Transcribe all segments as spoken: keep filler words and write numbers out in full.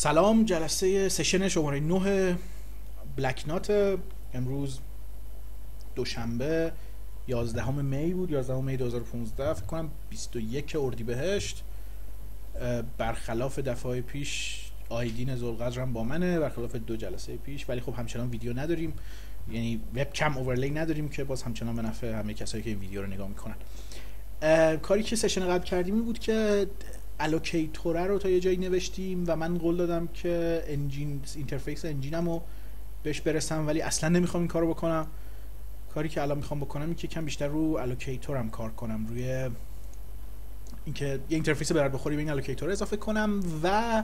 سلام، جلسه سشن شماره نه بلک نات. امروز دوشنبه یازدهم می بود، یازدهم می دو هزار و پانزده، فکر کنم بیست و یک اردیبهشت. برخلاف دفعه پیش آیدین ذوالقدر هم با منه، برخلاف دو جلسه پیش، ولی خب همچنان ویدیو نداریم، یعنی وب کم اورلی نداریم که باز همچنان به نفع همه کسایی که این ویدیو رو نگاه میکنن. کاری که سشن قبل کردیم این بود که الوکیتور رو تا یه جایی نوشتیم و من قول دادم که انجین اینترفیس انجینمو بهش برسم، ولی اصلا نمیخوام این کارو بکنم. کاری که الان میخوام بکنم این که کم بیشتر رو الوکیتورم کار کنم، روی اینکه یه اینترفیس برات بخوری به این الوکیتور اضافه کنم و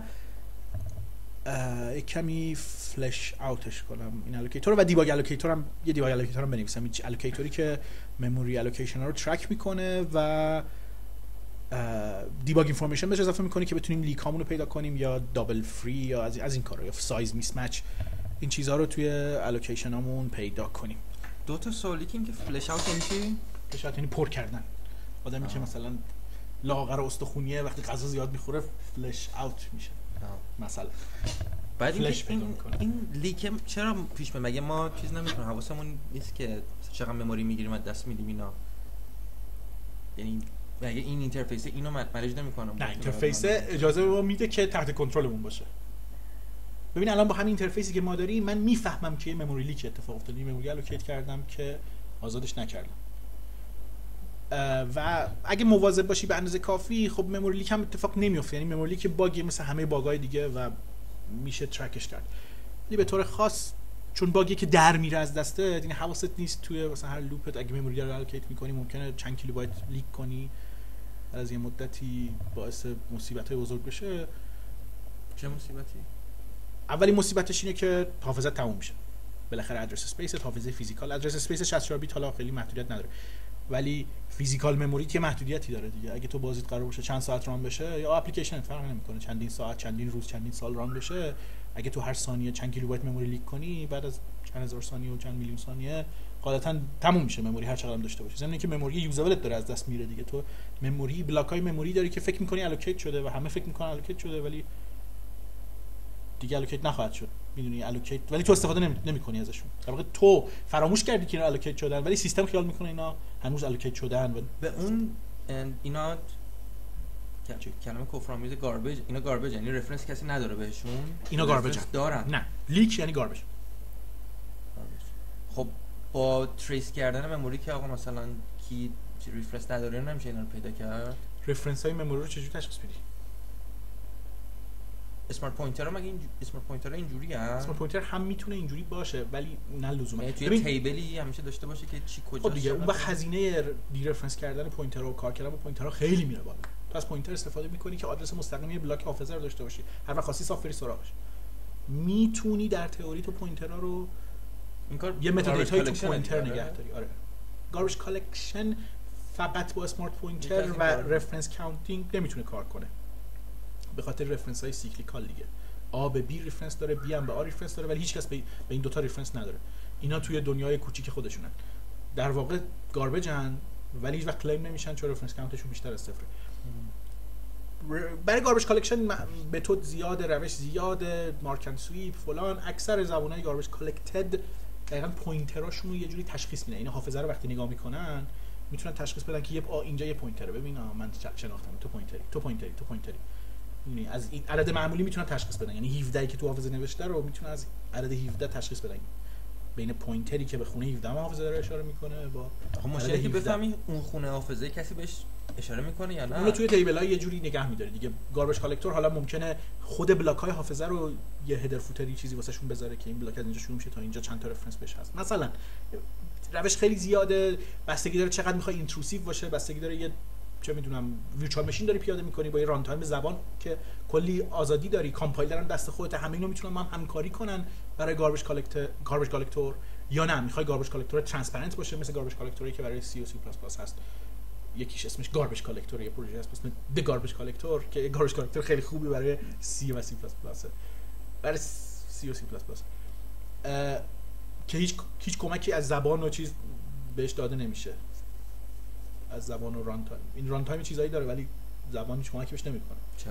یک کمی فلش اوتش کنم این الوکیتور و دیباگ الوکیتور هم یه دیباگ الوکیتور هم بنویسم، این الوکیتوری که مموری الوکیشن رو ترک میکنه و دیباگ اینفورمیشن بهش اضافه میکنه که بتونیم لیک هامون رو پیدا کنیم یا دابل فری یا از از این کارا یا سایز میس مچ، این چیزها رو توی الوکیشن هامون پیدا کنیم. دو تا سوالی که اینکه فلش اوت یعنی چی؟ فلش اوت یعنی پر کردن. آدمی آه. که مثلا لاغر استخونیه وقتی غذا زیاد میخوره فلش اوت میشه مثلا. بعد این این, این لیک چرا پیش میاد؟ مگه ما چیز نمیکنیم؟ حواسمون نیست که چقدر مموری میگیریم و دست میدیم اینا؟ یعنی مگه این اینترفیس اینو منیج نمیکنه؟ نه، اینترفیس اجازه به ما میده که تحت کنترلمون باشه. ببین الان با همین اینترفیسی که ما داریم من میفهمم که مموری لیک اتفاق افتاده، مموری الوکیت کردم که آزادش نکردم و اگه مواظب باشی به اندازه کافی خب مموری لیک هم اتفاق نمیفته، یعنی مموری لیک باگی مثل همه باگای دیگه و میشه ترکش کرد، ولی به طور خاص چون باگی که در میره از دستت، یعنی حواست نیست توی مثلا هر لوپت اگه مموری رو الوکیت میکنی ممکنه چند کیلوبایت لیک کنی، از یه مدتی باعث مصیبت‌های بزرگ بشه. چه مصیبتی؟ اولی مصیبتش اینه که حافظت تموم میشه. بالاخره ادرس اسپیس، حافظه فیزیکال، ادرس اسپیس شصت و چهار بیت حالا خیلی محدودیت نداره، ولی فیزیکال مموری یه محدودیتی داره دیگه. اگه تو بازیت قرار باشه چند ساعت ران بشه یا اپلیکیشن فرق نمیکنه، چندین ساعت، چندین روز، چندین سال ران بشه، اگه تو هر ثانیه چند کیلوبایت مموری لیک کنی بعد از چند هزار ثانیه و چند میلیون ثانیه غالبا تموم میشه مموری هر چقدر هم داشته باشی. ضمن اینکه مموری یوزابلت داره از دست میره دیگه. تو مموری بلاکای مموری داری که فکر میکنی الوکیت شده و همه فکر میکنن الوکیت شده ولی دیگه الوکیت نخواهد شد، میدونی الوکیت، ولی تو استفاده نمی... نمی‌کنی ازشون. در واقع تو فراموش کردی که اینا الوکیت شدن ولی سیستم خیال میکنه اینا هنوز الوکیت شدن و به اون اینا کلمه کفرآمیز گاربیج، اینا گاربیج یعنی رفرنس کسی نداره بهشون، اینا گاربیج دارن. نه، لیک یعنی گاربیج. خب با تریس کردن مموری که آقا مثلا کی ریفرنس نداره نمیشه اینا رو پیدا کرد. رفرنس های مموری رو چجوری تشخیص میدی؟ اسمارت پوینتر مگه این اسمارت پوینتر اینجوری هست؟ اسمارت پوینتر هم میتونه اینجوری باشه ولی نه لزوما. یعنی توی تیبلی همیشه داشته باشه که چی کجاست. خب دیگه اون وقت هزینه دی رفرنس کردن پوینتر و کار کردن با پوینترها خیلی میره بالا. تو از پوینتر استفاده میکنی که آدرس مستقیمی بلاک حافظه رو داشته باشی، هر وقت خاصی صاف بری سراغش. میتونی در تئوری تو پوینترها رو این کار یه متادیتای تو پوینتر نگه داری. آره، گاربیج کالکشن فقط با اسمارت پوینتر و رفرنس کاونتینگ نمیتونه کار کنه، به خاطر رفرنس های سیکلیکال دیگه. آ به بی رفرنس داره، بی هم به آ رفرنس داره، ولی هیچ کس به این دوتا رفرنس نداره. اینا توی دنیای کوچیک خودشونن، در واقع گاربیجن ولی هیچ وقت کلیم نمیشن چون رفرنس کاونتشون بیشتر از صفره. برای گاربیج کالکشن متد زیاده، روش زیاده، مارک اند سویپ فلان. اکثر زبونای گاربیج کالکتد دقیقاً پوینتراشون رو یه جوری تشخیص میدن. اینا حافظه رو وقتی نگاه میکنن میتونن تشخیص بدن که یه آ اینجا یه پوینتره، ببین آ من شناختم تو پوینتری تو پوینتری تو پوینتری یعنی از این عدد معمولی میتونن تشخیص بدن، یعنی هفده که تو حافظه نوشته رو میتونن از عدد هفده تشخیص بدن بین پوینتری که به خونه هفده حافظه داره اشاره میکنه با آخه مشکلی که بفهمی اون خونه حافظه کسی بهش اشاره میکنه یا نه. اونو توی تیبل‌ها یه جوری نگه می‌داره دیگه. گاربیج کالکتور حالا ممکنه خود بلاک‌های حافظه رو یه هدر فوتری چیزی واسهشون بذاره که این بلاک از اینجا شروع میشه تا اینجا چند تا رفرنس بهش هست. مثلا روش خیلی زیاده، بستگی داره چقدر می‌خوای اینتروسیو باشه، بستگی داره یه چه میدونم ویرچوال ماشین داری پیاده می‌کنی با یه ران تایم زبان که کلی آزادی داری، کامپایلر هم دست خودت، همه اینا میتونن هم همکاری کنن برای گاربیج کالکتور گاربیج کالکتور یا نه می‌خوای گاربیج کالکتور ترانسپرنت باشه مثل گاربیج کالکتوری که برای سی و سی پلاس پلاس هست. یکیش اسمش گاربیج کالکتور، یه پروژه هست اسمش د گاربیج کالکتور که گاربیج کالکتور خیلی خوبی برای سی و سی پلاس پلاس، برای سی و سی پلاس پلاس که هیچ هیچ کمکی از زبان و چیز بهش داده نمیشه، از زبان و ران تایم. این ران تایم چیزایی داره ولی زبان هیچ کمکی بهش نمیکنه. چرا؟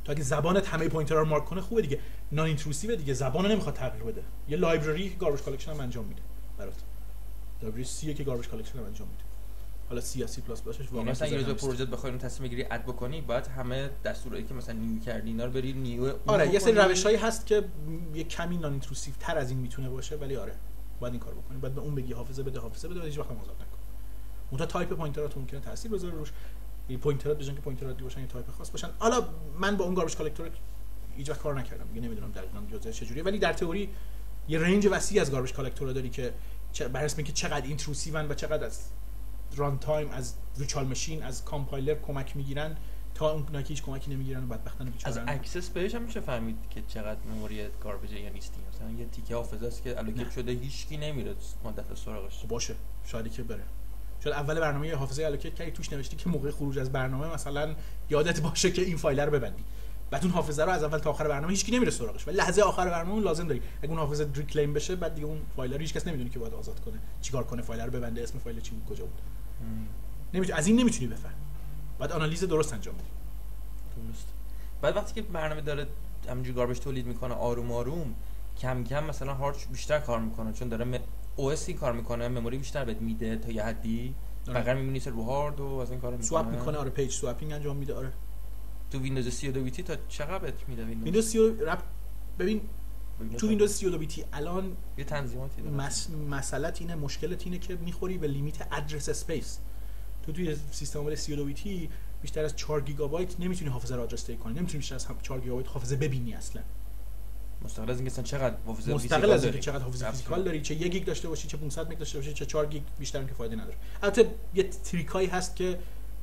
تو اگه زبانت همه پوینترها رو مارک کنه خوبه دیگه، نان اینتروسیو دیگه، زبانو نمیخواد تغییر بده. یه لایبرری گاربیج کالکشن هم انجام میده برات، لایبرری سی که گاربیج کالکشن هم انجام میده. حالا سی یا سی پلاس پلاسش واقعا مثلا یه روز پروژه بخوای اون تصمیم بگیری اد بکنی، باید همه دستورایی که مثلا نیو کردی اینا رو بری نیو. آره یه سری روشایی هست که یه کمی نان اینتروسیو تر از این میتونه باشه، ولی آره باید این کارو بکنی. بعد به اون بگی حافظه بده حافظه بده، هیچ وقت آزاد نکن. اون تا تایپ پوینترات ممکنه تاثیر بذاره روش. این پوینترات بجن که پوینترات باشن یه تایپ خاص باشن. حالا من با اون گاربیج کالکتور هیچ وقت کار نکردم دیگه، نمیدونم دقیقاً جزء چجوریه، ولی در تئوری یه رنج وسیعی از گاربیج کالکتورها داری که بر اساس اینکه چقدر اینتروسیون و چقدر از ران تایم، از ویچوال ماشین، از کامپایلر کمک میگیرن تا اون که هیچ کمکی نمیگیرن و بدبختانه بیچاره‌ان. از اکسس بهش هم میشه فهمید که چقدر مموری گاربیج یا نیستی. مثلا یه تیکه حافظه است که الوکیت شده هیچکی نمیره مدت سراغش. باشه شاید که بره، شاید اول برنامه یه حافظه الوکیت کردی توش نوشتی که موقع خروج از برنامه مثلا یادت باشه که این فایل رو ببندی، بعد اون حافظه رو از اول تا آخر برنامه هیچکی نمیره سراغش، ولی لحظه آخر برنامه اون لازم داری. اگه اون حافظه ریکلیم بشه بعد دیگه اون فایل رو هیچ کس نمیدونه که باید آزاد کنه، چیکار کنه، فایل رو ببنده، اسم فایل چی بود، کجا بود. نمیتونی از این نمیتونی بفهمی، بعد آنالیز درست انجام بدی. درست. بعد وقتی که برنامه داره همینجوری گاربیج تولید میکنه آروم آروم کم کم مثلا هارد بیشتر کار میکنه، چون داره م... او اس کار میکنه، مموری بیشتر بهت میده تا یه حدی، فقط میمونی رو هارد و از این کارا میکنه. سواب میکنه، آره پیج سواپینگ انجام میده. آره تو ویندوز سی و دو بیتی تا چقدر بهت میده ویندوز؟ ویندوز سی و رپ ببین تو ویندوز سی و دو بیتی الان یه تنظیماتی داره. مس... مسئله‌ت اینه، مشکلت اینه که میخوری به لیمیت ادرس اسپیس. تو توی سیستم عامل سی و دو بیتی بیشتر از چهار گیگابایت نمیتونی حافظه رو آدرس کنی، نمیتونی بیشتر از چهار گیگابایت حافظه ببینی اصلا. مستقل از اینکه اصلا چقدر حافظه مستقل از اینکه چقدر حافظه فیزیکال داری، چه یک گیگ داشته باشی چه پانصد مگ داشته باشی چه چهار گیگ، بیشتر که فایده نداره. البته یه تریکایی هست که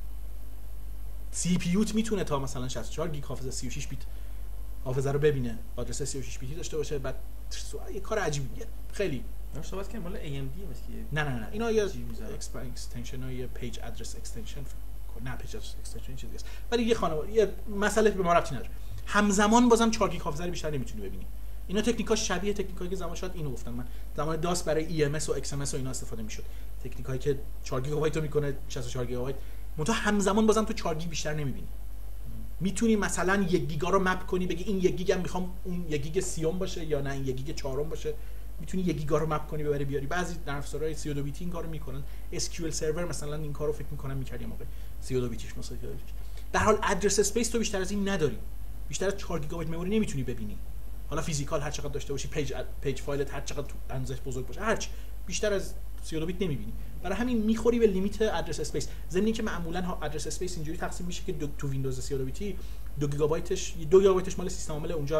سی پی یوت میتونه تا مثلا شصت و چهار گیگ حافظه سی و شش بیت حافظه رو ببینه، آدرس سی و شش بیتی داشته باشه. بعد یه کار عجیبیه خیلی. نمیشه صحبت کنیم مال ای ام دی مثلا. نه نه نه اینا یه اکستنشن ها، یه پیج ادرس اکستنشن، نه پیج ادرس اکستنشن چیزی است، ولی یه خانواده یه مسئله به ما ربطی نداره. همزمان بازم چهار گیگ حافظه رو بیشتر نمیتونی ببینی. اینا تکنیکا شبیه تکنیکایی که زمان شاید اینو گفتم من زمان داس برای ای ام اس و ایکس ام اس و اینا استفاده میشد، تکنیکایی که چهار گیگابایت رو میکنه شصت و چهار گیگابایت، منتها همزمان بازم تو چهار گیگ بیشتر نمیبینی. میتونی مثلا یک گیگا رو مپ کنی بگی این یک گیگ هم میخوام اون یک گیگ سیوم باشه یا نه این یک گیگ چهارم باشه، میتونی یک گیگا رو مپ کنی ببری بیاری. بعضی نرم افزارهای سی و دو بیتی این کارو میکنن، اس کیو ال سرور مثلا این کارو فکر میکنم میکرد یه موقع سی و دو بیتیش مثلا. در حال ادرس اسپیس تو بیشتر از این نداری، بیشتر از چهار گیگابایت مموری نمیتونی ببینی. حالا فیزیکال هر چقدر داشته باشی، پیج پیج فایلت هر چقدر اندازش بزرگ باشه، هر چی بیشتر از سی و دو بیت نمیبینی. برای همین میخوری به لیمیت ادرس اسپیس. ضمن اینکه معمولا ادرس اسپیس اینجوری تقسیم میشه که دو تو ویندوز سی و دو بیتی دو گیگابایتش دو گیگابایتش مال سیستم عامل اونجا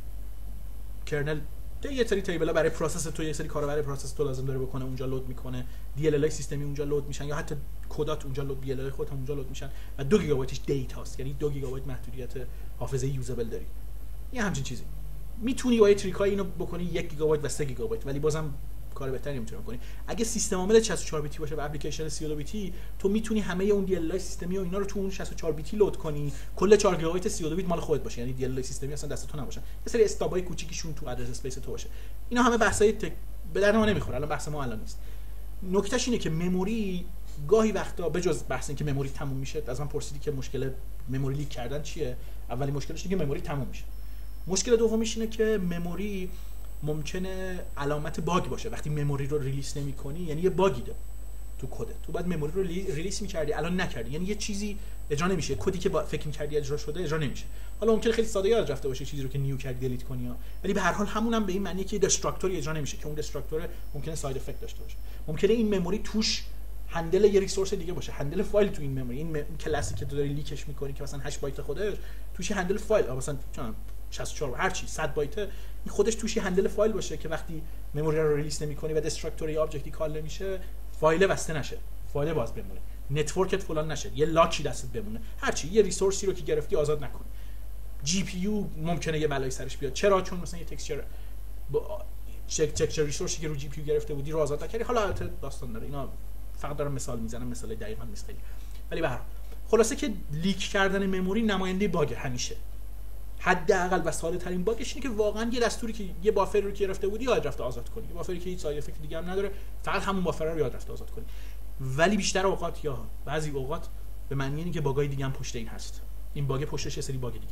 کرنل یه سری تیبل‌ها برای پروسس تو، یه سری کارا برای پروسس تو لازم داره بکنه، اونجا لود میکنه، دی ال ال سیستمی اونجا لود میشن یا حتی کدات اونجا لود دی ال ال خودت اونجا لود میشن و دو گیگابایتش دیتاست، یعنی دو گیگابایت محدودیت حافظه یوزابل داری. یه همچین چیزی میتونی با یه تریکای اینو بکنی یک گیگابایت و سه گیگابایت، ولی بازم کار بهتری میتونی بکنی. اگه سیستم عامل شصت و چهار بیتی باشه و اپلیکیشن سی و دو بیتی، تو میتونی همه اون دی ال ال سیستمی و اینا رو تو اون شصت و چهار بیتی لود کنی، کل چهار گیگابایت سی و دو بیت مال خودت باشه، یعنی دی ال ال سیستمی اصلا دست تو نباشه، یه سری استابای کوچیکیشون تو ادرس اسپیس تو باشه. اینا همه بحثای تک... به درد ما نمیخوره، الان بحث ما الان نیست. نکتهش اینه که مموری گاهی وقتا بجز بحث این که مموری تموم میشه، از من پرسیدی که مشکل مموری لیک کردن چیه؟ اولی مشکلش اینه که مموری تموم میشه. مشکل دومیش اینه که مموری ممکنه علامت باگ باشه. وقتی مموری رو ریلیس نمی‌کنی یعنی یه باگی داره تو کدت، تو بعد مموری رو ریلیس می‌کردی الان نکردی، یعنی یه چیزی اجرا نمیشه، کدی که با فکر می‌کردی اجرا شده اجرا نمیشه. حالا ممکنه خیلی ساده یاد رفته باشه چیزی رو که نیو کردی دیلیت کنی ها، ولی به هر حال همونم به این معنیه که دستراکتوری اجرا نمیشه که اون دستراکتور ممکنه ساید افکت داشته باشه. ممکنه این مموری توش هندل یه ریسورس دیگه باشه، هندل فایل تو این مموری، این م... کلاسی که تو داری لیکش می‌کنی که مثلا هشت بایت خودش توش هندل فایل مثلا شصت و چهار هر چی صد بایت این خودش توش هندل فایل باشه که وقتی مموری رو ریلیس نمی‌کنی و دستراکتوری آبجکتی کال نمیشه، فایل بسته نشه، فایل باز بمونه، نتورکت فلان نشه، یه لاکی دستت بمونه، هر چی یه ریسورسی رو که گرفتی آزاد نکن. جی پی یو ممکنه یه بلایی سرش بیاد. چرا؟ چون مثلا یه تکسچر با چک تکسچر ریسورسی که رو جی پی یو گرفته بودی رو آزاد نکردی. حالا البته داستان داره، اینا فقط دارم مثال میزنم، مثال دقیقاً نیست خیلی، ولی به هر حال خلاصه که لیک کردن مموری نماینده باگ همیشه. حداقل و ساده ترین باگش اینه که واقعا یه دستوری که یه بافر رو که گرفته بودی یاد رفته آزاد کنی، یه بافری که هیچ ساید افکت دیگه هم نداره، فقط همون بافر رو یاد رفته آزاد کنی. ولی بیشتر اوقات یا بعضی اوقات به معنی اینه که باگای دیگه هم پشت این هست، این باگ پشتش یه سری باگ دیگه است.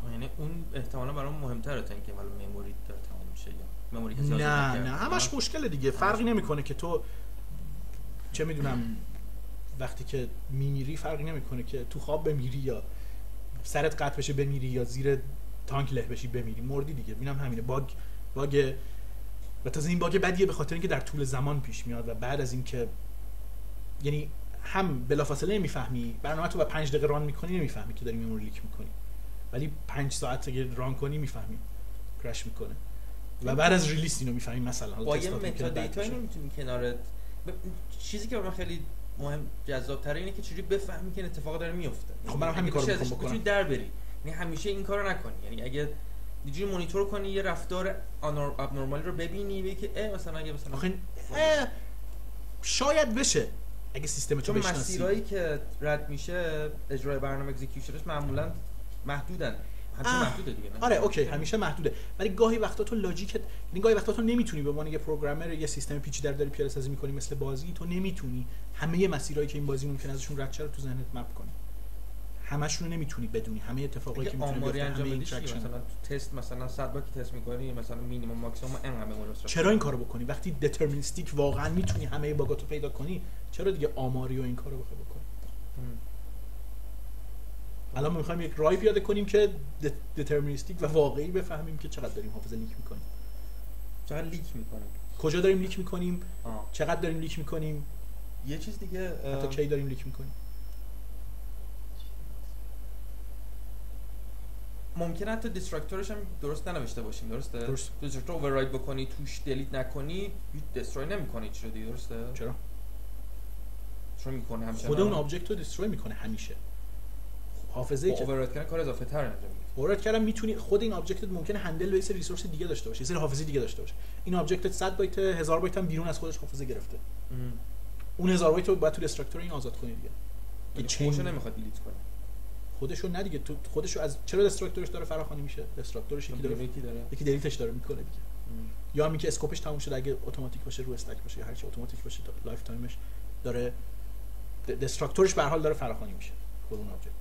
یعنی اون احتمالاً برام مهم‌تره تا اینکه حالا مموری داره تمام میشه یا مموری که زیاد نه نه همش مشکل دیگه، فرقی نمیکنه که تو چه میدونم وقتی که میمیری فرقی نمیکنه که تو خواب بمیری یا سرت قطع بشه بمیری یا زیر تانک له بشی بمیری، مردی دیگه. اینم همینه، باگ باگ و تازه این باگ بدیه به خاطر اینکه در طول زمان پیش میاد و بعد از اینکه یعنی هم بلافاصله نمیفهمی برنامه تو با پنج دقیقه ران میکنی نمیفهمی که داری مموری لیک میکنی، ولی پنج ساعت اگه ران کنی میفهمی کرش میکنه و بعد از ریلیس اینو میفهمی. مثلا با یه متا دیتا نمیتونی کنارت ب... چیزی که برام خیلی مهم جذاب تره اینه که چجوری بفهمی که اتفاق داره میفته. خب منم همین کارو میخوام بکنم. میتونی در بری، یعنی همیشه این کارو نکنی، یعنی اگه یه مونیتور کنی یه رفتار ابنورمالی رو ببینی بگی که اه مثلا اگه مثلا آخه شاید بشه اگه سیستم تو بشناسی. مسیرایی که رد میشه اجرای برنامه اکزیکیوشنش معمولا محدودن. همیشه محدوده دیگه. آره اوکی همیشه محدوده، ولی گاهی وقتا تو لاجیک، یعنی گاهی وقتا تو نمیتونی به عنوان یه پروگرامر یه سیستم پیچیده داری پیاده سازی می‌کنی مثل بازی، تو نمیتونی همه مسیرایی که این بازی ممکنه ازشون رد شه رو تو ذهنت مپ کنی. همشون رو نمیتونی بدونی، همه اتفاقایی که میتونی آماری انجام بدی مثلا تو تست مثلا صد بار که تست می‌کنی مثلا مینیمم ماکسیمم انقدر مموری استفاده. چرا این کارو بکنی وقتی دترمینیستیک واقعا میتونی همه باگاتو پیدا کنی؟ چرا دیگه آماری و این کارو بخوای بکنی؟ الان ما می‌خوایم یک راهی پیاده کنیم که دترمینیستیک و واقعی بفهمیم که چقدر داریم حافظه لیک می‌کنیم. چقدر لیک می‌کنیم؟ کجا داریم لیک می‌کنیم؟ چقدر داریم لیک می‌کنیم؟ یه چیز دیگه حتی کی داریم لیک می‌کنیم؟ ممکنه حتی دیستراکتورش هم درست ننوشته باشیم، درسته؟ درست. دیستراکتور اوورراید بکنی توش دلیت نکنی دستروی نمی‌کنه چرا دیگه، درسته؟ چرا؟ چرا می‌کنه همیشه؟ خود اون آبجکت رو دیستروی می‌کنه همیشه. حافظه‌ای که اوورراید کردن کار اضافه‌تر انجام میده. اوورراید کردن می‌تونی خود این آبجکتت ممکنه هندل به یه ریسورس دیگه داشته باشه، یه سری حافظه دیگه داشته باشه. این آبجکتت صد بایت هزار بایت هم بیرون از خودش حافظه گرفته. ام. اون هزار بایت رو باید تو دیستراکتور این آزاد کنی دیگه. که چینشو نمی‌خواد دیلیت کنه. خودشو نه دیگه، تو خودشو از چرا دیستراکتورش داره فراخوانی میشه؟ دیستراکتورش یکی داره یکی داره یکی دلیتش داره میکنه دیگه. ام. یا هم که اسکوپش تموم شده اگه اتوماتیک باشه رو استک باشه یا هر چی اتوماتیک باشه تا لایف تایمش داره دیستراکتورش به هر حال داره فراخوانی میشه خود اون آبجکت.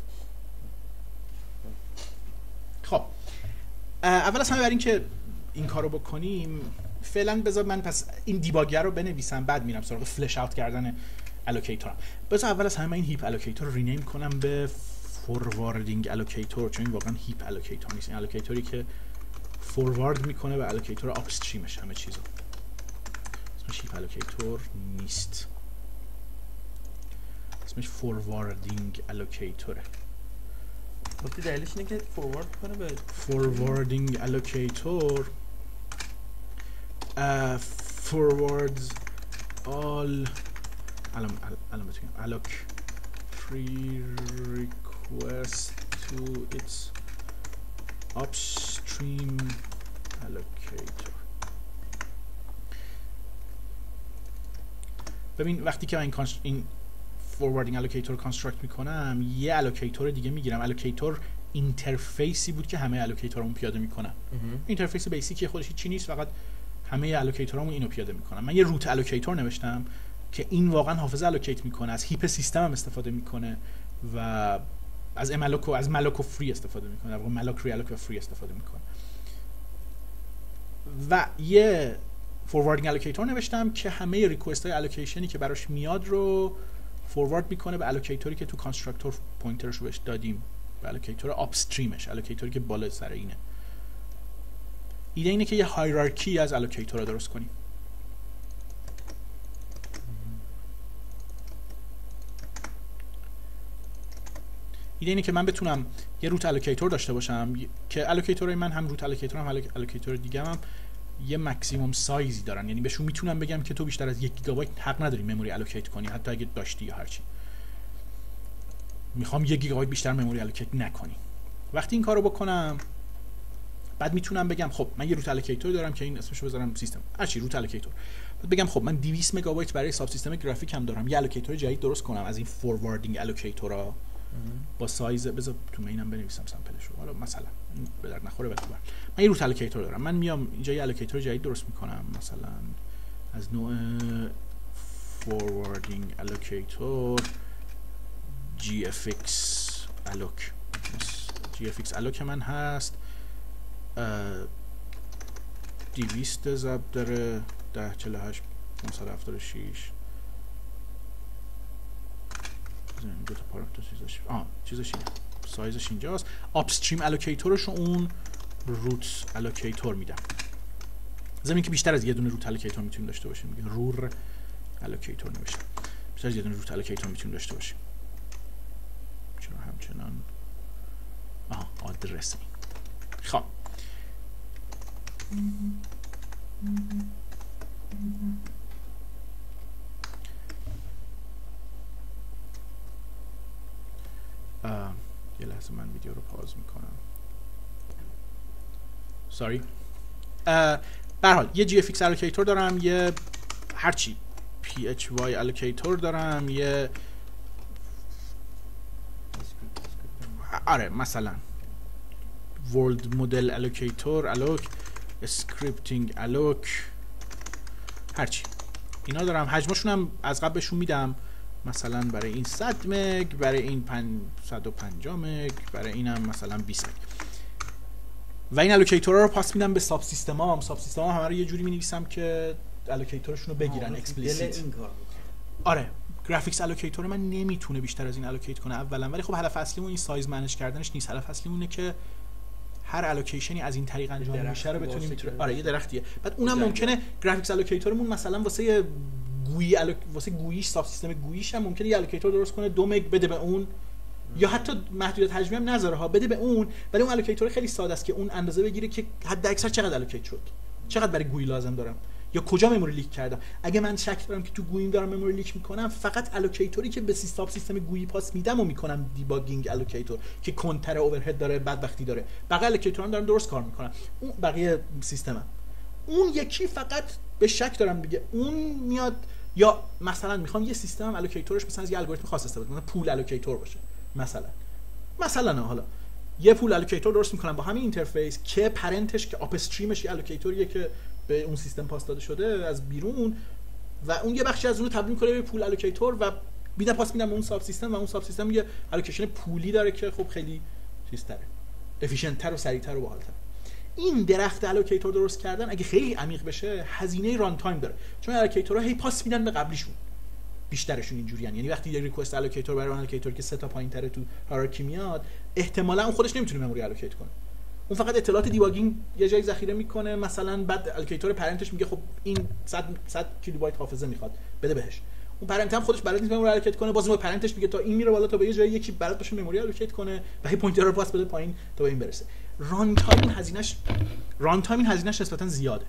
خب اول از همه برای اینکه این کارو بکنیم فعلا بذار من پس این دیباگر رو بنویسم بعد میرم سراغ فلش اوت کردن الوکیتورم. بذار اول از همه من این هیپ الوکیتور رو رینیم کنم به فورواردینگ الوکیتور، چون این واقعا هیپ الوکیتور نیست، این الوکیتوری که فوروارد میکنه به الوکیتور آپستریمش همه چیزو. اسمش هیپ الوکیتور نیست، اسمش فورواردینگ الوکیتوره. وقتی دلیلش اینه که فوروارد کنه به فورواردینگ الوکیتور forwards all الان الان بتونیم alloc free request to its upstream allocator. ببین وقتی که من این این فورواردینگ الوکیتور کانستراکت میکنم یه الوکیتور دیگه میگیرم. الوکیتور اینترفیسی بود که همه الوکیتورامون پیاده میکنن. اینترفیس بیسیکی خودش چی نیست، فقط همه الوکیتورامون اینو پیاده میکنن. من یه روت الوکیتور نوشتم که این واقعا حافظه الوکیت میکنه، از هیپ سیستم هم استفاده میکنه و از مالوک و از مالوک و فری استفاده میکنه، در واقع مالوک ریالوک و فری استفاده میکنه. و یه فوروارد الوکیتور نوشتم که همه ریکوست های الوکیشنی که براش میاد رو فوروارد میکنه به الوکیتوری که تو کانستراکتور پوینترش رو بهش دادیم، به الوکیتور آپستریمش، الوکیتوری که بالا سر اینه. ایده اینه که یه هایرارکی از الوکیتورها درست کنیم. ایده اینه که من بتونم یه روت الوکیتور داشته باشم که الوکیتورهای من هم روت الوکیتور هم الوکیتور دیگه هم یه ماکسیمم سایزی دارن، یعنی بهشون میتونم بگم که تو بیشتر از یک گیگابایت حق نداری مموری الوکیت کنی، حتی اگه داشتی یا هر چی. میخوام یک گیگابایت بیشتر مموری الوکیت نکنی. وقتی این کارو بکنم بعد میتونم بگم خب من یه روت الوکیتور دارم که این اسمشو بذارم سیستم هر چی روت الوکیتور. بعد بگم خب من دویست مگابایت برای ساب سیستم گرافیک هم دارم، یه الوکیتور جدید درست کنم از این فورواردینگ الوکیتورها با سایز، بذار تو مینم بنویسم سامپلشو، حالا مثلا به درد نخوره ولی من یه روت الوکیتور دارم، من میام اینجا یه الوکیتور جدید درست میکنم مثلا از نوع فورواردینگ الوکیتور جی اف ایکس الوک جی اف ایکس الوک من هست دویست ضرب داره ده چهل و هشت پانصد و هفتاد و شش دو تا پارامتر آه چیزش اینه سایزش اینجاست. آپستریم الوکیتورش رو اون روت الوکیتور میدم. زمین که بیشتر از یه دونه روت الوکیتور میتونیم داشته باشیم، میگه رور الوکیتور نوشتم. بیشتر از یه دونه روت الوکیتور میتونیم داشته باشیم. چرا همچنان آها آدرس می. خب یه لحظه من ویدیو رو پاز میکنم. ساری. به هر حال یه جی اف ایکس الوکیتور دارم، یه هرچی پی اچ وای الوکیتور دارم، یه آره مثلا ورلد مدل الوکیتور الوک، اسکریپتینگ الوک، هرچی اینا دارم. حجمشون هم از قبل بهشون میدم، مثلا برای این صد مگ، برای این صد و پنجاه مگ، برای اینم مثلا بیست مگ. و این الوکیتورها رو پاس میدم به ساب سیستمام. ساب سیستمام همه رو یه جوری مینویسم که الوکیتورشون رو بگیرن اکسپلیسیت. آره گرافیکس الوکیتور من نمیتونه بیشتر از این الوکیت کنه اولا، ولی خب هدف اصلیمون این سایز منیج کردنش نیست. هدف اصلیمونه که هر الوکیشنی از این طریق انجام میشه رو بتونیم میتونه آره یه درختیه. بعد اونم ممکنه گرافیکس الوکیتورمون مثلا واسه گویی الو... واسه گوییش ساب سیستم گوییش هم ممکنه یه الوکیتور درست کنه دو مگ بده به اون، یا حتی محدودیت حجمی هم نذاره ها، بده به اون، ولی اون الوکیتور خیلی ساده است که اون اندازه بگیره که حد اکثر چقدر الوکیت شد، چقدر برای گویی لازم دارم، یا کجا مموری لیک کردم. اگه من شک دارم که تو گوییم دارم مموری لیک میکنم، فقط الوکیتوری که به سیستم سیستم گویی پاس میدم و میکنم دیباگینگ الوکیتور که کنتر اورهد داره، بدبختی داره. بقیه الوکیتورام دارن درست کار میکنن، اون بقیه سیستمم. اون یکی فقط به شک دارم دیگه اون میاد، یا مثلا میخوام یه سیستمم الوکیتورش مثلا از یه الگوریتم خاص استفاده کنم، مثلا پول الوکیتور باشه مثلا مثلا حالا یه پول الوکیتور درست میکنم با همین اینترفیس که پرنتش که آپ استریمش یه الوکیتوریه که به اون سیستم پاس داده شده از بیرون، و اون یه بخشی از اون رو تبدیل کنه به پول الوکیتور و میدم پاس میدم به اون ساب سیستم، و اون ساب سیستم یه الوکیشن پولی داره که خب خیلی چیزتره، افیشنت تر و سریعتر و باحال‌تر. این درخت الوکیتور درست کردن اگه خیلی عمیق بشه هزینه ران تایم داره، چون الوکیتورها هی پاس میدن به قبلیشون، بیشترشون اینجوریان. یعنی وقتی یه ریکوست الوکیتور برای الوکیتور که سه تا پایین‌تره تو هایرارکی میاد، احتمالاً اون خودش نمیتونه مموری الوکیت کنه، اون فقط اطلاعات دیباگینگ یه جایی ذخیره میکنه، مثلا بعد الوکیتور پرنتش میگه خب این صد صد کیلوبایت حافظه میخواد بده بهش، اون پرنت هم خودش بلد نیست مموری الوکیت کنه، باز اون پرنتش میگه تا این میره بالا تا به یه جایی یکی بلد باشه مموری الوکیت کنه و هی پوینتر رو پاس بده پایین تا به این برسه. ران تایم هزینه‌اش ران تایم هزینه‌اش نسبتاً زیاده.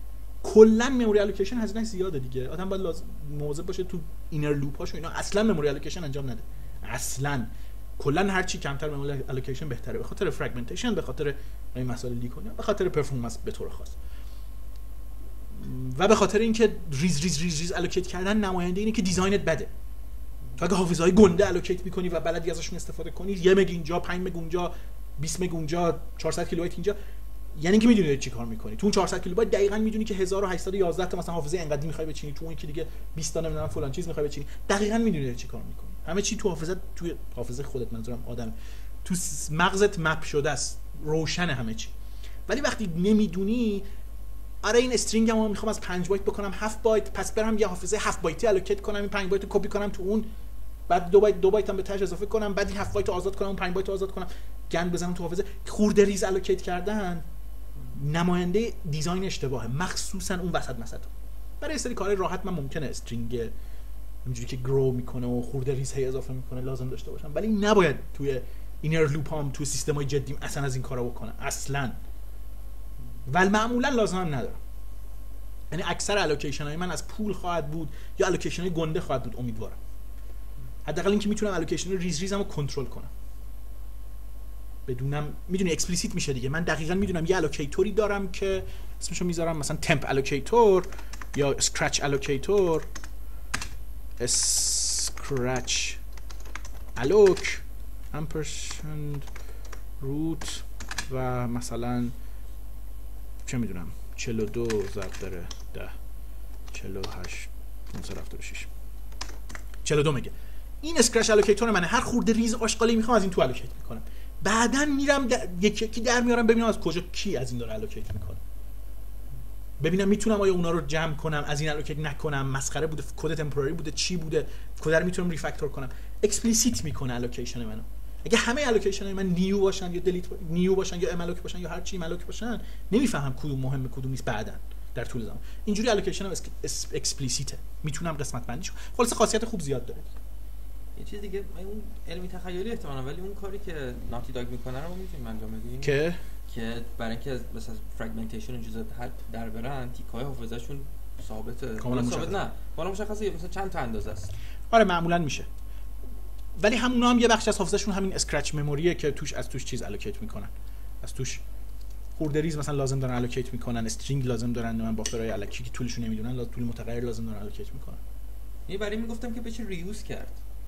کلا مموری الوکیشن هزینه‌اش زیاده دیگه. آدم باید لازم مواظب باشه تو اینر لوپ‌هاش و اینا اصلا مموری الوکیشن انجام نده. اصلا کلا هر چی کمتر مموری الوکیشن بهتره، به خاطر فرگمنتیشن، به خاطر این مسائل لیک کنه، به خاطر پرفورمنس به طور خاص، و به خاطر اینکه ریز ریز ریز ریز الوکیت کردن نماینده اینه که دیزاینت بده. تو اگه حافظه‌های گنده الوکیت می‌کنی و بلدی ازشون استفاده کنی، یه مگ اینجا، پنج مگ اونجا، بیست مگ اونجا، چهارصد کیلوبایت اینجا، یعنی که میدونی چی کار می‌کنی. تو اون چهارصد کیلوبایت دقیقاً میدونی که هزار و هشتصد و یازده تا مثلا حافظه انقدی می‌خوای بچینی، تو اون که دیگه بیست تا نمیدونم فلان چیز می‌خوای بچینی، دقیقاً میدونی چی کار می‌کنی. همه چی تو حافظه، توی حافظه خودت، منظورم آدم، تو مغزت مپ شده است، روشن همه چی. ولی وقتی نمیدونی، آره این استرینگمو میخوام از پنج بایت بکنم هفت بایت، پس برم یه حافظه هفت بایتی الوکیت کنم، این پنج بایت رو کپی کنم تو اون، بعد دو بایت دو بایت هم به تاش اضافه کنم، بعد این هفت بایت رو آزاد کنم، اون پنج بایت رو آزاد کنم، گند بزنم تو حافظه. خورده ریز الوکیت کردن نماینده دیزاین اشتباهه، مخصوصا اون وسط مسط. برای سری کارهای راحت من ممکنه استرینگ اینجوری که گرو میکنه و خورده ریز هی اضافه میکنه لازم داشته باشم، ولی نباید توی اینر لوپام تو سیستمای جدیم اصلا از این کارا بکنم اصلا، ولی معمولا لازم هم ندارم. یعنی اکثر الوکیشن های من از پول خواهد بود یا الوکیشن های گنده خواهد بود، امیدوارم. حداقل اینکه میتونم الوکیشن رو ریز ریزم رو کنترل کنم، بدونم، میدونی اکسپلیسیت میشه دیگه. من دقیقاً میدونم یه الوکیتوری دارم که اسمشو میذارم مثلا تمپ الوکیتور یا اسکرچ الوکیتور، اسکرچ الوک امپرسند روت، و مثلا چه میدونم چهل و دو ضرب داره ده، چهل و هشت پانصد و هفتاد و شش، چهل و دو میگه. این اسکرچ الوکیتور منه، هر خورده ریز آشغالی میخوام از این تو الوکیت میکنم. بعدن میرم یکی یکی در میارم ببینم از کجا کی از این داره الوکیت میکنه، ببینم میتونم آیا اونا رو جمع کنم، از این الوکیت نکنم، مسخره بوده، کد تمپورری بوده، چی بوده، کد رو میتونم ریفکتور کنم. اکسپلیسیت میکنه الوکیشن منو. اگه همه الوکیشن من نیو باشن یا دلیت نیو باشن یا امالوک باشن یا هر چی مالوک باشن، نمیفهمم کدوم مهمه کدوم نیست بعدن در طول زمان. اینجوری الوکیشن اکسپلیسیته، میتونم قسمت بندیش. خلاص خاصیت خوب زیاد داره. یه چیز دیگه، اون علمی تخیلی احتمالاً، ولی اون کاری که ناتی داگ میکنه رو میتونیم انجام بدیم که که برای اینکه مثلا فرگمنتیشن و چیزا حد در برن، تیکای حافظه‌شون ثابته. کاملا ثابت نه، والا مشخصه مثلا چند تا اندازه است. آره معمولا میشه. ولی همونا هم یه بخش از حافظه‌شون همین اسکرچ مموریه که توش از توش چیز الوکیت میکنن. از توش خورده ریز مثلا لازم دارن الوکیت میکنن، استرینگ لازم دارن، من بافرای الکی که طولشون نمیدونن، لازم طول متغیر لازم دارن الوکیت میکنن. یعنی برای میگفتم که بشه ریوز کرد.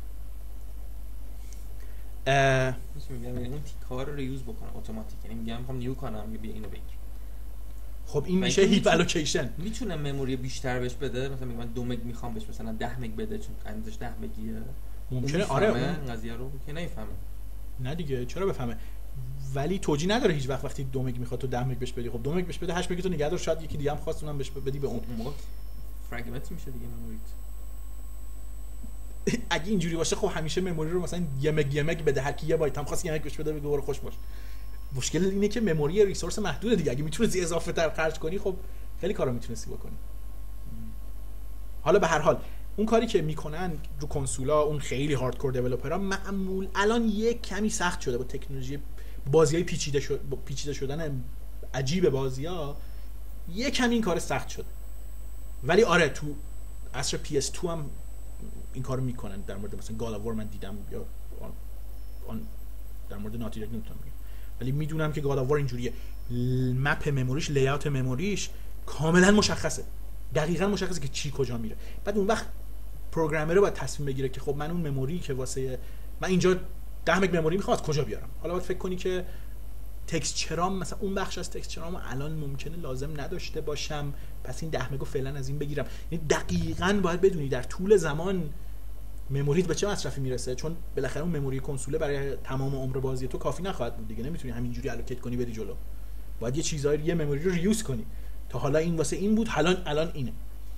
ا میگم اون تیکا رو ریوز بکنم اتوماتیک، یعنی میگم میخوام نیو کنم بیا اینو بگیر. خب این میشه هیپ الوکیشن. میتونه مموری بیشتر بهش بده، مثلا میگم من دو مگ میخوام بهش مثلا ده مگ بده چون اندازش ده مگیه. ممکنه آره اون قضیه رو که نمیفهمه. نه دیگه چرا بفهمه؟ ولی توجیه نداره هیچ وقت وقتی دو مگ میخواد تو ده مگ بهش بدی. خب دو مگ بهش بده، هشت مگ تو نگه دار، شاید یکی دیگه هم خواست اونم بهش بدی به اون. موقع فرگمنت میشه دیگه مموریت. اگه اینجوری باشه خب همیشه مموری رو مثلا یه مگ یه مگ بده، هر کی یه بایت هم خواست یه مگ بهش بده بگه برو خوش باش. مشکل اینه که مموری ریسورس محدوده دیگه. اگه میتونی اضافه تر خرج کنی خب خیلی کارا میتونستی بکنی. حالا به هر حال اون کاری که میکنن رو کنسولا، اون خیلی هاردکور دیولپرها معمول الان یه کمی سخت شده با تکنولوژی بازیای پیچیده شد، پیچیده شدن عجیب بازی‌ها یه کمی این کار سخت شد. ولی آره تو عصر پی اس دو هم این کارو میکنن. در مورد مثلا گاد آف وار من دیدم، یا آن, آن در مورد ناتی داگ نمیتونم بگم، ولی میدونم که گاد آف وار اینجوریه. مپ مموریش، لی‌اوت مموریش کاملا مشخصه، دقیقاً مشخصه که چی کجا میره. بعد اون وقت پروگرامر رو باید تصمیم بگیره که خب من اون مموری که واسه من اینجا ده مگ مموری میخوام از کجا بیارم. حالا باید فکر کنی که تکسچرام مثلا اون بخش از تکسچرام الان ممکنه لازم نداشته باشم، پس این ده مگو فعلا از این بگیرم. یعنی دقیقاً باید بدونی در طول زمان مموریت به چه مصرفی میرسه، چون بالاخره اون مموری کنسوله برای تمام عمر بازی تو کافی نخواهد بود دیگه. نمیتونی همینجوری الوکیت کنی بری جلو. باید یه چیزایی یه مموری رو ریوز کنی. تا حالا این واسه این بود، الان الان اینه.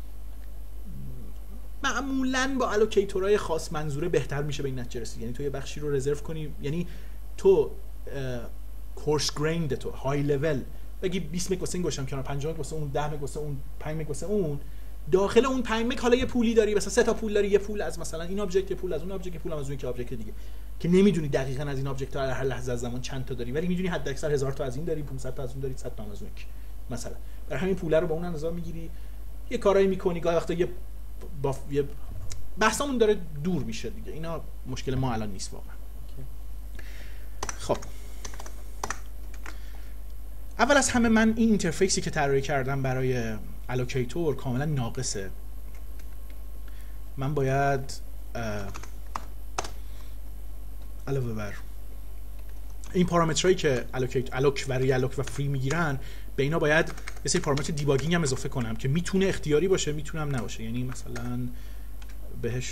معمولاً با الوکیتورهای خاص منظوره بهتر میشه به این نتیجه رسید. یعنی تو یه بخشی رو رزرو کنی، یعنی تو کورس گریند تو های لول بگی بیست مگ واسه این گوشم کنار، پنجاه مگ واسه اون، ده مگ واسه اون، پنج مگ واسه اون. داخل اون پنج مگ حالا یه پولی داری، مثلا سه تا پول داری، یه پول از مثلا این آبجکت، یه پول از اون آبجکت، یه پول از اون که آبجکت دیگه، که نمیدونی دقیقاً از این آبجکت ها هر لحظه از زمان چند تا داری، ولی میدونی حد اکثر هزار تا از این داری، پانصد تا از اون داری، صد تا از اون مثلا. برای همین پوله رو با اون اندازه میگیری، یه کارایی میکنی، گاهی وقتا یه با یه بحثمون داره دور میشه دیگه. اینا مشکل ما الان نیست واقعا. خب اول از همه من این اینترفیسی که طراحی کردم برای الوکیتور کاملا ناقصه. من باید علاوه بر این پارامترهایی که الوکیت الوک و ریالوک و فری میگیرن، به اینا باید یه سری پارامتر دیباگینگ هم اضافه کنم که میتونه اختیاری باشه، میتونه هم نباشه. یعنی مثلا بهش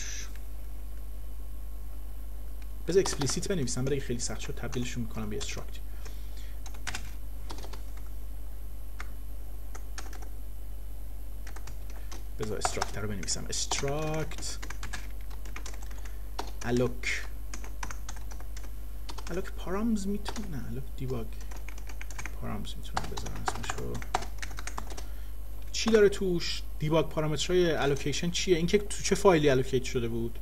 بذار اکسپلیسیت بنویسم برای خیلی سخت شد، تبدیلشون میکنم به استراکت. بذار استراکت رو بنویسم، استراکت الوک الوک پارامز میتونه، الوک دیباگ پارامز میتونم بذارم اسمشو. چی داره توش؟ دیباگ پارامترهای الوکیشن چیه؟ اینکه تو چه فایلی الوکیت شده بود.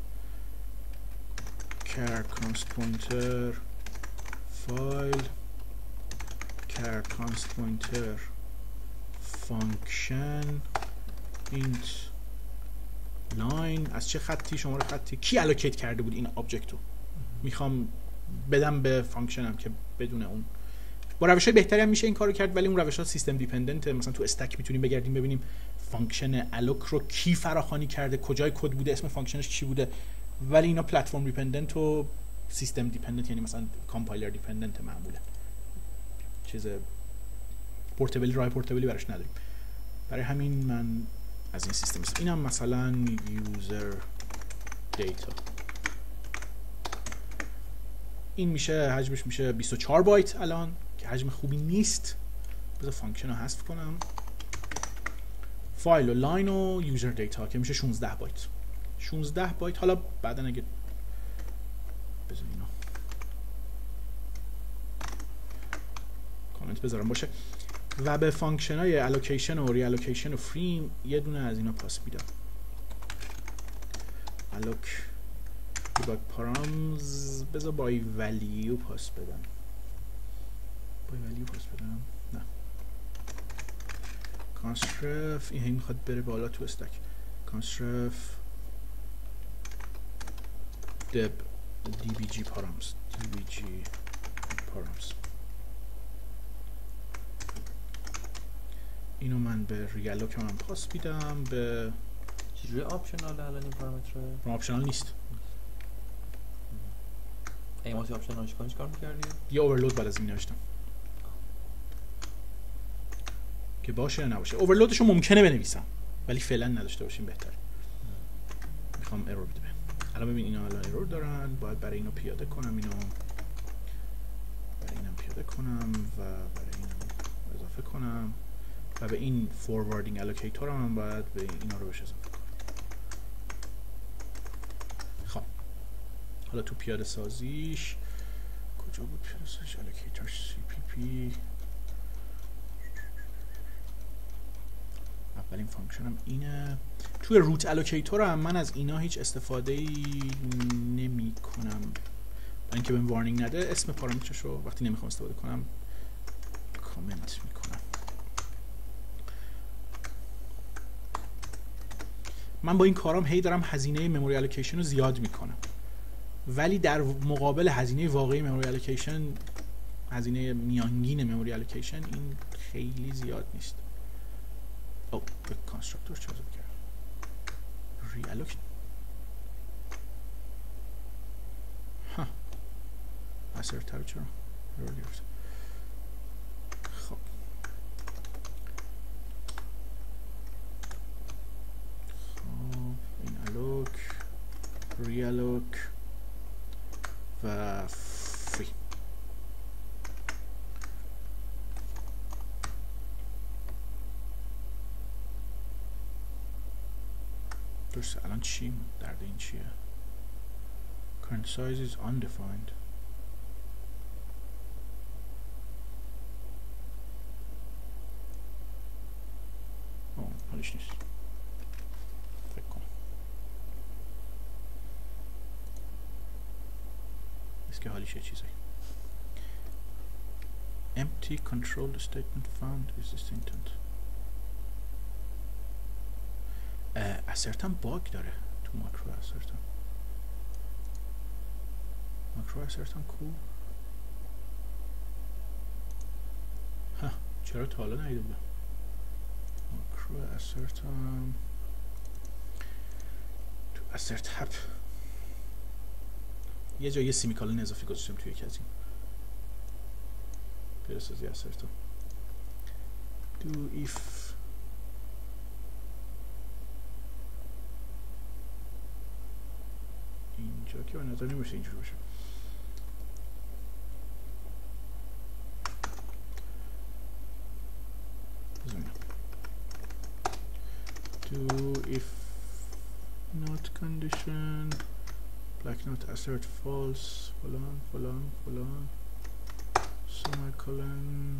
char const pointer file char const pointer function int line. از چه خطی؟ شماره خطی. کی الوکیت کرده بود این آبجکتو؟ میخوام بدم به فانکشنم که بدون اون. با روش‌های بهتری هم میشه این کارو کرد، ولی اون روش‌ها سیستم دیپندنت. مثلا تو استک میتونیم بگردیم ببینیم فانکشن الوک رو کی فراخوانی کرده، کجای کد بوده، اسم فانکشنش چی بوده. ولی اینا پلتفرم دیپندنت و سیستم دیپندنت، یعنی مثلا کامپایلر دیپندنت معمولا. چیز پورتبلی راه پورتبلی براش نداریم. برای همین من از این سیستم است. اینم مثلا یوزر دیتا. این میشه حجمش میشه بیست و چهار بایت الان که حجم خوبی نیست. بذار فانکشن رو حذف کنم. فایل و لاین و یوزر دیتا که میشه شانزده بایت. شانزده بایت. حالا بعدا اگه بذار اینو کامنت بذارم باشه. و به فانکشن های الوکیشن و ری الوکیشن و فریم یه دونه از اینا پاس میدم. الوک دیباگ پارامز بذار بای ولیو پاس بدم. بای ولیو پاس بدم. نه. کانسترف این هی میخواد بره بالا تو استک. کانسترف دب دی بی جی پارامز دی بی جی پارامز. اینو من به ریالو که من پاس میدم. به چجوری آپشنال الان این پارامتره؟ آپشنال نیست. اگه ما سی آپشنالش کنیم چیکار می‌کردی؟ یه اورلود بعد از این نوشتم که باشه یا نباشه. اورلودش رو ممکنه بنویسم ولی فعلا نداشته باشیم بهتره. میخوام ارور بده. الان ببین اینا الان ارور دارن. باید برای اینو پیاده کنم. اینو برای اینم پیاده کنم و برای اینم اضافه کنم و به این فورواردینگ الوکیتور هم باید به اینا رو بهش اضافه کنم. خب حالا تو پیاده سازیش کجا بود پیاده سازیش؟ الوکیتور سی پی پی. اولین فانکشن هم اینه. توی روت الوکیتور هم من از اینا هیچ استفاده ای نمی کنم برای اینکه بهم وارنینگ نده. اسم پارامترش رو وقتی نمیخوام استفاده کنم کامنت میکنم. من با این کارام هی دارم هزینه مموری الوکیشن رو زیاد میکنم ولی در مقابل هزینه واقعی مموری الوکیشن، هزینه میانگین مموری الوکیشن، این خیلی زیاد نیست. او به کانستراکتور چه اضافه کردم؟ ری الوک ها اثرتر چرا رو گرفت. خب این الوک ری الوک و فری. درسته. الان چی درد این چیه؟ current size is undefined. اوه حالیش نیست فکر کنم. نیست که حالیش یه چیزایی. empty control statement found is this intent. اسرتم باگ داره تو ماکرو. اسرتم ماکرو اسرتم کو ها چرا تا حالا ندیده بودم. ماکرو اسرتم تو اسرت هپ یه جایی سیمیکالن اضافی گذاشتم توی یکی از این پیرسازی اسرتم. do if اینجا که به نظر نمیشه اینجوری باشه. do if not condition black not assert false فلان فلان فلان semicolon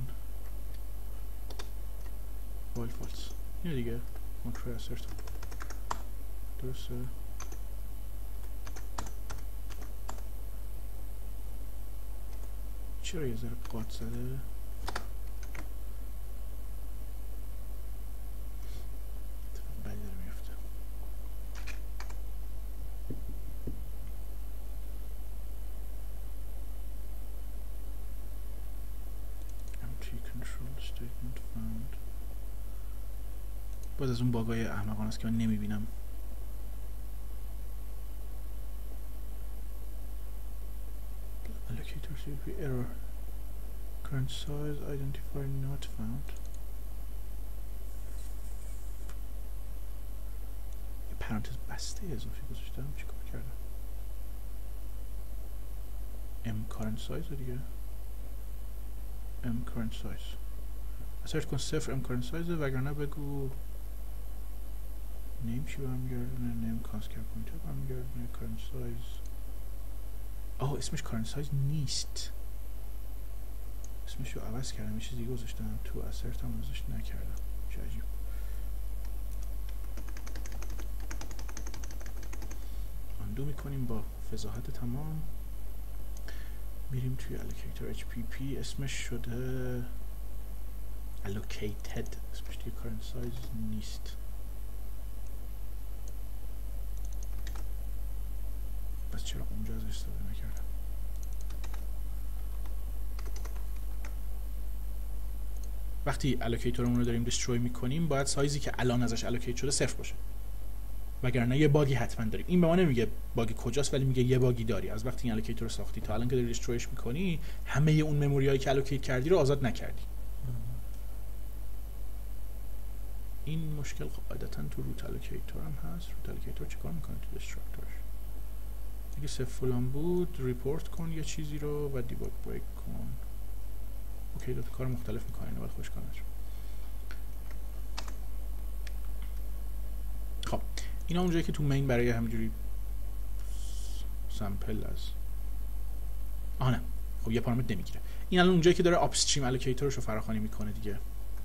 while false. اینه دیگه ماکرو assert. درسته. چرا یه ذره قاط زده؟ بدی داره میفته. empty control statement found. باز از اون باگای احمقانه است که من نمیبینم. allocator سی پی error current size identifier not found. یه پرانتز بسته اضافی گذاشتم. چیکار کردم؟ ام current size دیگه ام current size اسرچ کن صفر ام current size وگرنه بگو نیم چی برمیگردونه نیم کانسکر پوینتر برمیگردونه current size آه اسمش current size نیست اسمش رو عوض کردم یه چیزی گذاشتم تو assert هم ازش نکردم چه عجیب اندو میکنیم با فضاحت تمام میریم توی allocator اچ پی پی اسمش شده allocated اسمش دیگه current size نیست بس چرا اونجا ازش استفاده نکردم وقتی allocatorمون رو داریم destroy میکنیم باید سایزی که الان ازش allocate شده صفر باشه وگرنه یه باگی حتما داریم این به ما نمیگه باگ کجاست ولی میگه یه باگی داری از وقتی این allocator رو ساختی تا الان که داری destroyش میکنی همه اون مموری هایی که allocate کردی رو آزاد نکردی این مشکل قاعدتا تو روت allocator هم هست روت allocator چیکار میکنه تو destructorش اگه صفر فلان بود ریپورت کن یه چیزی رو و دیباگ بریک کن اوکی دو تا کار مختلف میکنه ولی خوش کنه خب اینا اونجایی که تو مین برای همینجوری سامپل از آه نه خب یه پارامتر نمیگیره این الان اونجایی که داره آپستریم الوکیتورش رو فراخوانی میکنه دیگه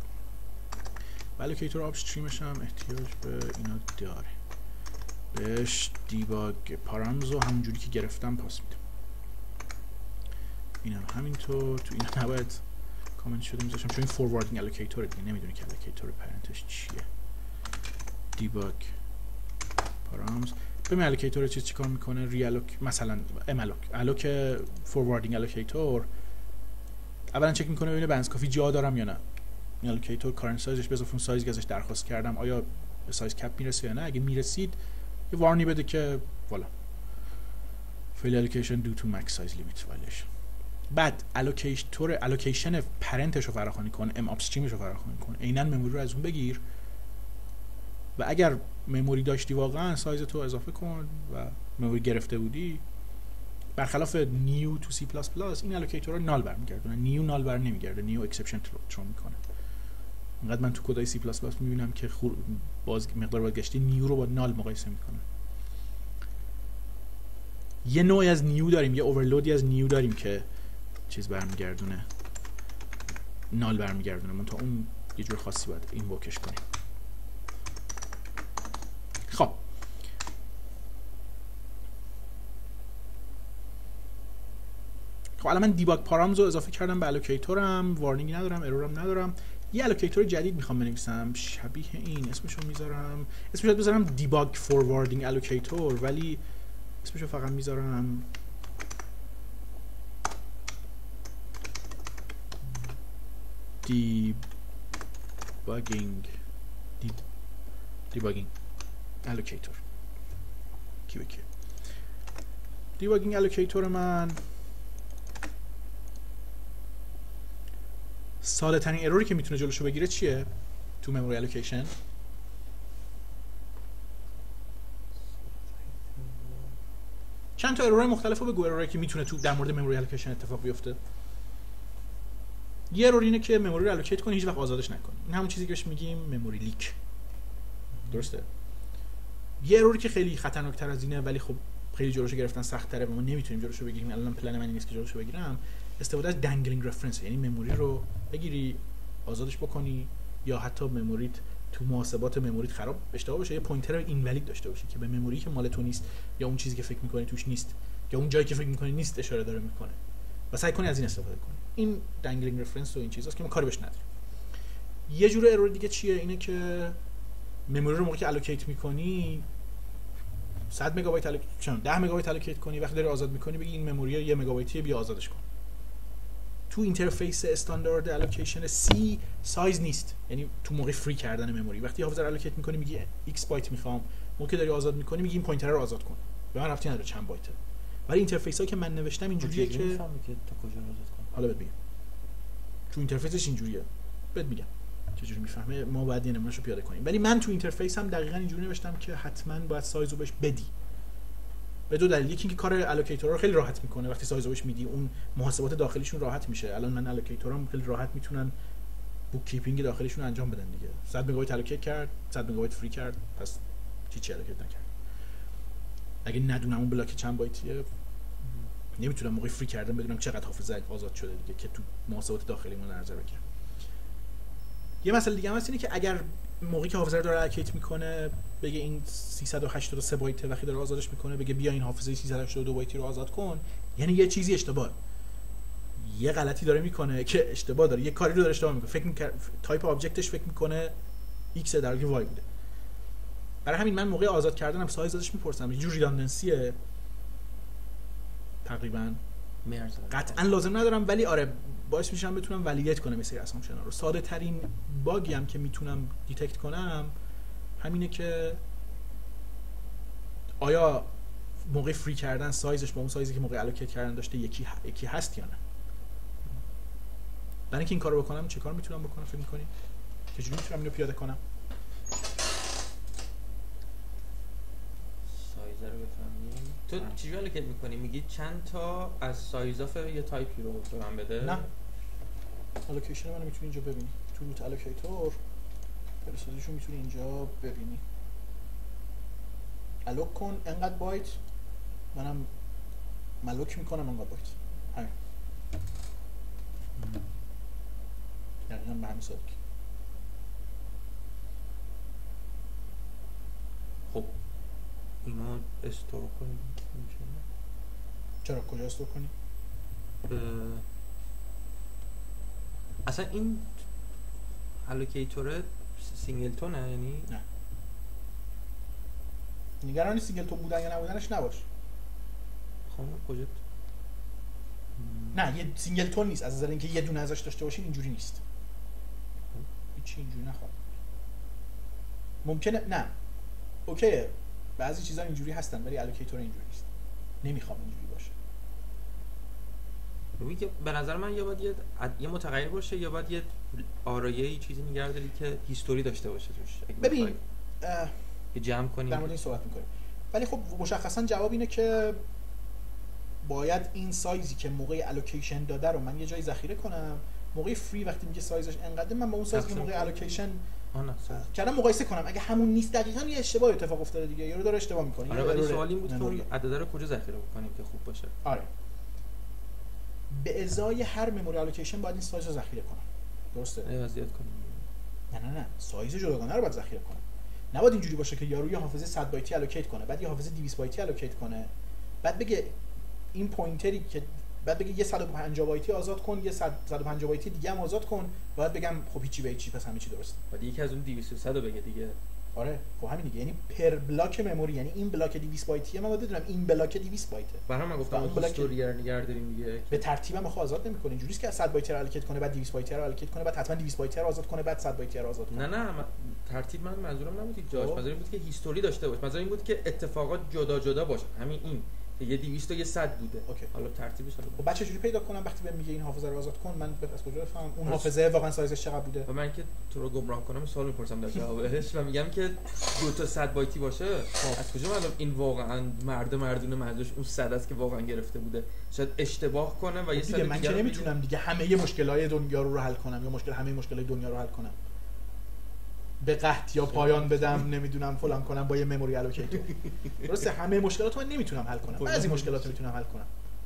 و الوکیتور آپستریمش هم احتیاج به اینا داره بهش دیباگ پارامز رو همونجوری که گرفتم پاس میدم این هم همینطور تو این نباید کامنت شده میذاشم چون این فورواردینگ الوکیتور دیگه نمیدونی که الوکیتور پرنتش چیه دیباگ پارامز ببین الوکیتور چیز چیکار میکنه ریالوک مثلا ام الوک الوک فورواردینگ الوکیتور اولا چک میکنه ببینه بنز کافی جا دارم یا نه این الوکیتور کارنت سایزش به اضافه اون سایزی که ازش درخواست کردم آیا به سایز کپ میرسه یا نه اگه میرسید یه وارنی بده که والا فیل الوکیشن دو تو مکس سایز لیمیت وایلیشن بعد الوکیتور الوکیشن پرنتش رو فراخوانی کن ام آپستریمش رو فراخوانی کن عیناً مموری رو از اون بگیر و اگر مموری داشتی واقعا سایز تو اضافه کن و مموری گرفته بودی برخلاف نیو تو سی پلاس پلاس این الوکیتور رو نال برمیگردونه نیو نال بر نمیگرده نیو اکسپشن ترو میکنه انقدر من تو کدای سی پلاس پلاس میبینم که خور... باز مقدار بازگشتی نیو رو با نال مقایسه میکنه یه نوعی از نیو داریم یه اورلودی از نیو داریم که چیز برمیگردونه نال برمیگردونه من تا اون یه جور خاصی باید این بوکش کنیم خب خب الان من دیباگ پارامز رو اضافه کردم به الوکیتورم وارنینگ ندارم ارورم ندارم یه الوکیتور جدید میخوام بنویسم شبیه این اسمشو میذارم اسمشو بذارم دیباگ فورواردینگ الوکیتور ولی اسمشو فقط میذارم دیباگینگ دی دیباگینگ الوکیتور کی بکی دیباگینگ الوکیتور من ساده ترین اروری که میتونه جلوشو بگیره چیه تو مموری الوکیشن چند تا ارورای مختلفو بگو ارورایی که میتونه تو در مورد مموری الوکیشن اتفاق بیفته یه ارور اینه که مموری رو الوکیت کنی هیچ وقت آزادش نکنی این همون چیزی که بهش میگیم مموری لیک درسته یه اروری که خیلی خطرناکتر از اینه ولی خب خیلی جلوشو گرفتن سخت تره و ما نمیتونیم جلوشو بگیریم الان پلن من نیست که جلوشو بگیرم استفاده از دنگلینگ رفرنس یعنی مموری رو بگیری آزادش بکنی یا حتی مموریت تو محاسبات مموریت خراب اشتباه باشه یه پوینتر اینوالید داشته باشه که به مموری که مال تو نیست یا اون چیزی که فکر می‌کنی توش نیست یا اون جایی که فکر می‌کنی نیست اشاره داره میکنه و سعی کنی از این استفاده کنی این دنگلینگ رفرنس و این چیزاست که ما کاری بهش نداریم یه جور ارور دیگه چیه اینه که مموری رو موقعی که الوکیت می‌کنی صد مگابایت الوکیت چون ده مگابایت الوکیت کنی وقتی داری آزاد می‌کنی بگی این مموری یه مگابایتی بیا آزادش کن تو اینترفیس استاندارد الوکیشن سی سایز نیست یعنی تو موقع فری کردن مموری وقتی حافظه رو الوکیت می‌کنی میگی ایکس بایت می‌خوام موقع داری آزاد می‌کنی میگی این پوینتر رو آزاد کن به من ربطی نداره چند بایته ولی اینترفیسایی که من نوشتم اینجوریه که می‌فهمی که تا کجا آزاد کن حالا بهت میگم تو اینترفیسش اینجوریه بهت میگم چجوری میفهمه ما بعد یه نمونهشو پیاده کنیم ولی من تو اینترفیس هم دقیقاً اینجوری نوشتم که حتما باید سایز رو بهش بدی به دو دلیل. یکی اینکه کار الوکیتورها رو خیلی راحت میکنه، وقتی سایز بهش میدی اون محاسبات داخلیشون راحت میشه. الان من الوکیتورام خیلی راحت میتونن بوک کیپینگ داخلیشون انجام بدن دیگه. صد مگابایت الوکیت کرد، صد مگابایت فری کرد، پس چی الوکیت نکرد. اگه ندونم اون بلاک چند بایتیه نمیتونم موقع فری کردن بدونم چقدر حافظه آزاد شده دیگه که تو محاسبات داخلیمون در نظر بگیرم. یه مسئله دیگه هم هست اینه که اگر موقعی که حافظه رو داره الوکیت میکنه بگه این سیصد و هشتاد و سه بایت وقتی داره آزادش میکنه بگه بیا این حافظه سیصد و هشتاد و دو بایتی رو آزاد کن، یعنی یه چیزی اشتباه، یه غلطی داره میکنه که اشتباه داره، یه کاری رو داره اشتباه میکنه، فکر میکنه تایپ آبجکتش فکر میکنه ایکس در حالی که وای بوده. برای همین من موقع آزاد کردنم سایز ازش میپرسم، یه جور ریداندنسیه تقریبا، قطعا لازم ندارم ولی آره باعث میشم بتونم ولیدیت کنم مثل اسامپشن رو. ساده ترین باگی هم که میتونم دیتکت کنم همینه که آیا موقع فری کردن سایزش با اون سایزی که موقع الوکیت کردن داشته یکی ه... یکی هست یا نه. برای اینکه این کارو بکنم چه کار میتونم بکنم فکر می‌کنی؟ چجوری میتونم اینو پیاده کنم؟ سایز رو بفهمی. تو چجوری الوکیت می‌کنی؟ میگی چند تا از سایز اف یه تایپی رو به من بده؟ نه. الوکیشن منو میتونی اینجا ببینی. تو روت الوکیتور پرسنتیجشو میتونی اینجا ببینی. الوک کن انقدر بایت، منم ملوک میکنم انقدر بایت. همین. دقیقاً به همین سادگی. خب اینو استور کنیم میشه؟ چرا کجا استور کنیم؟ اصلا این الوکیتور سینگلتونه یعنی؟ نه. نگرانی سینگلتون بودن یا نبودنش نباش. خب کجا؟ نه یه سینگلتون نیست، از نظر اینکه یه دونه ازش داشته باشین اینجوری نیست. هیچی اینجوری نخواد. ممکنه نه. اوکیه. بعضی چیزا اینجوری هستن ولی الوکیتور اینجوری نیست. نمیخوام اینجوری باشه. میگه به نظر من یا باید یه یه متغیر باشه یا باید یه آرایه چیزی نگه داری که هیستوری داشته باشه توش. ببین که جمع کنیم در مورد این صحبت می‌کنیم. ولی خب مشخصا جواب اینه که باید این سایزی که موقع الوکیشن داده رو من یه جایی ذخیره کنم. موقع فری وقتی میگه سایزش انقدر من با اون سایزی که موقع الوکیشن کردم مقایسه کنم. اگه همون نیست دقیقاً یه اشتباهی اتفاق افتاده دیگه، یارو داره اشتباه می‌کنه. آره ولی سوال این بود که اون عدد رو کجا ذخیره بکنیم که خوب باشه. آره. به ازای هر مموری الوکیشن باید این سایز رو ذخیره کنم. درسته؟ نه زیاد کنیم. نه نه نه، سایز جداگانه رو باید ذخیره کنم. نباید اینجوری باشه که یارو یه حافظه صد بایتی الوکیت کنه، بعد یه حافظه دویست بایتی الوکیت کنه، بعد بگه این پوینتری که بعد بگه یه صد و پنجاه بایتی آزاد کن، یه صد و پنجاه بایتی دیگه هم آزاد کن، بعد بگم خب هیچی به هیچی پس همه چی درسته. بعد یکی از اون دویست و صد رو بگه دیگه. آره خب همین دیگه، یعنی پر بلاک مموری، یعنی این بلاک دویست بایتیه من باید بدونم این بلاک دویست بایته. برام من گفتم اون هیستوری رو نگه داریم دیگه. به ترتیبم آخه آزاد نمی‌کنه. اینجوریه که صد بایتی رو الوکیت کنه بعد دویست بایتی رو الوکیت کنه بعد حتما دویست بایتی رو آزاد کنه بعد صد بایتی رو آزاد کنه. نه نه من... ترتیب من منظورم نبود جاش، منظورم بود که هیستوری داشته باشه. منظورم این بود که اتفاقات جدا جدا باشه. همین این که یه دویست و یه صد بوده. اوکی. حالا ترتیبش حالا خب بچه چجوری پیدا کنم وقتی بهم میگه این حافظه رو آزاد کن؟ من از کجا بفهمم اون حافظه واقعا سایزش چقدر بوده؟ و من که تو رو گمراه کنم سوال میپرسم در جوابش و میگم که دو تا صد بایتی باشه. از کجا معلوم این واقعا مرد مردونه منظورش اون صد است که واقعا گرفته بوده؟ شاید اشتباه کنه و یه صد دیگه من که نمیتونم دیگه همه مشکلای دنیا رو حل کنم یا مشکل همه مشکلای دنیا رو حل کنم. به قحط یا پایان بدم نمیدونم فلان کنم با یه مموری الوکیتور. درسته همه مشکلات رو من نمیتونم حل کنم. بعضی مشکلات رو میتونم حل کنم.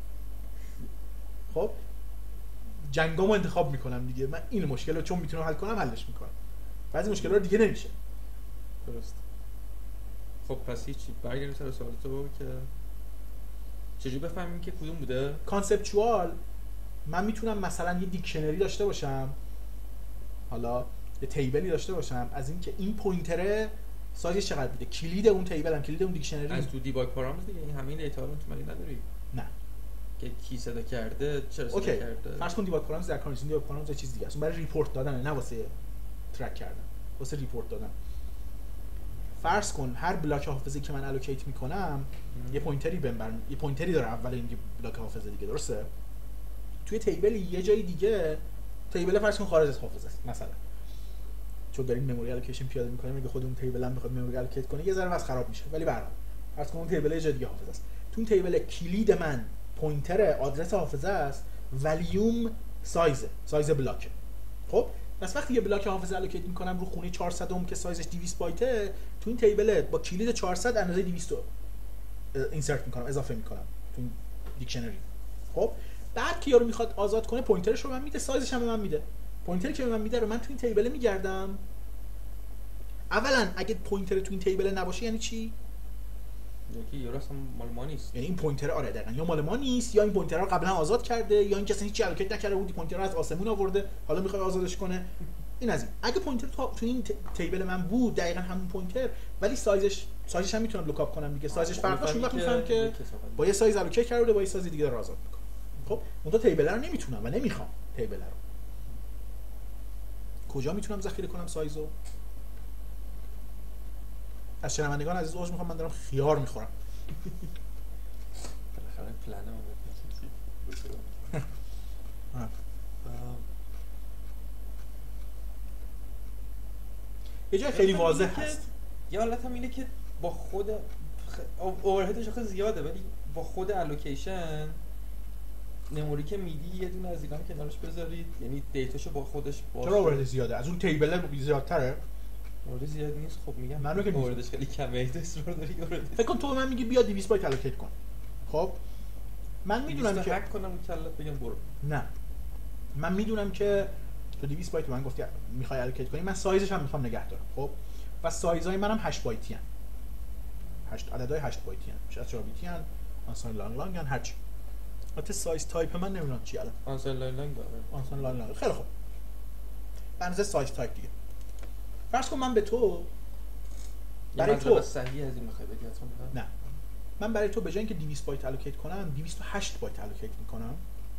خب جنگامو انتخاب میکنم دیگه. من این مشکل رو چون میتونم حل کنم حلش میکنم. بعضی مشکلات رو دیگه نمیشه. درست. خب پس هیچی برگردیم سر سوال تو که چجوری بفهمیم که کدوم بوده؟ کانسپچوال من میتونم مثلا یه دیکشنری داشته باشم. حالا یه تیبلی داشته باشم از اینکه این پوینتره سایزش چقدر بوده، کلید اون تیبل هم کلید اون دیکشنری از تو دیباگ پارامتر دیگه. این همین دیتا رو تو مگه نداری؟ نه که کی صدا کرده چرا صدا اوکی. کرده. فرض کن دیباگ پارامتر در کار نیست. دیباگ پارامتر چیز دیگه است، برای ریپورت دادن نه واسه ترک کردن، واسه ریپورت دادن. فرض کن هر بلاک حافظه‌ای که من الوکیت میکنم یه پوینتری بهم یه پوینتری داره اول این بلاک حافظه دیگه، درسته؟ توی تیبل یه جای دیگه تیبل فرض کن خارج از حافظه است مثلا، چون داریم مموری الوکیشن پیاده می‌کنیم اگه خود اون تیبل هم بخواد مموری الوکیت کنه یه ذره واسه خراب میشه، ولی به هر حال فرض کن اون تیبل یه جای دیگه حافظه است. تو این تیبل کلید من پوینتر آدرس حافظه است، ولیوم سایز سایز بلاکه. خب پس وقتی یه بلاک حافظه الوکیت میکنم رو خونه چهارصد ام که سایزش دویست بایته، تو این تیبل با کلید چهارصد اندازه دویست رو اینسرت میکنم، اضافه میکنم تو این دیکشنری. خب بعد که یارو میخواد آزاد کنه پوینترش رو به من میده، سایزش هم به من میده. پوینتری که به من میده رو من تو این تیبل میگردم. اولا اگه پوینتر تو این تیبل نباشه یعنی چی؟ یکی یارو اصلا مال ما نیست. یعنی این پوینتر آره دقیقاً یا مال ما نیست، یا این پوینتر رو قبلا آزاد کرده، یا این کسی هیچ الوکیت نکرده بود، پوینتر رو از آسمون آورده حالا میخواد آزادش کنه. این از این. اگه پوینتر تو, تو این تیبل من بود دقیقاً همون پوینتر، ولی سایزش سایزش هم میتونم لوک اپ کنم دیگه. سایزش فرق داشت، اون وقت میفهمم که با یه سایز الوکیت کرده با یه سایز دیگه رو آزاد میکنم. خب اون تا تیبل رو نمیتونم و نمیخوام تیبل رو. کجا میتونم ذخیره کنم سایزو؟ از شنوندگان عزیز عذر میخوام، من دارم خیار میخورم. بالاخره پلن اومد. یه جای خیلی واضح هست. یه حالت هم اینه که با خود اورهدش خیلی زیاده، ولی با خود الوکیشن مموری که میدی یه دونه از اینا کنارش بذارید، یعنی دیتاشو با خودش باشه. چرا اورهد زیاده؟ از اون تیبل زیادتره؟ اورهد زیاد نیست. خب میگم من رو که اوردش خیلی کمه، ایت اصرار داری اورهد. فکر کن تو به من میگی بیا دویست بایت الوکیت کن. خب من میدونم که هک کنم کلت بگم برو. نه من میدونم که تو دویست بایت من گفتی میخوای الوکیت کنی، من سایزش هم میخوام نگه دارم. خب و سایزهای منم هشت بایتی ان. هشت عددهای هشت بایتی ان. شصت و چهار بیتی ان، آنساین لانگ لانگ ان، هر چی. البته سایز تایپ من نمیدونم چی الان. آنساین لانگ لانگ داره. آنساین لانگ لانگ. خیلی خوب. بنظر سایز تایپ دیگه. فرض کن من به تو برای تو صحیح از این میخوای بگی اصلا نه. من برای تو به جای اینکه دویست بایت الوکیت کنم دویست و هشت بایت الوکیت میکنم.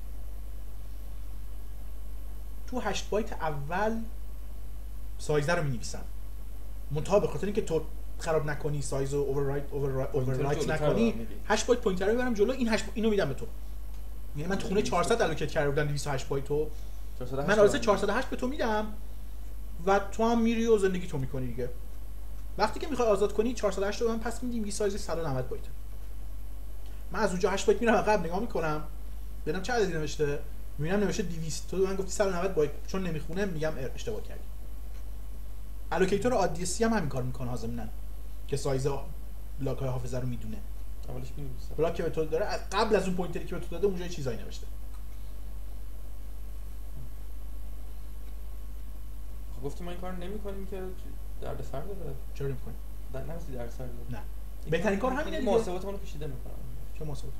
تو هشت بایت اول سایز رو می‌نویسم. منتها به خاطر اینکه تو خراب نکنی سایز رو اووررایت اووررایت نکنی، هشت بایت پوینتر رو میبرم جلو، این هشت اینو میدم به تو. یعنی من تو خونه چهارصد الوکیت کرده بودم دویست و هشت بایتو، من آدرس چهارصد و هشت به تو میدم و تو هم میری و زندگی تو میکنی دیگه. وقتی که میخوای آزاد کنی چهارصد و هشت رو من پس میدیم، یه سایز صد و نود بایت. من از اونجا هشت بایت میرم عقب نگاه میکنم ببینم چه عددی نوشته، میبینم نوشته دویست، تو من گفتی صد و نود بایت، چون نمیخونه میگم اشتباه کردی. الوکیتور عادی سی هم همین کار میکنه حاضرن که سایز بلاک های حافظه رو میدونه. اولش می‌نویسه بلاک که به تو داره قبل از اون پوینتری که به تو داده اونجا چیزایی نوشته. خب گفتیم ما این کارو نمی‌کنیم که دردسر داره. چرا نمی‌کنیم؟ در نمی‌سی دردسر داره. نه. بهترین کار همینه دیگه. محاسباتمون رو پیچیده می‌کنم. چه محاسباتی؟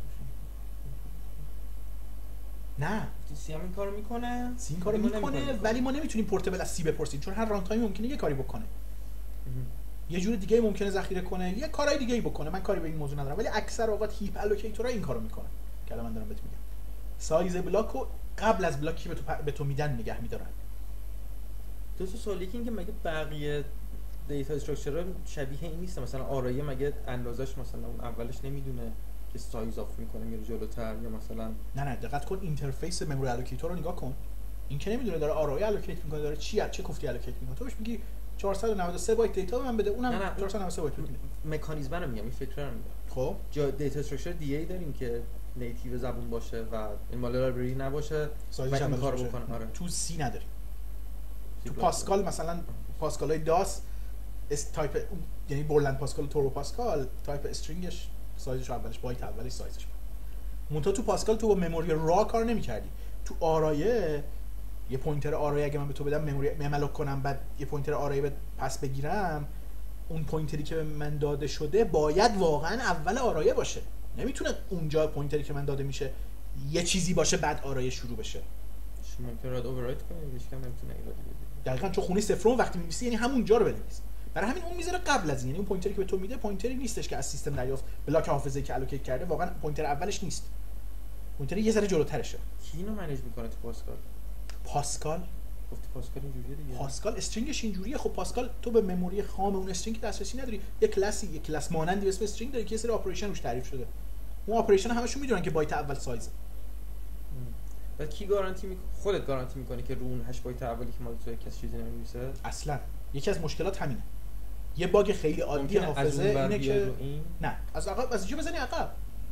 نه سی هم این کارو میکنه، سی این کارو میکنه، ولی ما نمیتونیم پورتبل از سی بپرسیم چون هر ران تایم ممکنه یه کاری بکنه. یه جور دیگه ممکنه ذخیره کنه، یه کارهای دیگه‌ای بکنه. من کاری به این موضوع ندارم، ولی اکثر اوقات هیپ الوکیتورها این کارو میکنن. که الان من دارم بهت میگم. سایز بلاکو قبل از بلاکی به تو پ... به تو میدن نگه میدارن. دو تا سوالی که اینکه مگه بقیه دیتا استراکچرها شبیه این نیست؟ مثلا آرایه مگه اندازش مثلا اون اولش نمیدونه که سایز آف میکنه میره جلوتر، یا مثلا نه نه دقت کن اینترفیس مموری الوکیتور رو نگاه کن. این که نمیدونه داره آرایه الوکیت میکنه، داره چی چه کوفتی الوکیت میکنه. تو بهش میگی چهارصد و نود و سه بایت دیتا به من بده، اونم چهارصد و نود و سه بایت میده. مکانیزم رو میگم، این فکر رو میگم. خب جا دیتا استراکچر دی ای داریم که نیتیو زبون باشه و این مال لایبرری نباشه و این کارو بکنه. آره تو سی نداریم. تو پاسکال مثلا پاسکالای داس اس تایپ، یعنی بولند پاسکال و توربو پاسکال تایپ استرینگش سایزش اولش بایت اولش سایزش بود. منتها تو پاسکال تو با مموری را کار نمی‌کردی. تو آرایه یه پوینتر آرایه اگه من به تو بدم مموری مملک کنم بعد یه پوینتر آرایه پس بگیرم، اون پوینتری که به من داده شده باید واقعا اول آرایه باشه. نمیتونه اونجا پوینتری که من داده میشه یه چیزی باشه بعد آرایه شروع بشه. شما ممکنه راد اووررایت کنید، هیچ کم نمیتونه ایراد بگیره. دقیقاً چون خونه صفرون وقتی می‌نویسی یعنی همونجا رو بنویس. برای همین اون میذاره قبل از این، یعنی اون پوینتری که به تو میده پوینتری نیستش که از سیستم دریافت بلاک حافظه‌ای که الوکیت کرده، واقعا پوینتر اولش نیست. پوینتر یه ذره جلوترشه. کی اینو منیج میکنه تو پاسکال؟ پاسکال گفتی پاسکال اینجوریه دیگه. پاسکال استرینگش اینجوریه. خب پاسکال تو به مموری خام اون استرینگ دسترسی نداری. یه کلاسی یه کلاس مانندی به اسم استرینگ داره که یه سری اپریشن روش تعریف شده. اون اپریشن همشون میدونن که بایت اول سایزه. بعد کی گارانتی میکنه؟ خودت گارانتی میکنی که رو اون هشت بایت اولی که مال تو کسی چیزی نمی‌نویسه؟ اصلا یکی از مشکلات همینه. یه باگ خیلی عادی حافظه اینه که این؟ نه از عقب از اینجا بزنی عقب.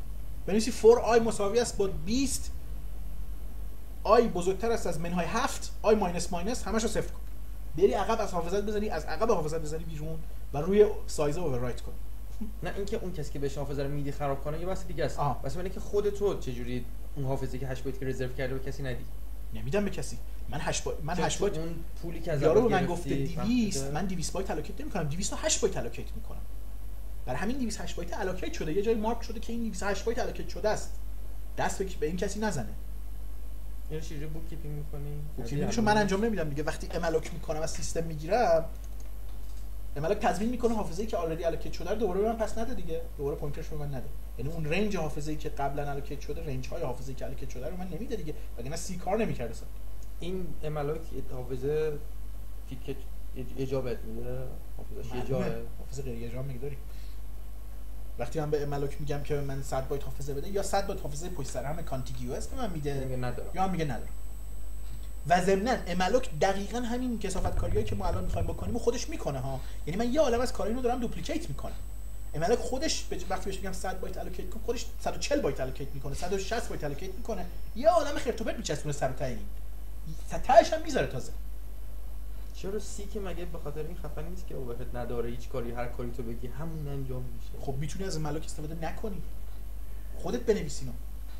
بنویسی فور آی مساوی است با بیست، آی بزرگتر است از منهای هفت، آی ماینس ماینس همش رو صفر کن. بری عقب از حافظت بزنی، از عقب حافظت بزنی بیرون و روی سایز اووررایت کن. نه اینکه اون کسی که بهش حافظه رو میدی خراب کنه یه بحث دیگه است. واسه اینه که خودت تو چجوری اون حافظه که هشت بایت که رزرو کرده به کسی ندی. نمیدم به کسی. من هشت بایت من هشت بایت اون پولی که از یارو من گفته دویست، من دویست بایت الوکیت نمی‌کنم، دویست و هشت بایت الوکیت می‌کنم. برای همین دویست و هشت بایت الوکیت شده، یه جای مارک شده که این دویست و هشت بایت الوکیت شده است. دست به این کسی نزنه. یعنی چجوری بوک کیپینگ می‌کنی؟ بوک کیپینگشو من انجام نمیدم دیگه. وقتی امالوک می‌کنم از سیستم میگیرم، امالوک تضمین می‌کنه حافظه‌ای که آلردی الوکیت شده رو دوباره به من پس نده دیگه. دوباره پوینترش رو من نده. یعنی اون رنج حافظه‌ای که قبلا الوکیت شده، رنج‌های حافظه‌ای که الوکیت شده رو من نمیده دیگه. وگرنه سی کار نمی‌کرد اصلا. این امالوک حافظه که اجابت میده، حافظه‌اش یه جای حافظه غیر اجرا می‌داری. وقتی من به امالوک میگم که من صد بایت حافظه بده، یا صد بایت حافظه پشت سر هم کانتیگیوس به من میده یا میگه نداره. و ضمناً امالوک دقیقاً همین کثافت کاریایی که ما الان می‌خوایم بکنیم و خودش میکنه ها. یعنی من یه عالم از کارا اینو دارم دوپلیکیت میکنم. امالوک خودش وقتی بهش میگم صد بایت الوکیت کن، خودش صد و چهل بایت الوکیت میکنه، صد و شصت بایت الوکیت میکنه. یه عالم خرت و پرت میچسبونه سر تا این. تهش هم میذاره تازه. چرا سی که مگه به خاطر این خفن نیست که اوورهد نداره، هیچ کاری هر کاری تو بگی همون انجام میشه؟ خب میتونی از ملوک استفاده نکنی، خودت بنویس اینو.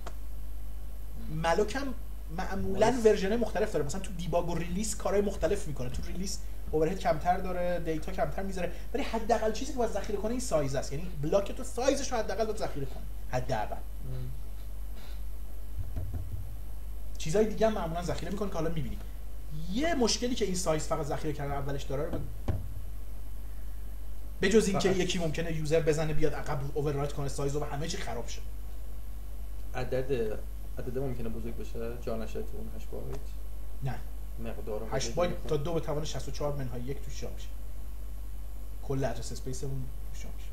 ملوک هم معمولا ورژن مختلف داره، مثلا تو دیباگ و ریلیس کارهای مختلف میکنه. تو ریلیس اوورهد کمتر داره، دیتا کمتر میذاره، ولی حداقل چیزی که باید ذخیره کنه این سایز است. یعنی بلاک تو سایزش رو حداقل باید ذخیره کنه، حداقل. چیزای دیگه هم معمولا ذخیره میکنه که حالا میبینی. یه مشکلی که این سایز فقط ذخیره کردن اولش داره رو به جز اینکه یکی ممکنه یوزر بزنه بیاد عقب اووررایت کنه سایز رو و همه چی خراب شه. عدد عدد ممکنه بزرگ بشه، جا نشه تو اون هشت بایت. نه، مقدار هشت بایت تا دو به توان شصت و چهار منهای یک توش جا میشه. کل ادرس اسپیس اون توش جا میشه.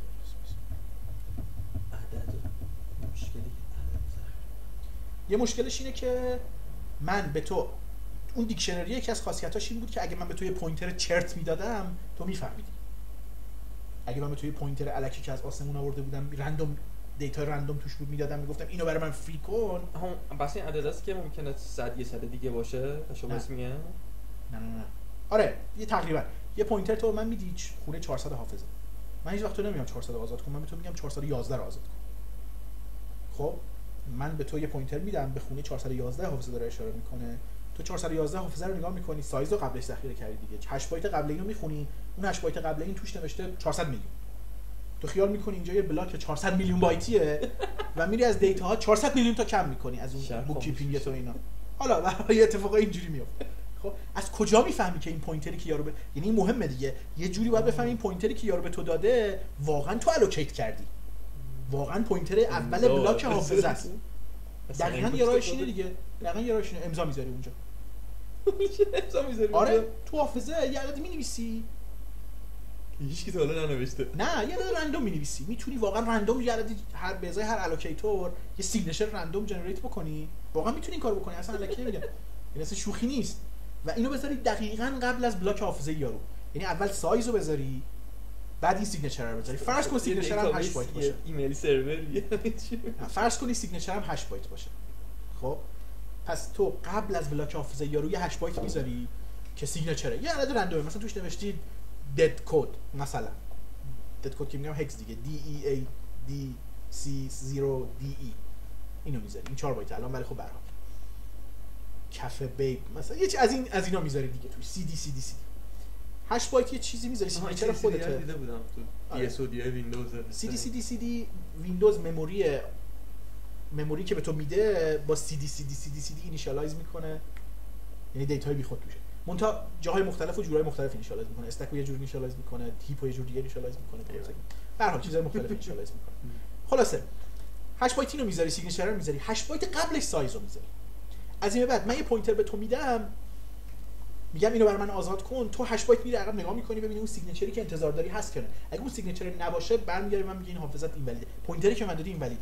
عدد مشکلی یه مشکلش اینه که من به تو اون دیکشنری یکی از خاصیتاش این بود که اگه من به تو یه پوینتر چرت میدادم تو میفهمیدی. اگه من به تو یه پوینتر الکی که از آسمون آورده بودم رندوم دیتا رندوم توش بود میدادم میگفتم اینو برای من فری کن، هم بس این عدد است که ممکنه صد یه صد دیگه باشه تشابه میگه. نه نه نه آره یه تقریبا یه پوینتر تو من میدی خونه چهارصد حافظه، من هیچ وقت تو نمیگم چهارصد آزاد کن، من به تو میگم چهارصد و یازده رو آزاد کن. خب من به تو یه پوینتر میدم به خونه چهارصد و یازده حافظه داره اشاره میکنه، تو چهارصد و یازده حافظه رو نگاه میکنی، سایز رو قبلش ذخیره کردی دیگه، هشت بایت قبل اینو میخونی، اون هشت بایت قبل این توش نوشته چهارصد میلیون، تو خیال میکنی اینجا یه بلاک چهارصد میلیون بایتیه و میری از دیتا ها چهارصد میلیون تا کم میکنی از اون بوک کیپینگ تو اینا. حالا برای اتفاقای اینجوری میفته. خب از کجا میفهمی که این پوینتری که یارو به یعنی این مهمه دیگه، یه جوری باید بفهمی این پوینتری که یارو به تو داده واقعا تو الوکیت کردی، واقعا پوینتر اول بلاک حافظه است. دقیقاً یه راهش اینه دیگه، دقیقاً یه راهش اینه، امضا میذاری اونجا. امضا میذاری آره تو حافظه یه عدد مینویسی هیچ کی تا حالا ننوشته، نه یه عدد رندوم مینویسی، میتونی واقعا رندوم یه عدد هر به ازای هر الوکیتور یه سیگنچر رندوم جنریت بکنی، واقعا میتونی این کارو بکنی، اصلا الکی نمیگم، این اصلا شوخی نیست. و اینو بذاری دقیقاً قبل از بلاک حافظه یارو، یعنی اول سایز رو بذاری بعد این سیگنچر رو بذاری. فرض کن سیگنچر هم هشت بایت باشه، ایمیل سروریه. فرض کن سیگنچر هم هشت بایت باشه. خب پس تو قبل از بلاک حافظه یارو یه هشت بایت میذاری که سیگنچره، یه عدد رندومه، مثلا توش نوشتی دد کد، مثلا دد کد که میگم هکس دیگه، دی ای ای دی سی صفر دی ای، اینو میذاری، این چهار بایت الان، ولی خب به هر حال کافه بیب مثلا یه چیز از این از اینا میذاری دیگه، توش سی دی سی دی سی دی هشت بایت یه چیزی میذاری، سیگنچر خودته. دیده بودم تو دی اس او دی ویندوز سی دی سی دی سی دی ویندوز مموری مموری که به تو میده با سی دی سی دی سی دی سی دی اینیشیالایز میکنه، یعنی دیتای بیخود توشه، منتها جاهای مختلف و جورای مختلف اینیشیالایز میکنه، استک رو یه جور اینیشیالایز میکنه، هیپ رو یه جور دیگه اینیشیالایز میکنه، به هر حال چیزای مختلف اینیشیالایز میکنه. خلاصه هشت بایت اینو میذاری، سیگنچر رو میذاری، هشت بایت قبلش سایز رو میذاری. از این به بعد من یه پوینتر به تو میدم، میگم اینو برای من آزاد کن، تو هشت بایت میری عقب نگاه میکنی ببینی اون سیگنچری که انتظار داری هست کنه، اگه اون سیگنچر نباشه برمیگردی من میگه این حافظت اینولیده، پوینتری که من دادی اینولیده،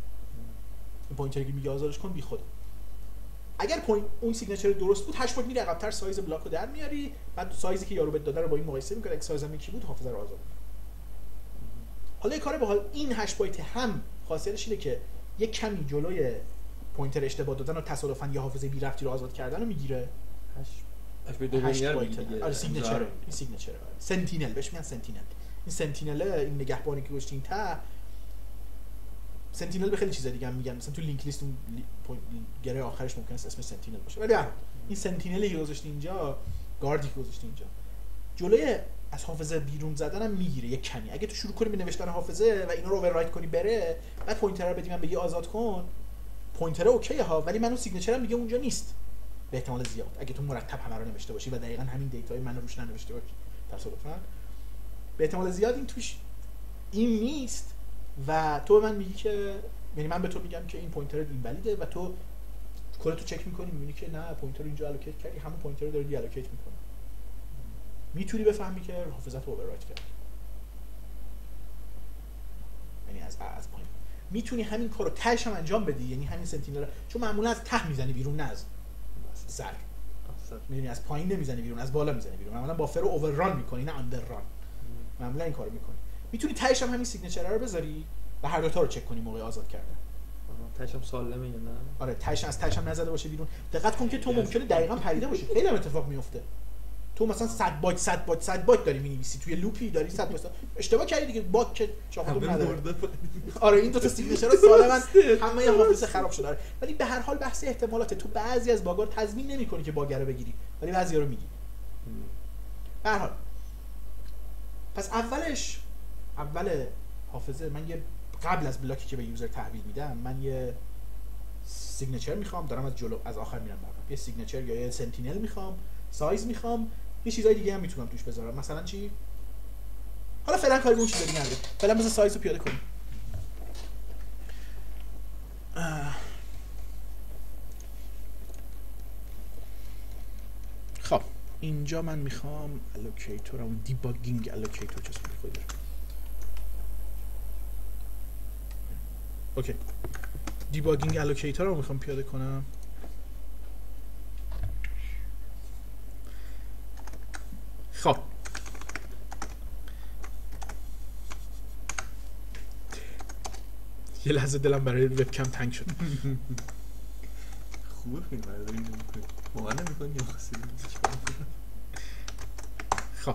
این پوینتری که میگه آزادش کن بیخود. اگر پوینت اون سیگنچر درست بود هشت بایت میری عقب‌تر سایز بلاک رو در میاری، بعد سایزی که یارو بهت داده رو با این مقایسه میکنی، اگه سایز هم یکی بود حافظه رو آزاد. حالا یه کار باحال، این هشت بایت هم خاصیتش اینه که یک کمی جلوی پوینتر اشتباه دادن و تصادفاً یه حافظه بی ربطی رو آزاد کردن رو میگیره. اف به دومیه رو میگه. آره سیگنچر، این سیگنچر. سنتینل بهش میگن سنتینل. این سنتینل، این نگهبانی که گذاشتین تا سنتینل به خیلی چیزا دیگه هم میگن، مثلا تو لینک لیست اون گره آخرش ممکنه اسم سنتینل باشه، ولی این سنتینلی که گذاشتین اینجا، گاردی که گذاشتین اینجا، جلوی از حافظه بیرون زدن هم میگیره یک کمی. اگه تو شروع کنی به نوشتن حافظه و اینا رو اوررایت کنی بره، بعد پوینتر رو بدی من بگی آزاد کن، پوینتر اوکیه ها، ولی منو سیگنچرم دیگه اونجا نیست به احتمال زیاد، اگه تو مرتب همه رو نوشته باشی و دقیقاً همین دیتای منو روش ننوشته باشی تصادفاً، به احتمال زیاد این توش این نیست و تو به من میگی که، یعنی من به تو میگم که این پوینتر این ولیده و تو کل تو چک میکنی میبینی که نه پوینتر رو اینجا الوکیت کردی، همون پوینتر رو داری دی الوکیت میکنی، میتونی بفهمی که حافظت رو اوررایت کردی، یعنی از از پایین میتونی همین کارو تهش هم انجام بدی، یعنی همین سنتینل رو، چون معمولا از ته میزنی بیرون، نه از سر، میدونی از پایین نمیزنی بیرون، از بالا میزنی بیرون، معمولا بافر رو اوورران میکنی نه اندر ران، معمولا این کارو میکنی. میتونی تهش هم همین سیگنچر رو بذاری و هر دو تا رو چک کنی موقع آزاد کردن. تهش هم سالمه یا نه؟ آره تهش از تهش هم نزده باشه بیرون. دقت کن که تو ممکنه دقیقاً پریده باشه، خیلی هم اتفاق میفته. تو مثلا صد بایت صد بایت صد بایت داری می‌نویسی توی لوپی، داری صد بایت اشتباه کردی دیگه، باگ که چاقو نداره. آره این دو تا سیگنچر سالمن، همه ی حافظه خراب شده. ولی به هر حال بحث احتمالات، تو بعضی از باگا رو تضمین نمی‌کنی که باگ رو بگیری، ولی بعضی‌ها رو میگی. به هر حال پس اولش اول حافظه من یه قبل از بلاکی که به یوزر تحویل میدم، من یه سیگنچر میخوام، دارم از جلو از آخر میرم بالا، یه سیگنچر یا یه سنتینل میخوام، سایز میخوام، یه چیزای دیگه هم میتونم توش بذارم. مثلا چی؟ حالا فعلا کاری به اون چیزا دیگه نداریم، فعلا بذار سایز رو پیاده کنیم. خب اینجا من میخوام الوکیتور، اون دیباگینگ الوکیتور چه اسمی خود داره. اوکی، دیباگینگ الوکیتور رو میخوام پیاده کنم. خب یه لحظه دلم برای وبکم تنگ شد. خوبه فیلم برداری نمی‌کنی، واقعا نمی‌کنی یا خاصی نمی‌کنی. خب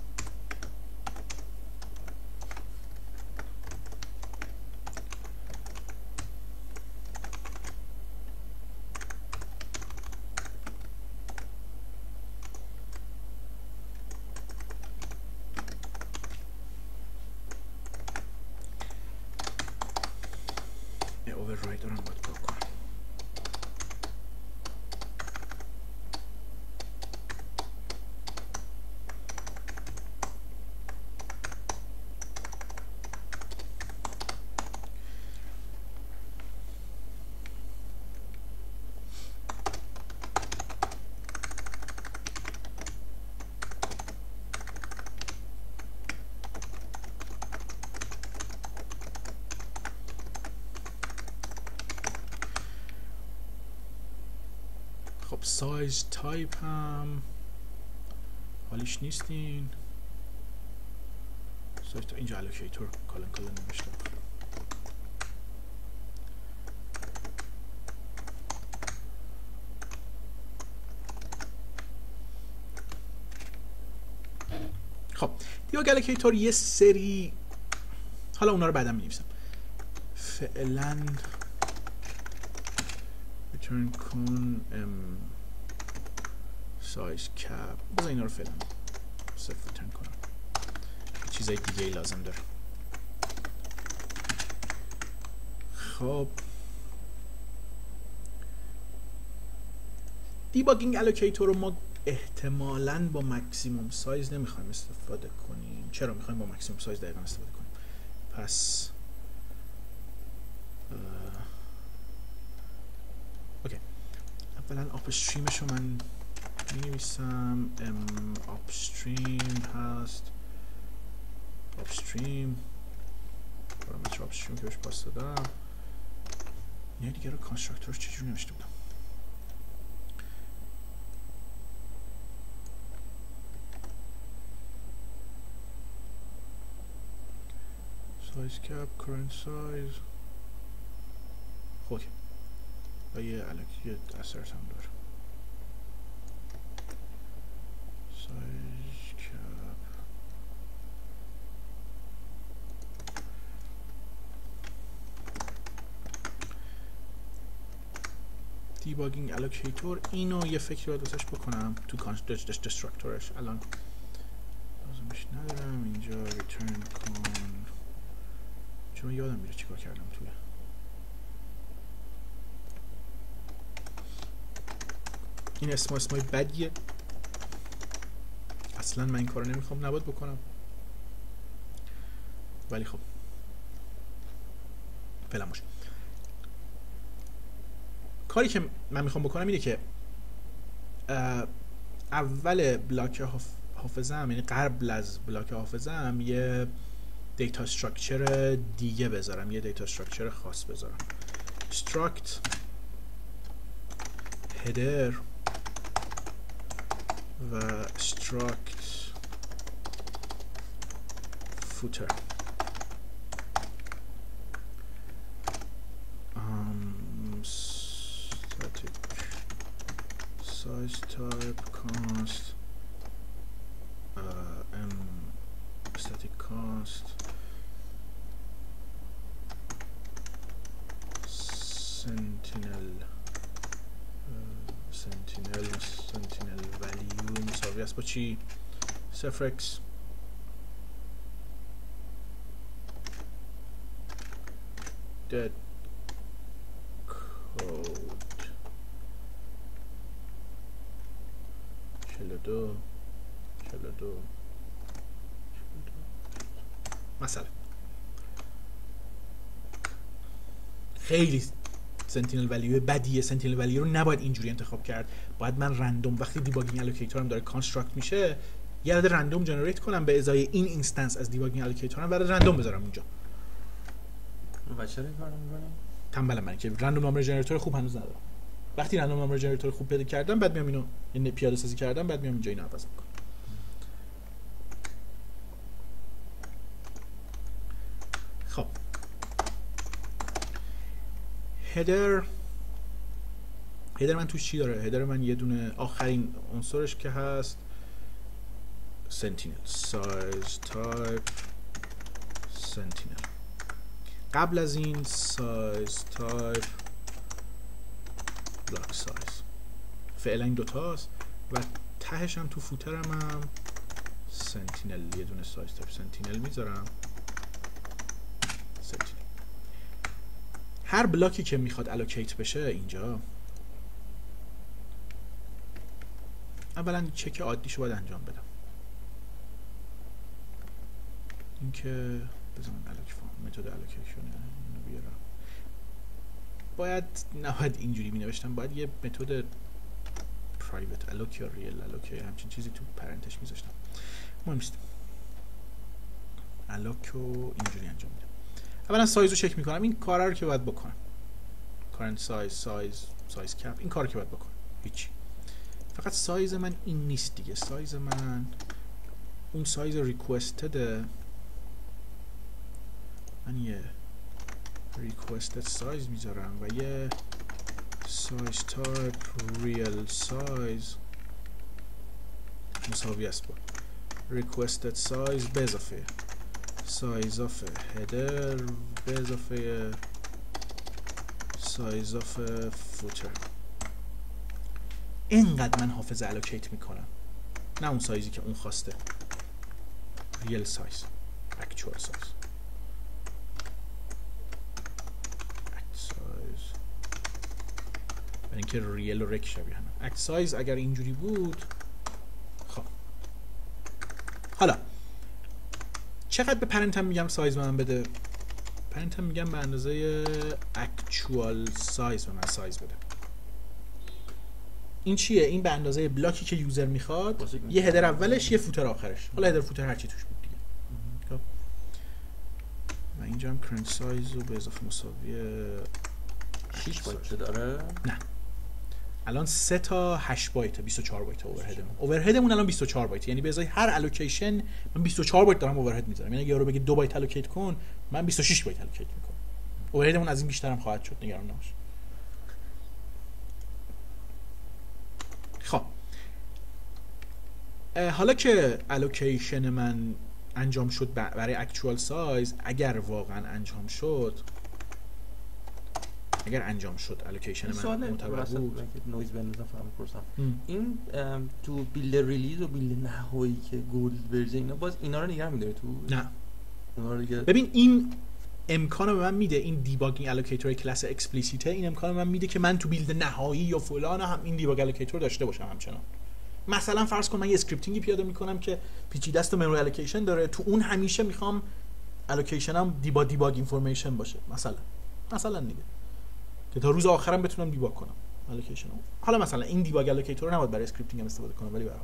اوورراید رو باید پاک کنم. خب سایز تایپ هم حالیش نیستین. سایز تا اینجا الوکیتور کالن کالن نمیشتم. خب دیباگ الوکیتور یه سری، حالا اونا رو بعدا می‌نویسم. فعلا return کن ام سایز کپ، بذار اینا رو فعلا صفر return کنم، چیزای دیگه ای لازم داره. خب دیباگینگ الوکیتور رو ما احتمالاً با مکسیموم سایز نمیخوایم استفاده کنیم. چرا میخوایم با مکسیموم سایز دقیقاً استفاده کنیم؟ پس اوکی، اولا آپستریمش رو من می نویسم، ام آپستریم هست، آپستریم پارامتر آپستریم که بهش پاس دادم. اینه دیگه رو کانستراکتورش چجور نوشته بودم؟ size cap current size خب و یه الکی اثرت هم داره. سایز کپ دیباگینگ الوکیتور، اینو یه فکری باید واسش بکنم تو دسترکتورش. الان لازمش ندارم. اینجا ریترن کن، چون یادم میره چیکار کردم توی این اسم اسمای بدیه، اصلا من این کارو نمیخوام، نباید بکنم، ولی خب فعلا کاری که من میخوام بکنم اینه که اول بلاک حافظه‌ام، یعنی قبل از بلاک حافظه‌ام یه دیتا استراکچر دیگه بذارم، یه دیتا استراکچر خاص بذارم. struct header و struct footer. um, static size type const uh, m static const sentinel uh, sentinel sentinel value مساوی است با چی؟ صفر x dead code چهل و دو چهل و دو مثلا. خیلی سنتینل ولیو بدیه. سنتینل ولیو رو نباید اینجوری انتخاب کرد، باید من رندوم وقتی دیباگینگ الوکیتورم داره کانستراکت میشه یه عدد رندوم جنریت کنم به ازای این اینستنس از دیباگینگ الوکیتورم و عدد رندوم بذارم اونجا. و چرا این کارو می‌کنی؟ تنبلم من که رندوم نامبر جنریتور خوب هنوز ندارم. وقتی رندوم نامبر جنریتور خوب پیدا کردم بعد میام اینو یعنی پیاده سازی کردم بعد میام اینجا اینو عوض می‌کنم. خب هدر هدر من توش چی داره؟ هدر من یه دونه آخرین عنصرش که هست sentinel size type sentinel. قبل از این size type block size. فعلا این دوتاست و تهش هم تو فوترم هم sentinel یه دونه size type sentinel میذارم. sentinel هر بلاکی که میخواد allocate بشه اینجا اولا چک عادیشو باید انجام بدم. اینکه بذارم الوک فارم متد الوکیشن اینو بیارم. باید نباید اینجوری می نوشتم، باید یه متد پرایوت الوک یا ریل الوک همچین چیزی تو پرنتش میذاشتم. مهم نیست. الوک رو اینجوری انجام میدم. اولا سایز رو چک میکنم. این کارا رو که باید بکنم. current size سایز سایز کپ این کارو که باید بکنم. هیچی. فقط سایز من این نیست دیگه. سایز من اون سایز ریکوستد، من یه ریکوستد سایز میذارم و یه سایز تایپ ریل سایز مساوی است با ریکوستد سایز به اضافه سایز آف هدر به اضافه سایز آف فوتر. اینقدر من حافظه الوکیت میکنم، نه اون سایزی که اون خواسته. ریل سایز اکچوال سایز اکت سایز برای اینکه ریل و رک شبیه هم. اکت سایز اگر اینجوری بود. خب حالا چقدر به پرنتم میگم سایز به من بده؟ پرنتم میگم به اندازه اکچوال سایز به من سایز بده. این چیه؟ این به اندازه بلاکی که یوزر میخواد، یه هدر اولش یه فوتر آخرش. حالا هدر فوتر هرچی توش بود دیگه. خب و اینجا هم کرنت سایز رو به اضافه مساوی شش بایت داره؟ نه الان سه تا هشت بایت، بیست و چهار بایت اورهدمون. اورهدمون الان بیست و چهار بایت، یعنی به ازای هر الوکیشن من بیست و چهار بایت دارم اورهد میذارم. یعنی اگه یارو بگه دو بایت الوکیت کن، من بیست و شش بایت الوکیت میکنم. اورهدمون از این بیشتر هم خواهد شد، نگران نباش. حالا که الوکیشن من انجام شد برای اکچوال سایز، اگر واقعا انجام شد اگر انجام شد الوکیشن من معتبر بود، نویز بندازم فهم پرسم این تو بیلد ریلیز و بیلد نهایی که گولد ورژن اینا باز اینا رو نگه می‌داره تو؟ نه اونا رو دیگه ببین این امکان به من میده، این دیباگینگ الوکیتور کلاس اکسپلیسیته این امکان به من میده که من تو بیلد نهایی یا فلان هم این دیباگ الوکیتور داشته باشم همچنان. مثلا فرض کن من یه اسکریپتینگی پیاده میکنم که پیچیده است و مموری الوکیشن داره، تو اون همیشه میخوام الوکیشنم دیبا دیباگ اینفورمیشن باشه مثلا مثلا دیگه که تا روز آخرم بتونم دیباگ کنم الوکیشنم. حالا مثلا این دیباگ الوکیتور رو نباید برای اسکریپتینگ هم استفاده کنم، ولی به هر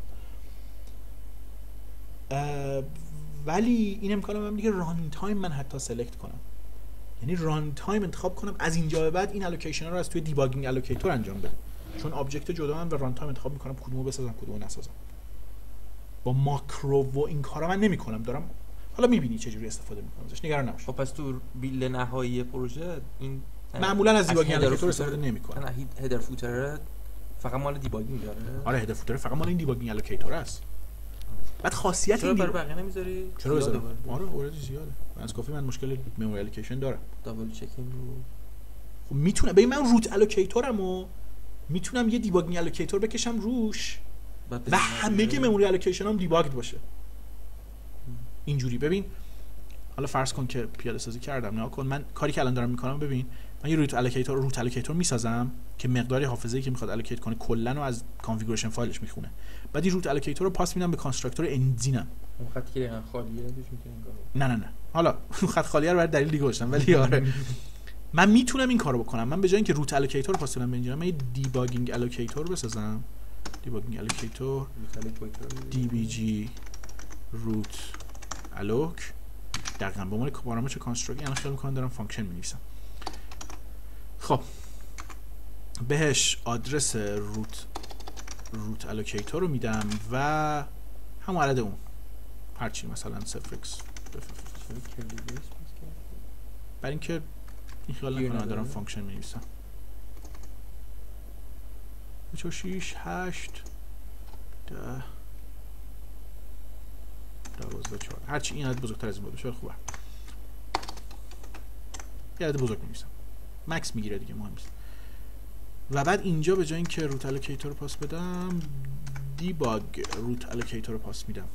حال ولی این امکانه من میگه ران تایم من حتی سلکت کنم، یعنی ران تایم انتخاب کنم از اینجا به بعد این الوکیشن رو از توی دیباگینگ الوکیتور انجام بدم، چون آبجکت جدا هم و ران تایم انتخاب میکنم کدومو بسازم کدومو نسازم. با ماکرو و این کارا من نمیکنم، دارم حالا میبینی چه جوری استفاده میکنم ازش، نگران نباش. خب پس تو بیلد نهایی پروژه این معمولا از دیباگینگ الوکیتور استفاده نمیکنم. نه هدر فوتر فقط مال دیباگینگ داره. آره هدر فوتر فقط مال این دیباگینگ الوکیتور است. بعد خاصیت چرا برای بقیه نمیذاری؟ چرا بذارم؟ آره اوردی زیاده. از کافی من مشکل مموری الوکیشن دارم. دابل چکینگ رو خب میتونم ببین من روت الوکیتورمو میتونم یه دیباگینگ الوکیتور بکشم روش و همه که مموری الوکیشن هم دیباگد باشه. اینجوری ببین حالا فرض کن که پیاده سازی کردم، نه کن من کاری که الان دارم میکنم، ببین من یه روت الوکیتور روت الوکیتور میسازم که مقداری حافظه‌ای که میخواد الوکیت کنه کلا رو از کانفیگوریشن فایلش میخونه. بعد این روت الوکیتور رو پاس میدم به کانستراکتور انزینم. اون خط که خالیه توش میتونین کارو. نه نه نه حالا خط خالیه رو برای دلیل دیگه گذاشتم، ولی آره من میتونم این کارو بکنم. من به جای اینکه روت الوکیتور رو پاس بدم به انجین، من یه دیباگینگ الوکیتور بسازم. دیباگینگ الوکیتور دی بی جی روت الوک دقیقاً به عنوان پارامتر کانستراکت، یعنی خیال می‌کنم دارم فانکشن می‌نویسم. خب بهش آدرس روت روت الوکیتور رو میدم و همون عدد اون هرچی مثلا صفر ایکس برای اینکه این خیال نکنم دارم فانکشن می‌نویسم. چهار شش هشت ده دوازده چهار هرچی این عدد بزرگتر از این باشه خوبه. یه عدد بزرگ می‌نویسم، مکس میگیره دیگه مهم نیست. و بعد اینجا به جای اینکه روت الوکیتور رو پاس بدم دیباگ روت الوکیتور رو پاس میدم.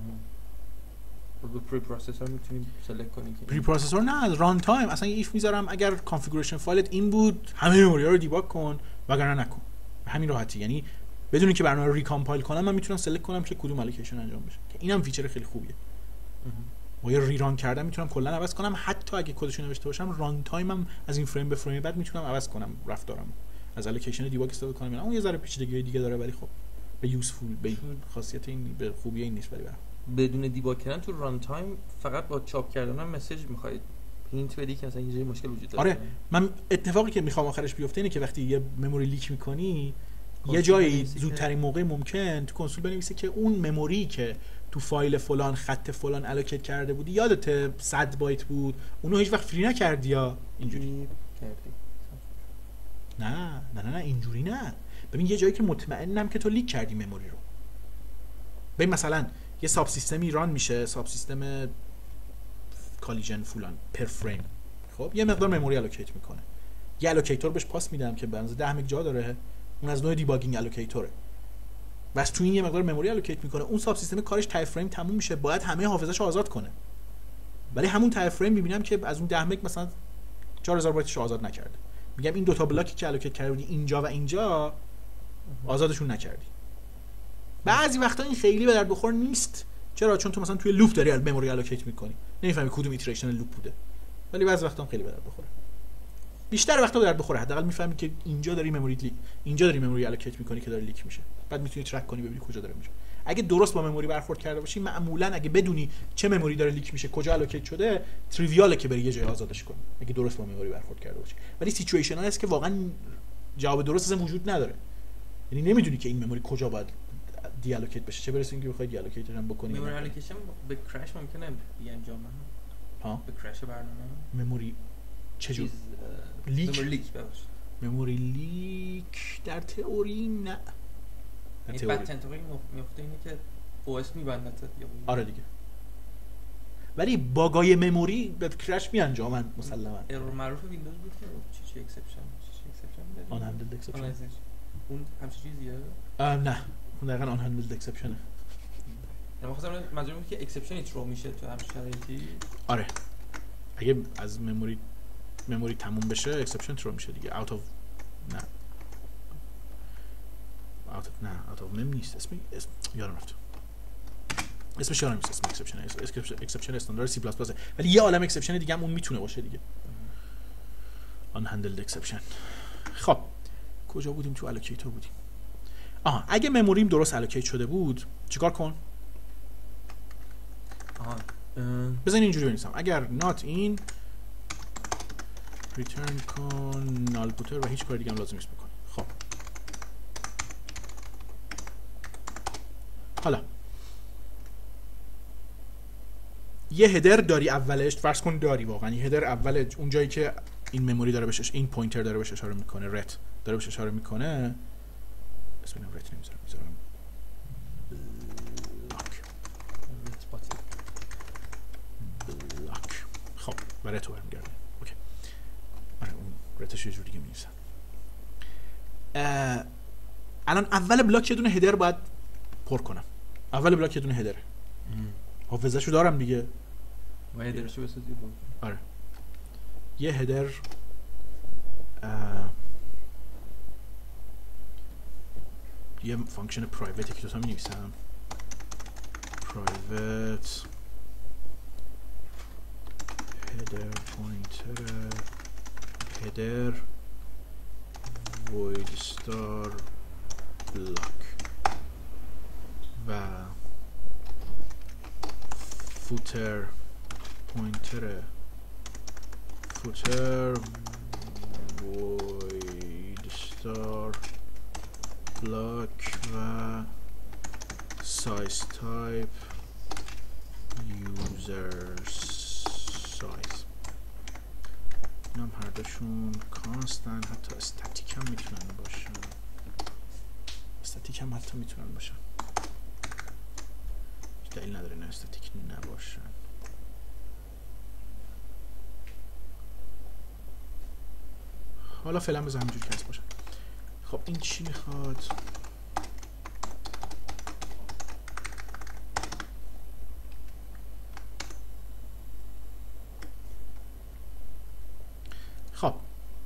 رو پری پروسسور میتونی سلکت کنی که پری پروسسور نه ران تایم اصلا یه ایف میذارم اگر کانفیگوریشن فایلت این بود همه مموری رو دیباگ کن وگرنه نکن. همین راحتی، یعنی بدون اینکه برنامه رو ریکامپایل کنم من میتونم سلکت کنم که کدوم الوکیشن انجام بشه، که اینم فیچر خیلی خوبیه. با یه ری ران کردن میتونم کلا عوض کنم، حتی اگه کدش رو نوشته باشم ران تایمم از این فریم به فریم بعد میتونم عوض کنم رفتارم از الوکیشن دیباگ استفاده کنم. اون یه ذره پیچیدگی دیگه داره ولی خب به یوزفول به خاصیت این به خوبی این نیست. ولی برام بدون دیباگ کردن تو ران تایم فقط با چاپ کردن مسیج میخواید هینت بدی که مثلا یه جای مشکل وجود داره. آره من اتفاقی که میخوام آخرش بیفته اینه که وقتی یه مموری لیک میکنی یه جایی زودترین موقع ممکن تو کنسول بنویسه که اون مموری که تو فایل فلان خط فلان الوکیت کرده بودی یادت صد بایت بود اونو هیچ وقت فری نکردی یا اینجوری کردی. نه نه نه نه اینجوری نه. ببین یه جایی که مطمئنم که تو لیک کردی مموری رو. ببین مثلا یه ساب سیستمی ران میشه، ساب سیستم کالیژن فلان پر فریم، خب یه مقدار مموری الوکیت میکنه، یه الوکیتور بهش پاس میدم که بنز ده مگ جا داره، اون از نوع دیباگینگ الوکیتوره. بس تو این یه مقدار مموری الوکیت میکنه، اون ساب سیستم کارش تای فریم تموم میشه باید همه حافظه‌شو آزاد کنه. ولی همون تای فریم میبینم که از اون ده مگ مثلا چهار هزار بایتش آزاد نکرده. میگم این دو تا بلاکی که الوکیت کرده بودی اینجا و اینجا آزادشون نکردی. بعضی وقتا این خیلی به درد بخور نیست. چرا؟ چون تو مثلا توی لوپ داری مموری الوکیت میکنی نمیفهمی کدوم ایتریشن لوپ بوده. ولی بعضی وقتا هم خیلی به درد بخوره. بیشتر وقتا به درد بخوره، حداقل میفهمی که اینجا داری مموری لیک اینجا داری مموری الوکیت میکنی که داره لیک میشه. بعد میتونی ترک کنی ببینی کجا داره میشه. اگه درست با مموری برخورد کرده باشی معمولا اگه بدونی چه مموری داره لیک میشه کجا الوکیت شده تریویاله که بری یه جای آزادش کنی اگه درست با مموری برخورد کرده باشی. ولی سیچویشن هست که واقعا جواب درست اصلا وجود نداره، یعنی نمیدونی که این مموری کجا باید دی الوکیت بشه، چه برسه اینکه بخوای دی الوکیت هم بکنی. مموری الوکیشن به کرش ممکنه بیانجامه. ها به کرش برنامه مموری چجور لیک مموری لیک ببخشید مموری لیک در تئوری نه. این پتنت رو میفته اینه که او اس میبندد دیگه. آره دیگه. ولی باگای مموری به کرش میانجامن مسلما. ارور معروف ویندوز بود که چی چی اکسپشن چی چی اکسپشن میده. آن هندلد اکسپشن. اون همچین چیزیه؟ نه، اون دقیقاً آن هندلد اکسپشنه. من خواستم منظورم اینه که اکسپشن ترو میشه تو همین شرایطی. آره. اگه از مموری مموری تموم بشه اکسپشن ترو میشه دیگه. اوت اف نه. اوت اف نه، اوت اف مم نیست. اسم اسم یادم رفت. اسمش یادم نیست. اسم اکسپشن اکسپشن استاندارد سی پلاس پلاس. ولی یه عالم اکسپشن دیگه هم اون میتونه باشه دیگه. آن هندلد اکسپشن. خب کجا بودیم؟ تو الوکیتور بودیم. آها، اگه مموریم درست الوکیت شده بود چیکار کن؟ آها بزن اینجوری بنویسم اگر not in return کن null pooter و هیچ کار دیگه هم لازم نیست بکنی. خب حالا یه هدر داری اولش، فرض کن داری واقعا یه هدر اول اون جایی که این مموری داره بهش، این پوینتر داره بهش اشاره میکنه، رت داره بهش اشاره میکنه، اسم اینم رت نمیذارم، میذارم بلاک. خب و رت رو برمیگرده. اوکی. آره اون رتش یه جور دیگه می‌نویسم. الان اول بلاک یه دونه هدر باید پر کنم. اول بلاک یه دونه هدره. حافظه‌شو دارم دیگه. ما هدرشو بسازی بود. آره. یه هدر یه فانکشن پرایوتی که دوتا می نویسم پرایوت هدر پوینتر هدر void star block و footer پوینتر footer void star block و size type user size. اینم هر دوشون کانستن، حتی استاتیک هم میتونن باشن. استاتیک هم حتی میتونن باشن. دلیل نداره نه استاتیک نباشن. حالا فعلا بذار همینجوری که هست باشن. خب این چی میخواد؟ خب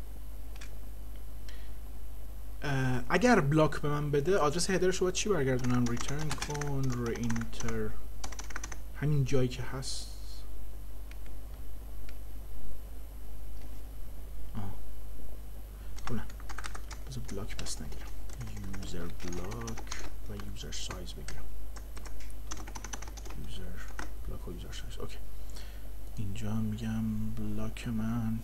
اگر بلاک به من بده آدرس هدرش رو باید چی برگردونم؟ ریترن کن رینتر همین جایی که هست. آه خب نه بذار بلاک بس نگیرم، یوزر بلاک و یوزر سایز بگیرم. یوزر بلاک و یوزر سایز. اوکی اینجا میگم بلاک من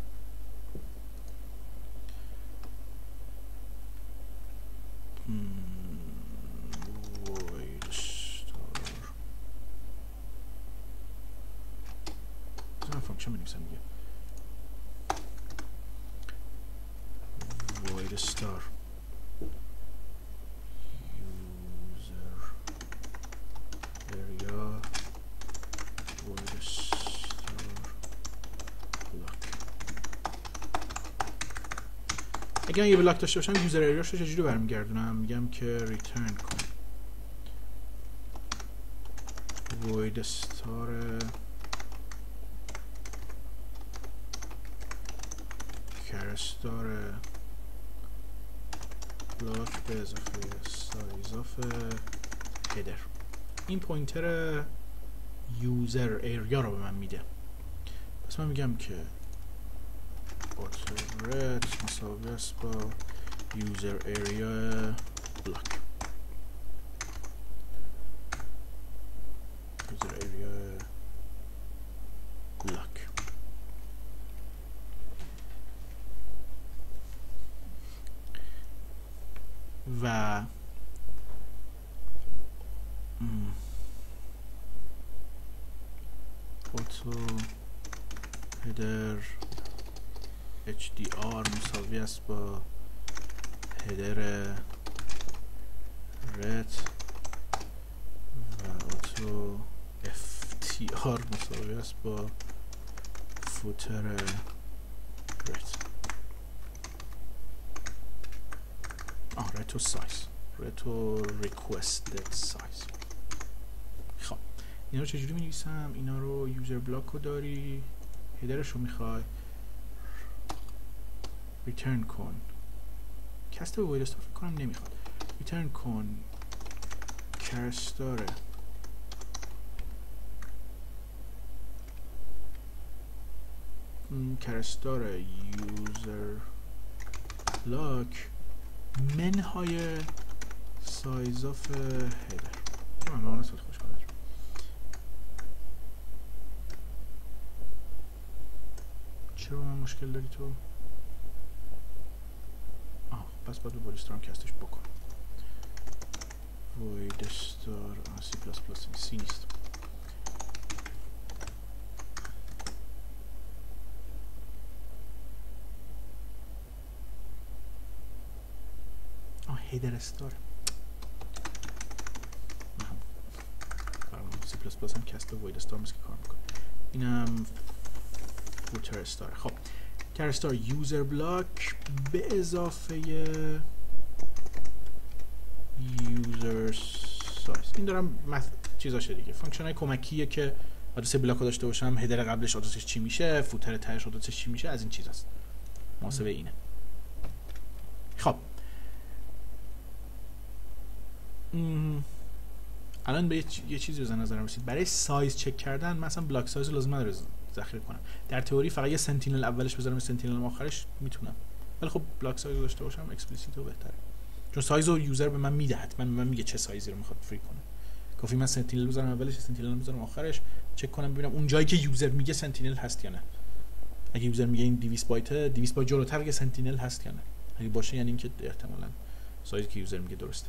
void star بزنم فانکشن بنویسم دیگه void star user area void star block. اگه من یه بلاک داشته باشم یوزر اریاش رو چجوری برمیگردونم؟ میگم که ریترن کن void star character بلاک به اضافه سایز آف هدر. این پوینتر یوزر ایریا رو به من میده. پس من میگم که auto-ret مساوی است با user area block. user area block و auto header اچ دی آر مساوی است با هدر رت رترو اف تی آر مساوی است با فوتر رت آه رتو سایز رتو ریکوستد سایز. خب اینا رو چجوری می نویسم؟ اینا رو یوزر بلاک رو داری، هیدرش رو میخوای ریترن کن، کست به وید استار فکر کنم نمیخواد، ریترن کن کرستاره کرستار یوزر بلاک منهای سایز آف هیدر. من آن اصلا خوش کنم چرا من مشکل داری تو؟ آه پس باید به وید استار هم کستش بکن. وید استار سی پلاس پلاس سی نیست. آه هیدر استار سی پلاس پلاس هم کست وید استار مثل که کار میکنه. اینم فوتر استار. خب کرستار یوزر بلاک به اضافه یوزر سایز. این دارم مثل چیزاشه دیگه، فانکشن های کمکیه که آدرس بلاک رو داشته باشم، هدر قبلش آدرسش چی میشه، فوتر تهش آدرسش چی میشه، از این چیز هست. محاسبه اینه. خب م... الان به یه چیزی رو نظرم رسید. برای سایز چک کردن مثلا بلاک سایز لازم نداره ذخیره کنم. در تئوری فقط یه سنتینل اولش بذارم، سنتینل آخرش میتونم، ولی خب بلاک سایز داشته باشم اکسپلیسیتو بهتره، چون سایز رو یوزر به من میدهد، من به من میگه چه سایزی رو میخواد فری کنه. کافی من سنتینل بذارم اولش، سنتینل بذارم آخرش، چک کنم ببینم اون جایی که یوزر میگه سنتینل هست یا نه. اگه یوزر میگه این دویست بایت دویست بایت جلوتر که سنتینل هست یا نه. اگه باشه یعنی اینکه احتمالاً سایزی که یوزر میگه درسته.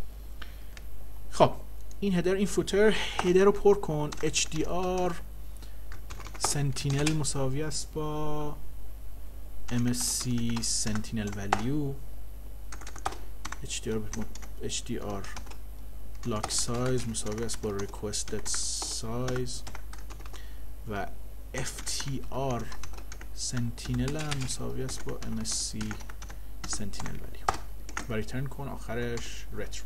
خب این هدر، این فوتر، هدر رو پر کن. اچ دی آر سنتینل مساوی است با ام اس سی سنتینل ولیو. اچ دی آر اچ دی آر بلاک سایز مساوی است با ریکوستد سایز و اف تی آر سنتینل هم مساوی است با ام اس سی سنتینل ولیو و ریترن کن آخرش رترو.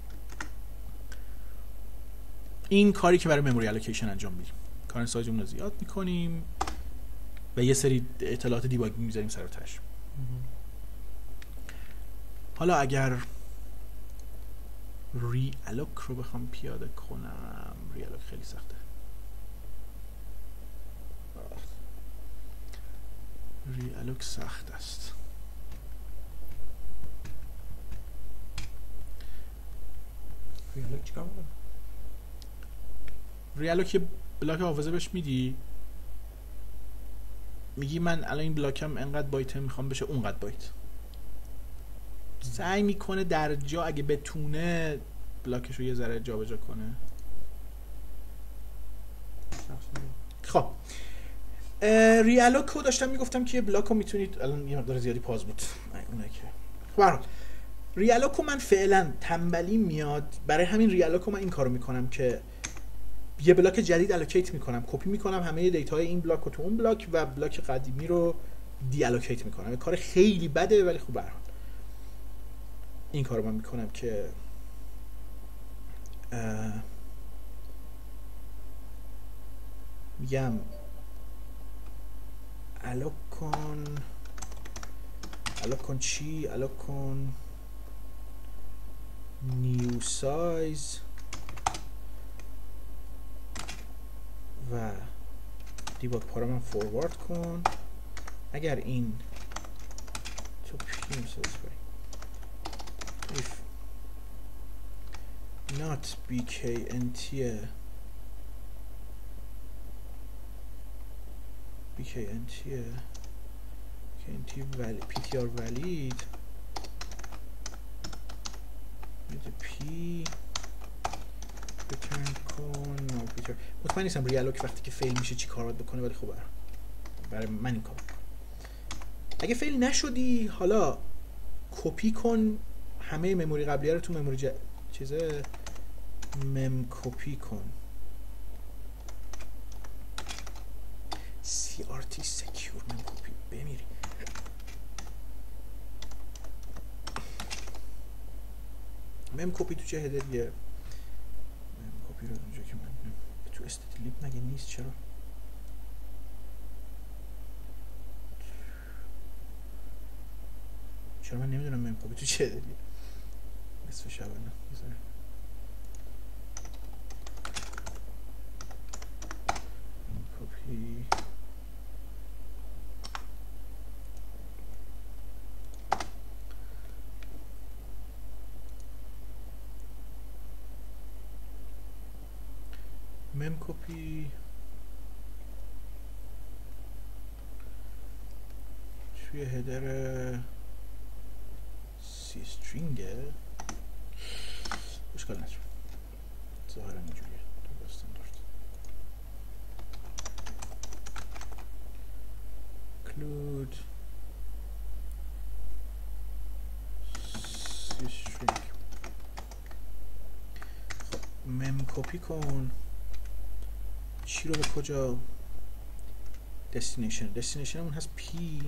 این کاری که برای مموری الوکیشن انجام میدیم. کارن سایزمون رو زیاد میکنیم و یه سری اطلاعات دیباگینگ میذاریم سر تاش. حالا اگر ری الوک رو بخوام پیاده کنم، ری الوک خیلی سخته. ری الوک سخت است. ری الوک چیکار میکنه؟ ری الوک بلاک حافظه بهش میدی، میگی من الان این بلاکم انقدر بایت میخوام بشه اونقدر بایت. سعی میکنه در جا اگه بتونه بلاکش رو یه ذره جابجا کنه. خب ری الوک رو داشتم میگفتم که بلاک رو میتونید، الان یه مقدار زیادی پاز بود اونه که خب ری الوک رو من فعلا تنبلی میاد، برای همین ری الوک رو من این کارو میکنم که یه بلاک جدید الوکیت میکنم، کپی میکنم همه دیتاهای این بلاک رو تو اون بلاک و بلاک قدیمی رو دی الوکیت میکنم. این کار خیلی بده ولی خوب برام این کارو من میکنم که میگم الوک کن الوک کن چی؟ الوک کن نیو سایز و دیباگ پارا من فوروارد کن. اگر این تو پی مساوی if not bknt bknt bknt ولی ptr valid میده p return کن no ptr. مطمئن نیستم ری الوک وقتی که فیل میشه چی کار باید بکنه، ولی خب برای من این کار بکنم. اگه فیل نشدی حالا کپی کن همه مموری قبلیه رو تو مموری ج... چیزه مم کپی کن پراپرتی سکیور مم کپی بمیری. مم کپی تو چه هدریه؟ مم کپی رو اونجا که من تو استدلیپ مگه نیست؟ چرا؟ چرا من نمیدونم مم کپی تو چه هدریه؟ نصف شبانه بذاره مم کپی مم کپی توی هدر سی استرینگه اشکال نداره، ظاهرا اینجوریه تو استاندارد. include سی استرینگ. خب مم کپی کن چی رو به کجا؟ دستینیشن. دستینیشن همون هست پی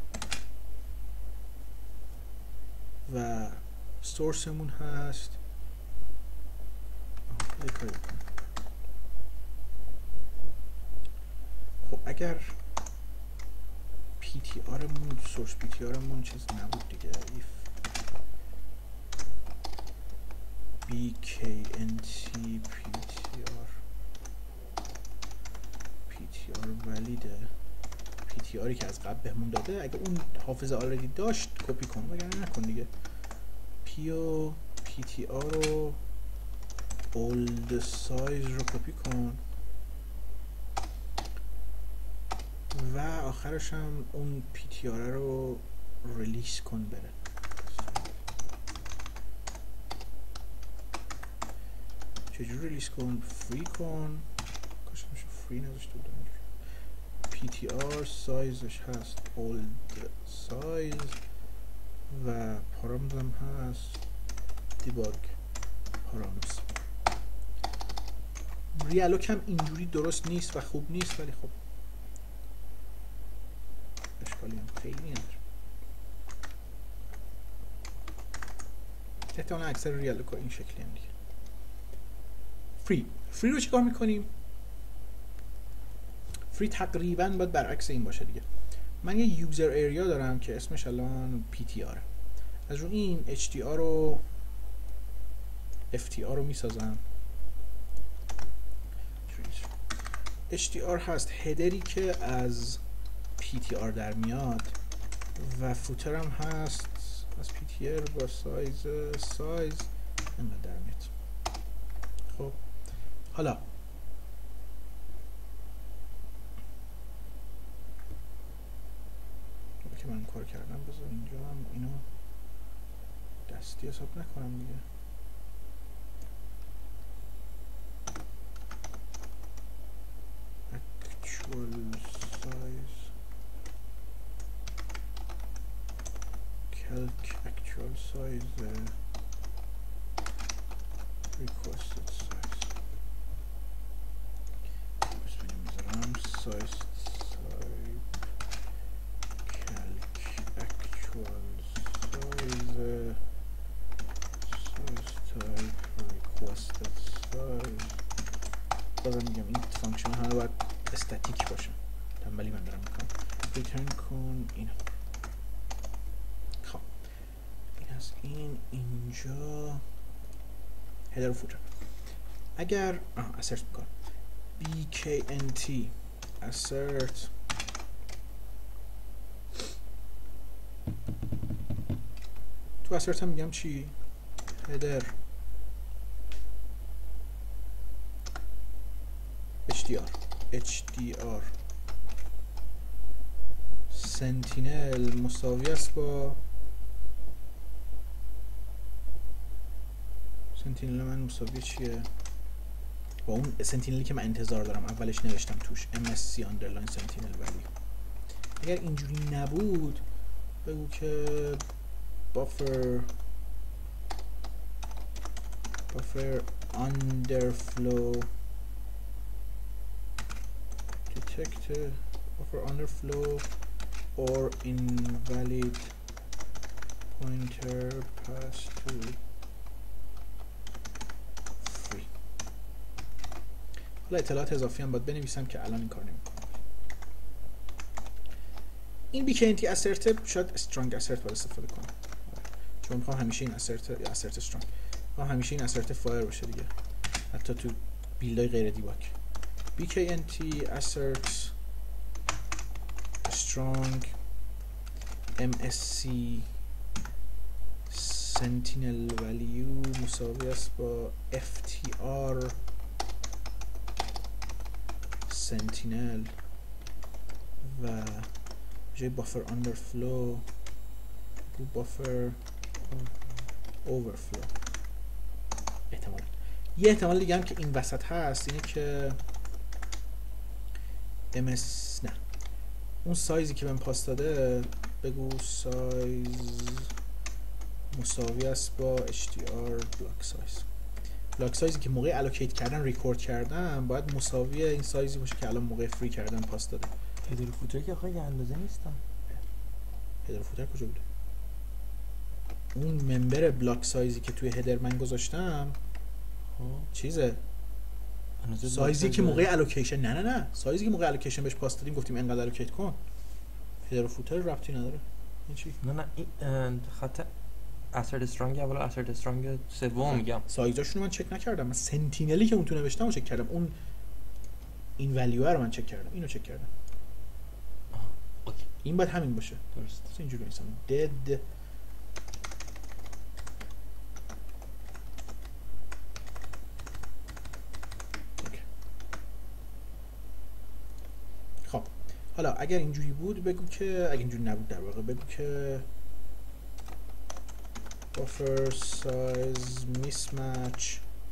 و سورسمون هست. خب اگر پی تی آرمون سورس پی تی آرمون چیز نبود دیگه، if بی کی ان تی پی تی آر پی تی آر ولیده، پی تی آری که از قبل بهمون داده اگه اون حافظه آلردی داشت کپی کن وگرنه نکن دیگه. پی و پی تی آر رو اولد سایز رو کپی کن و آخرش هم اون پی تی آر رو ریلیس کن بره. چجور ریلیس کن؟ فری کن. کاش میشه فری نذاشته بودم. پی تی آر سایزش هست اولد سایز و پارامز هم هست دیباگ پارامز. ریالوک هم اینجوری درست نیست و خوب نیست ولی خب اشکالی هم خیلی نداره. احتمالا اکثر ریالوک ها این شکلی هم دیگه. فری فری رو چیکار میکنیم؟ فری تقریبا باید برعکس این باشه دیگه. من یه یوزر ایریا دارم که اسمش الان پی تی آر. از رو این اچ تی آر و اف تی آر رو میسازم. اچ تی آر هست هدری که از پی تی آر در میاد و فوتر هم هست از پی تی آر با سایز سایز اینقدر در میاد. خب حالا که من کار کردم بذار اینجا هم اینو دستی حساب نکنم دیگه. actual size calc actual size requested size بس بینیم میذارم size بازم میگم این فانکشن ها باید استاتیک باشه. تنبلی من دارم میکنم. ریترن کن اینو. خب این از این اینجا هدر و فوتر. اگر آه assert میکنم بی کی ان تی assert تو assert هم میگم چی؟ هدر اچ دی آر اچ دی آر سنتینل مساوی است با سنتینل من مساوی چیه؟ با اون سنتینلی که من انتظار دارم اولش نوشتم توش ام اس سی underline sentinel value. اگر اینجوری نبود بگو که buffer buffer underflow detect buffer underflow or invalid pointer pass to free. حالا اطلاعات اضافی هم باید بنویسم که الان این کار نمیکنم. این بیکینتی اسرت شاید استرانگ اسرت باید استفاده کنم، چون میخوام همیشه این اسرت یا اسرت استرانگ میخوام همیشه این اسرت فایر باشه دیگه، حتی تو بیلدای غیر دیباگ. بیکینتی assert strong msc sentinel value مساوی است با ftr sentinel و جای buffer underflow buffer overflow. احتمالا یه احتمال دیگه هم که این وسط هست اینه که ms نه اون سایزی که من پاس داده بگو سایز مساوی است با htr block size. بلاک سایزی که موقع الوکیت کردن ریکورد کردم باید مساوی این سایزی باشه که الان موقع فری کردن پاس داده. هدر فوتر که آخه یه اندازه نیستم. هدر فوتر کجا بوده؟ اون ممبر بلاک سایزی که توی هدر من گذاشتم چیزه سایزی که موقع الوکیشن نه نه نه سایزی که موقع الوکیشن بهش پاس دادیم گفتیم انقدر الوکیت کن. هدر فوتر ربطی نداره. این چی؟ نه نه این خط اسرت استرانگ اول اسرت استرانگ سوم میگم. سایزاشونو من چک نکردم. من سنتینلی که اون تو نوشتم رو چک کردم. اون این ولیو رو من چک کردم. اینو چک کردم. اوکی. این باید همین باشه. درست. اینجوری نیستم. دد خب حالا اگر اینجوری بود بگو که اگر اینجوری نبود در واقع بگو که buffer size mismatch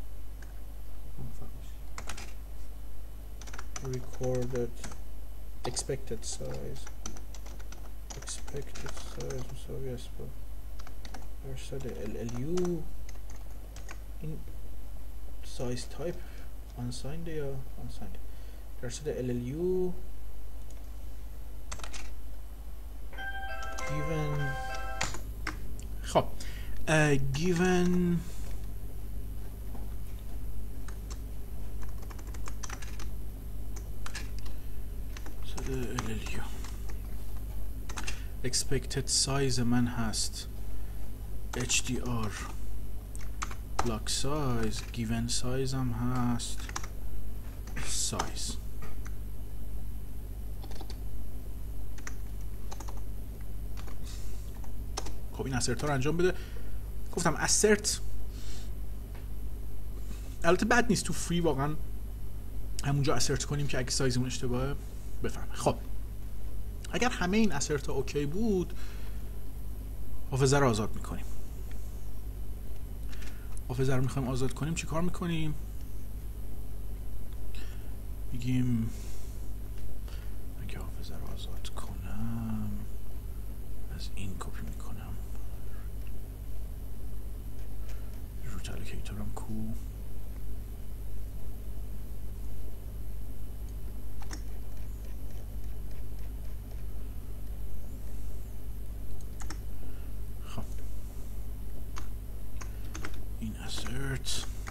recorded expected size expected size مساوی است با درصد ال ال یو. این size type unsigned یا unsigned درصد ال ال یو given خب uh, given so the ال ال یو expected size من هست اچ دی آر block size given size هم هست size. خب این assert ها رو انجام بده. گفتم assert البته بد نیست تو فری واقعا همونجا assert کنیم که اگه سایزمون اشتباهه بفهمه. خب اگر همه این assert ها اوکی بود حافظه رو آزاد میکنیم. حافظه رو میخوایم آزاد کنیم چی کار میکنیم؟ میگیم اگه حافظه رو آزاد کنم از این کپی میکنم روت الوکیتورم کو خب این assert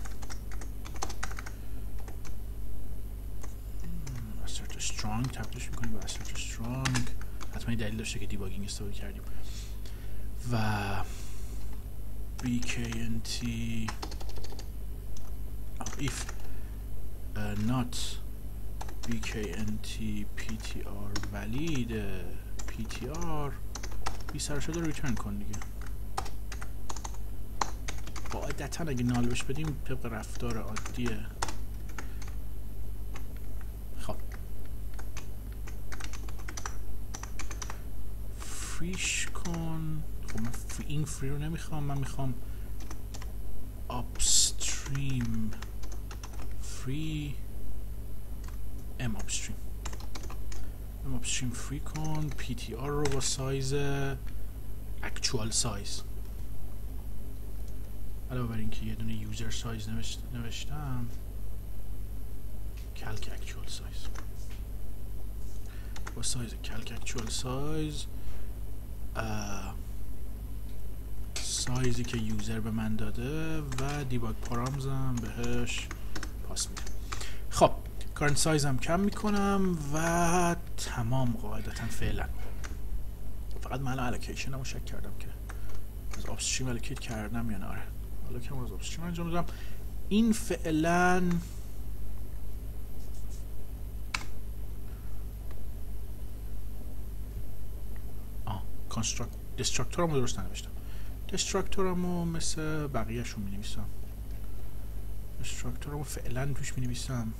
assert strong تبدیلش میکنیم به assert strong. حتما دلیل داشته که دیباگینگ استفاده کردیم. و bknt oh, if uh, not bknt ptr valid ptr بی سر شده رو ریترن کن دیگه. قاعدتا اگه نال بهش بدیم طبق رفتار عادیه. خب فریش کن. خب من فری این فری رو نمیخوام، من میخوام upstream free m upstream m upstream free کن. ptr رو با سایز actual سایز علاوه بر اینکه یه دونه یوزر سایز نوشت نوشتم کلک actual سایز با با سایز کلک اکچوال سایز، سایزی که یوزر به من داده و دیباگ پارامزم بهش پاس میدم. خب کارنت سایزم کم میکنم و تمام قاعدتا فعلا. فقط من الوکیشن رو شک کردم که از آپستریم الوکیت کردم یا نه. آره حالا که از آپستریم انجام دادم. این فعلا آه کانستراکت دستراکتورمو درست ننوشتم. دستراکتورمو مثل بقیه‌شون می‌نویسم. دستراکتورمو فعلا توش می‌نویسم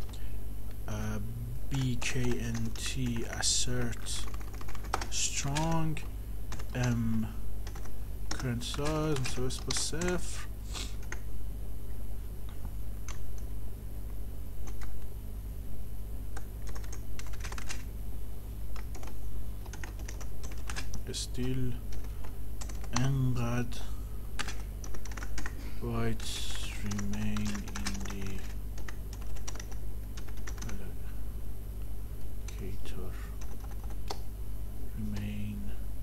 bknt assert strong m current size مساوی با صفر استیل انقدر bytes remain in the allocator remain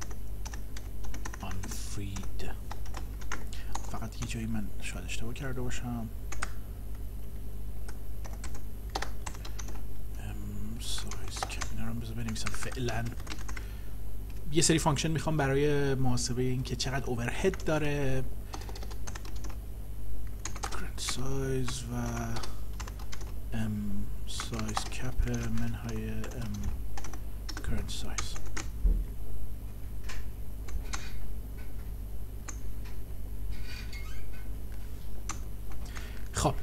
unfreed. فقط یه جایی من شاید اشتباه کرده باشم. ام سایز که اینا رو بذار بنویسم. فعلا یه سری فانکشن میخوام برای محاسبه این که چقدر اوورهد داره، current size و ام سایز کپ منهای ام current size. خب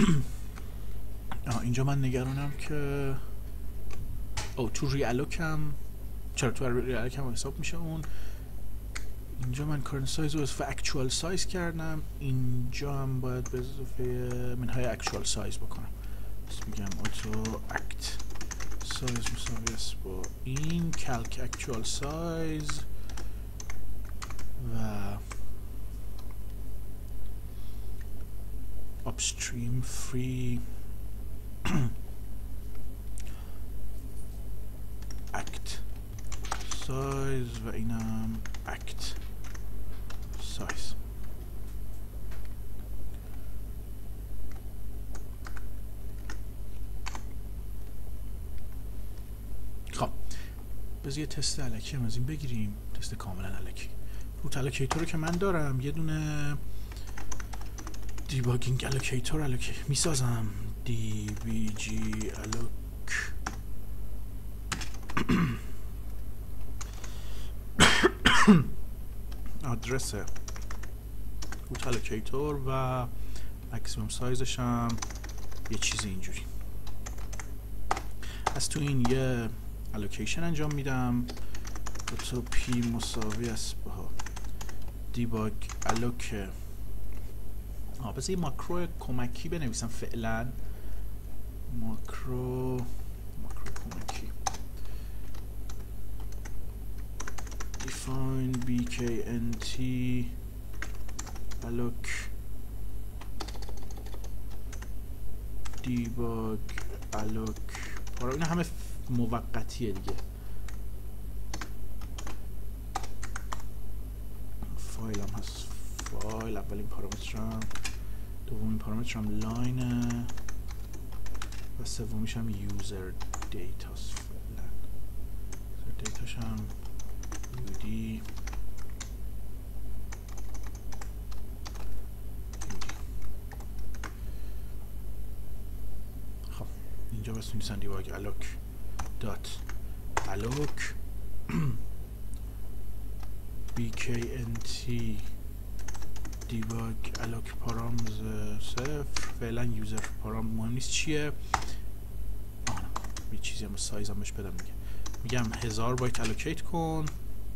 اینجا من نگرانم که او تو ریالوکم، چرا تو ریالوکم حساب میشه اون. اینجا من current size رو اضافه actual size کردم، اینجا هم باید به اضافه منهای actual size بکنم. پس میگم auto act size مساوی است با این calc actual size و upstream free act size و اینم act size. خب بذار یه تست الکی هم از این بگیریم، تست کاملا الکی. روت الوکیتور رو که من دارم یه دونه دیباگینگ الوکیتور الوکی میسازم. dbg alloc آدرس روت الوکیتور و مکسیمم سایزش هم یه چیزی اینجوری. از تو این یه الوکیشن انجام میدم. تو پی مساوی است با دیباگ الوک. آه بذار یه ماکرو کمکی بنویسم فعلا. ماکرو ماکرو کمکی define bknt alloc debug alloc. آره این همه موقتیه دیگه. فایل هم هست. فایل اولین پارامترم، دومین پارامترم لاینه و سومیش هم یوزر دیتاست. فعلا یوزر دیتاش هم یودی خب اینجا بس می‌نویسن دیباگ alloc دات alloc bknt دیباگ alloc پارامز صفر. فعلا یوزر پارام مهم نیست چیه. آه نه یه چیزی هم سایز هم بهش بدم دیگه. میگم هزار بایت الوکیت کن.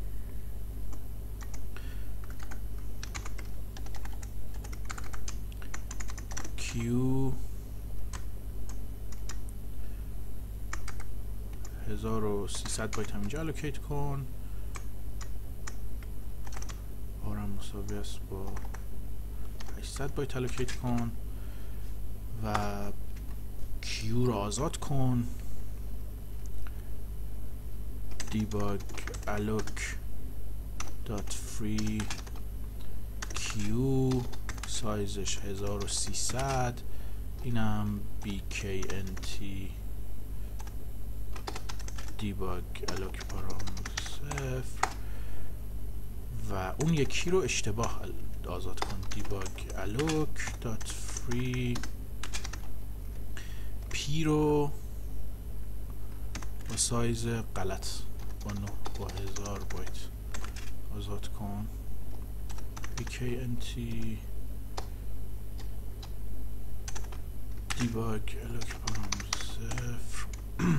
کیو هزار و سیصد بایت هم اینجا الوکیت کن. آرم مساوی است با هشتصد بایت الوکیت کن و کیو رو آزاد کن debug alloc dot free q سایزش هزار و سیصد، اینم bknt debug alloc پارام صفر و اون یکی رو اشتباه آزاد کن. debug alloc dot free p رو با سایز غلط با نه با هزار بایت آزاد کن. bknt debug alloc پارام صفر.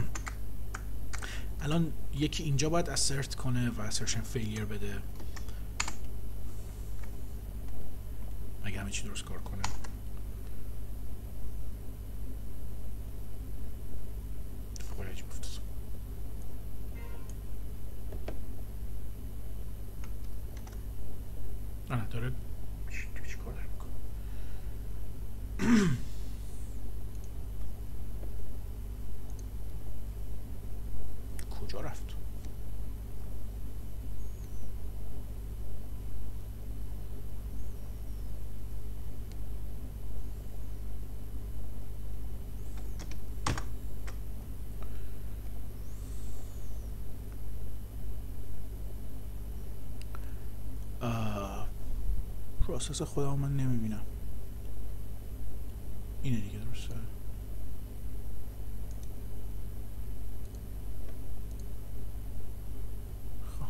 الان یکی اینجا باید assert کنه و assertion failure بده اگه همه چی درست کار کنه. اتفاقی عجیب افتاد. آه داره چی کار داره میکنه. کجا رفت؟ پروسس خودم من نمیبینم. اینه دیگه درسته. خب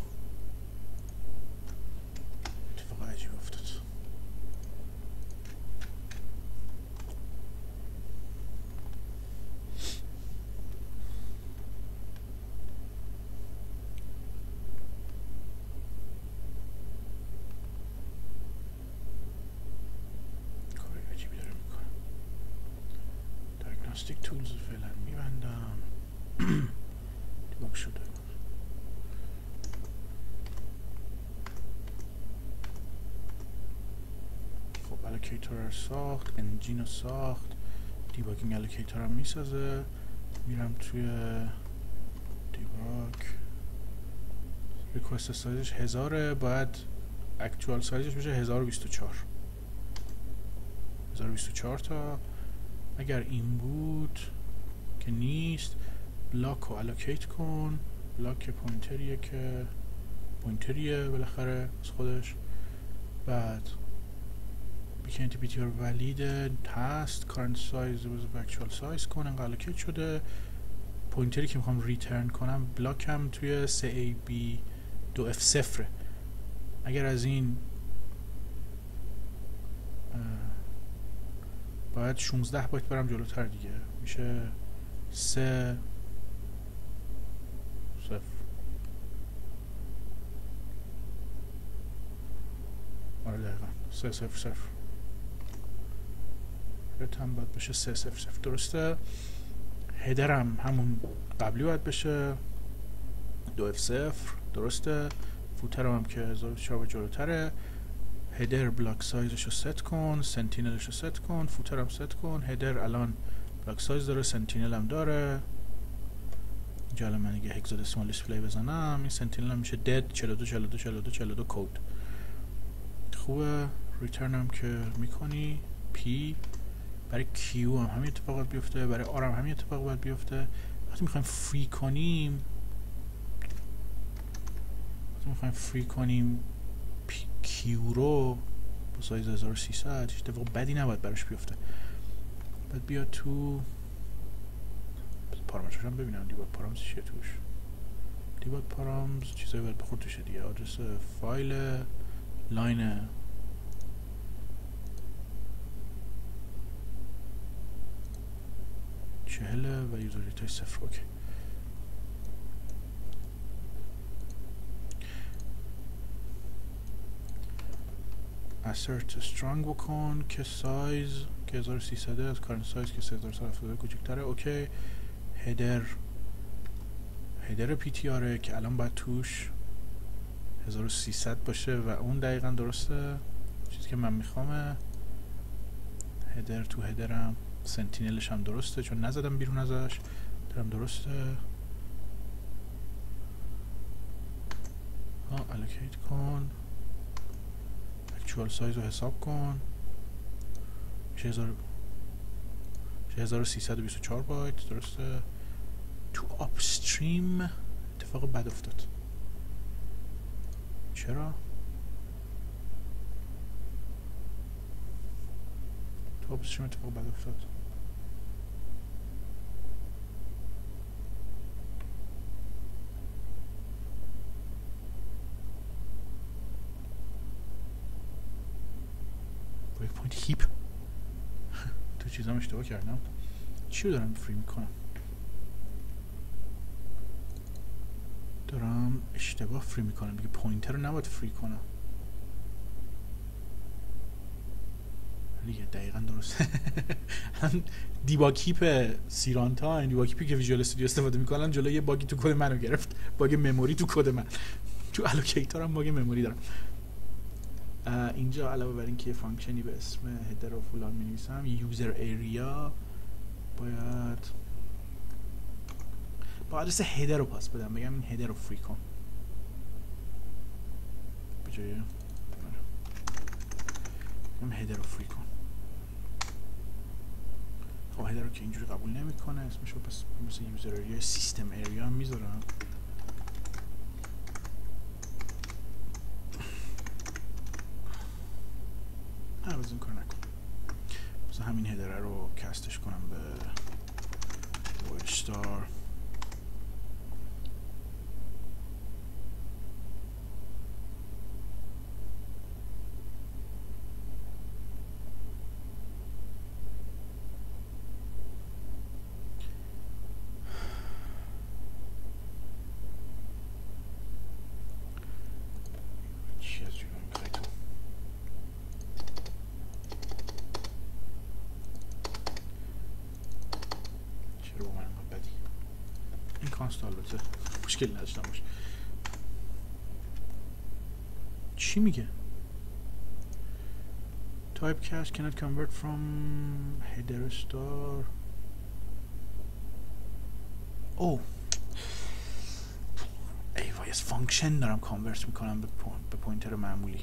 اتفاق عجیب افتاد. دیاگنوستیک تولز فعلا میبندم. دیباگ شده. خب الوکیتور رو ساخت، انجین رو ساخت، دیباگینگ الوکیتور هم میسازه. میرم توی دیباگ، ریکوست سایزش هزاره، باید اکچوال سایزش بشه هزار و بیست و چهار هزار و بیست و چهار تا. اگر این بود که نیست، بلاک رو الوکیت کن. بلاک پوینتریه که پوینتریه بالاخره از خودش. بعد بیکنت بیتیار ولید هست، کارنت سایز و اکچوال سایز کن. انقدر الوکیت شده. پوینتری که میخوام ریترن کنم بلاکم توی سه ای بی دو اف صفر. اگر از این باید شانزده بایت برم جلوتر دیگه، میشه سه صفر. آره دقیقا سه صفر صفر. رتم باید بشه سه صفر صفر. درسته. هدرم همون قبلی باید بشه دو اف صفر. درسته. فوترم هم که هزار و چهار جلوتره. هدر بلاک سایزش رو ست کن، سنتینلش رو ست کن، فوتر هم ست کن. هدر الان بلاک سایز داره، سنتینل هم داره. اینجا الان من اگه هگزادسیمال دیسپلی بزنم، این سنتینل هم میشه دد چهل و دو چهل و دو چهل و دو چهل و دو کد. خوبه. ریترن هم که میکنی پی. برای کیو هم همین اتفاقات بیفته، برای آر هم همین اتفاق باید بیفته. وقتی میخوایم فری کنیم وقتی میخوایم فری کنیم کیو رو با سایز هزار و سیصد، هیچ اتفاق بدی نباید براش بیفته. بعد بیا تو پارامترش هم ببینم دیباگ پارامترز چیه توش. دیباگ پارامترز چیزایی باید بخور توشه دیگه. آدرس فایل، لاین چهل و یوزر دیتای صفر. اوکی. assert strong بکن که سایز که هزار و سیصد از کارنت سایز که سه هزار و صد و هفتاد و دو کوچکتره. اوکی. هدر هدر پی تی آره که الان باید توش هزار و سیصد باشه و اون دقیقا درسته چیزی که من میخوامه. هدر تو هدرم سنتینلش هم درسته چون نزدم بیرون ازش. درم درسته. ها الوکیت کن، اکچوال سایز رو حساب کن، میشه هزار و سیصد و بیست و چهار بایت. درسته. تو آپستریم اتفاق بد افتاد. چرا؟ تو آپستریم اتفاق بد افتاد. بریک پوینت هیپ تو چیزام اشتباه کردم. چی رو دارم فری میکنم؟ دارم اشتباه فری میکنم دیگه. پوینتر رو نباید فری کنم دیگه. دقیقا درست. هم دیباگ کیپ سیرانتا، این دیباگ کیپی که ویژوال استودیو استفاده میکنن جلوی یه باگی تو کد منو گرفت. باگ مموری تو کد من. تو الوکیتور هم باگ مموری دارم. اینجا علاوه بر اینکه فانکشنی به اسم هدر و فلان می‌نویسم، یوزر ایریا باید با آدرس هدر رو پاس بدم. بگم این هدر رو فری کن به جای بگم هدر رو فری کن. خب هدر رو که اینجوری قبول نمیکنه، اسمش رو پس مثل یوزر ایریا سیستم ایریا هم میذارم. نه بزن کار نکن. بزن همین هدره رو کستش کنم به void star البته مشکل نداشتم باشه. چی میگه؟ typecast cannot convert from header star. او ای وای از فانکشن دارم کانورت میکنم به به پوینتر معمولی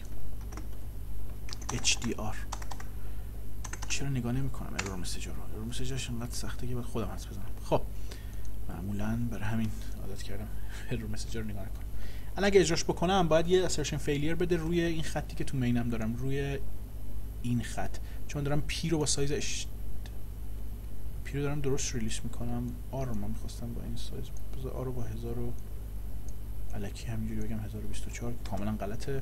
اچ دی آر. چرا نگاه نمیکنم ارور مسیج رو؟ ارور مسیجش انقدر سخته که باید خودم حدس بزنم. خب معمولا برای همین عادت کردم ارور مسیج رو نگاه نکنم. الان اگه اجراش بکنم باید یه assertion failure بده روی این خطی که تو مینم دارم، روی این خط، چون دارم پی رو با سایز اش... پی رو دارم درست ریلیس میکنم. آر رو من میخواستم با این سایز، بذار آر رو با هزار و الکی همینجوری بگم هزار و بیست و چهار، کاملا غلطه.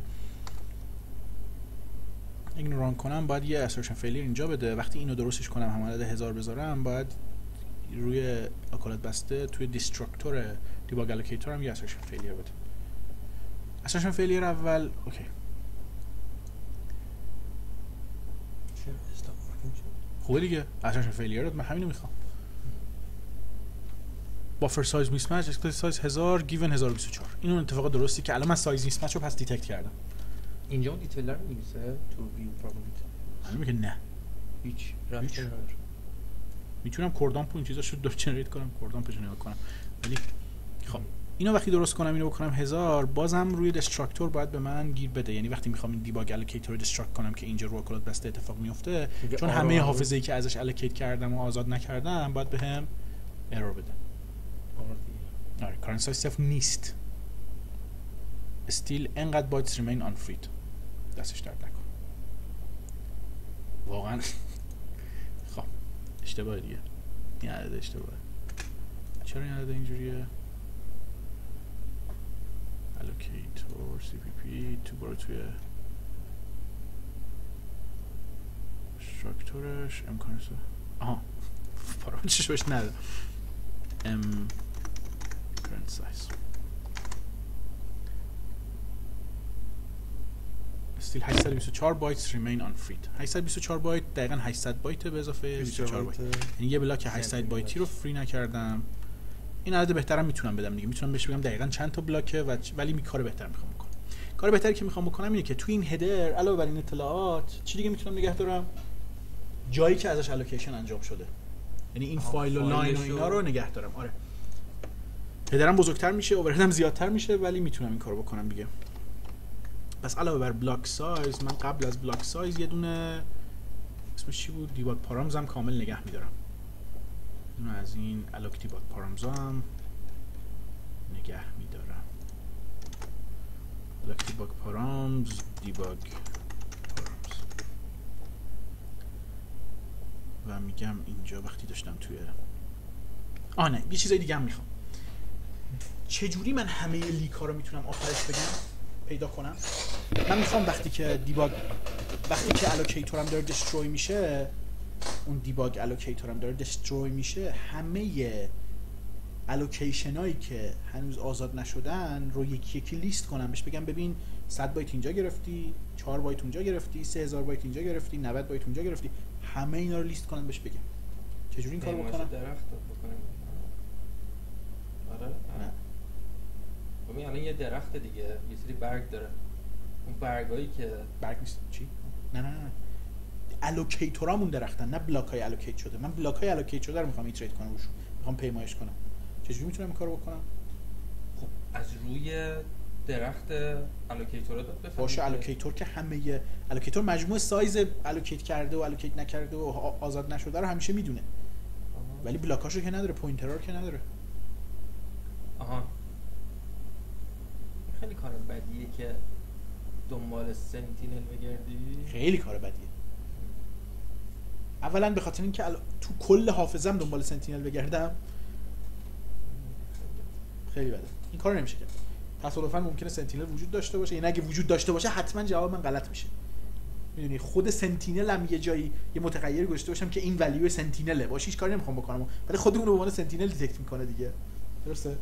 اگه اینو ران کنم باید یه assertion failure اینجا بده. وقتی اینو درستش کنم هم عدد هزار بذارم، باید روی اکالت بسته توی دیستراکتور دیباگ الوکیتور هم یه assertion failure بده. assertion failure اول اوکی خوبه دیگه. assertion failure من همینو میخوام. buffer size mismatch explicit size هزار given هزار و بیست و چهار. این اون اتفاق درستی که الان من سایز mismatch رو پس دیتکت کردم. اینجا اون دیتیلر رو می‌نویسه تو ویو پروپرتی؟ من میگه نه هیچ ربطی نداره. میتونم کوردامپ و این چیزاشو دو جنریت کنم، کوردامپش نگاه کنم، ولی خب اینو وقتی درست کنم اینو بکنم هزار، بازم روی دستراکتور باید به من گیر بده. یعنی وقتی میخوام این دیباگ الوکیتور رو دستراکت کنم که اینجا رو اکالت بسته اتفاق میفته، چون همه حافظه‌ای که ازش الوکیت کردم و آزاد نکردم باید بهم ارور بده. آره کارنت سایز صفر نیست. استیل انقدر بایتس ریمین آن فرید. دستش درد نکن. واقعا خب اشتباه دیگه. این عدد اشتباهه. چرا این عدد اینجوریه؟ الوکیتور سی پی پی تو برو توی استراکتورش امکانش آها پارامترش بهش نده. ام current size استیل هشتصد و بیست و چهار بایتس remain unfreed. هشتصد و بیست و چهار بایت دقیقاً هشتصد بایت به اضافه بیست و چهار بایت. یعنی یه بلاک هشتصد بایتی رو فری نکردم. این عدد بهترم میتونم بدم دیگه. میتونم بهش بگم دقیقاً چند تا بلاکه و ولی می کار بهتر میخوام بکنم. کار بهتری که میخوام بکنم اینه که تو این هدر علاوه بر این اطلاعات چی دیگه میتونم نگه دارم؟ جایی که ازش الوکیشن انجام شده. یعنی این فایل و لاین و اینا رو نگه دارم. آره. هدرم بزرگتر میشه، اورهدم زیادتر میشه، ولی میتونم این کارو بکنم دیگه. پس علاوه بر بلاک سایز من قبل از بلاک سایز یه دونه اسمش چی بود دیباگ پارامز هم کامل نگه میدارم. اون از این الوک دیباگ پارامز هم نگه میدارم. الوک دیباگ پارامز دیباگ پارامز و میگم اینجا وقتی داشتم توی آه نه یه چیزای دیگه هم میخوام. چجوری من همه لیک ها رو میتونم آخرش بگم پیدا کنم؟ من میخوام وقتی که دیباگ وقتی که الوکیتورم داره دستروی میشه، اون دیباگ الوکیتورم داره دستروی میشه، همه الوکیشن هایی که هنوز آزاد نشدن رو یکی یکی لیست کنم، بهش بگم ببین صد بایت اینجا گرفتی، چهار بایت اونجا گرفتی، سه هزار بایت اینجا گرفتی، نود بایت اونجا گرفتی، همه اینا رو لیست کنم بهش بگم. چجوری این کارو بکنم؟ درخت بکنم. آره؟ نه. ببین الان یه درخت دیگه، یه سری برگ داره. اون برگایی که برگ نیست چی؟ نه نه نه. الوکیتورامون درختن، نه بلاک های الوکیت شده. من بلاک های الوکیت شده رو میخوام ایتریت کنم روشون. میخوام پیمایش کنم. چجوری میتونم این کارو بکنم؟ خب از روی درخت الوکیتور رو بفهمید. باشه الوکیتور که همه الوکیتور مجموع سایز الوکیت کرده و الوکیت نکرده و آزاد نشده رو همیشه میدونه. ولی بلاکاشو که نداره، پوینترها رو که نداره. آها. خیلی کار بدیه که دنبال سنتینل بگردی. خیلی کار بدیه. اولا به خاطر اینکه ال... تو کل حافظه‌ام دنبال سنتینل بگردم خیلی بده. این کارو نمیشه کرد. تصادفاً ممکنه سنتینل وجود داشته باشه، یعنی اگه وجود داشته باشه حتما جواب من غلط میشه. میدونی خود سنتینل هم یه جایی یه متغیر گذاشته باشم که این ولیو سنتینله، باشه هیچ کاری نمیخوام بکنم، ولی خود اون رو به عنوان سنتینل دیتکت میکنه دیگه. درسته؟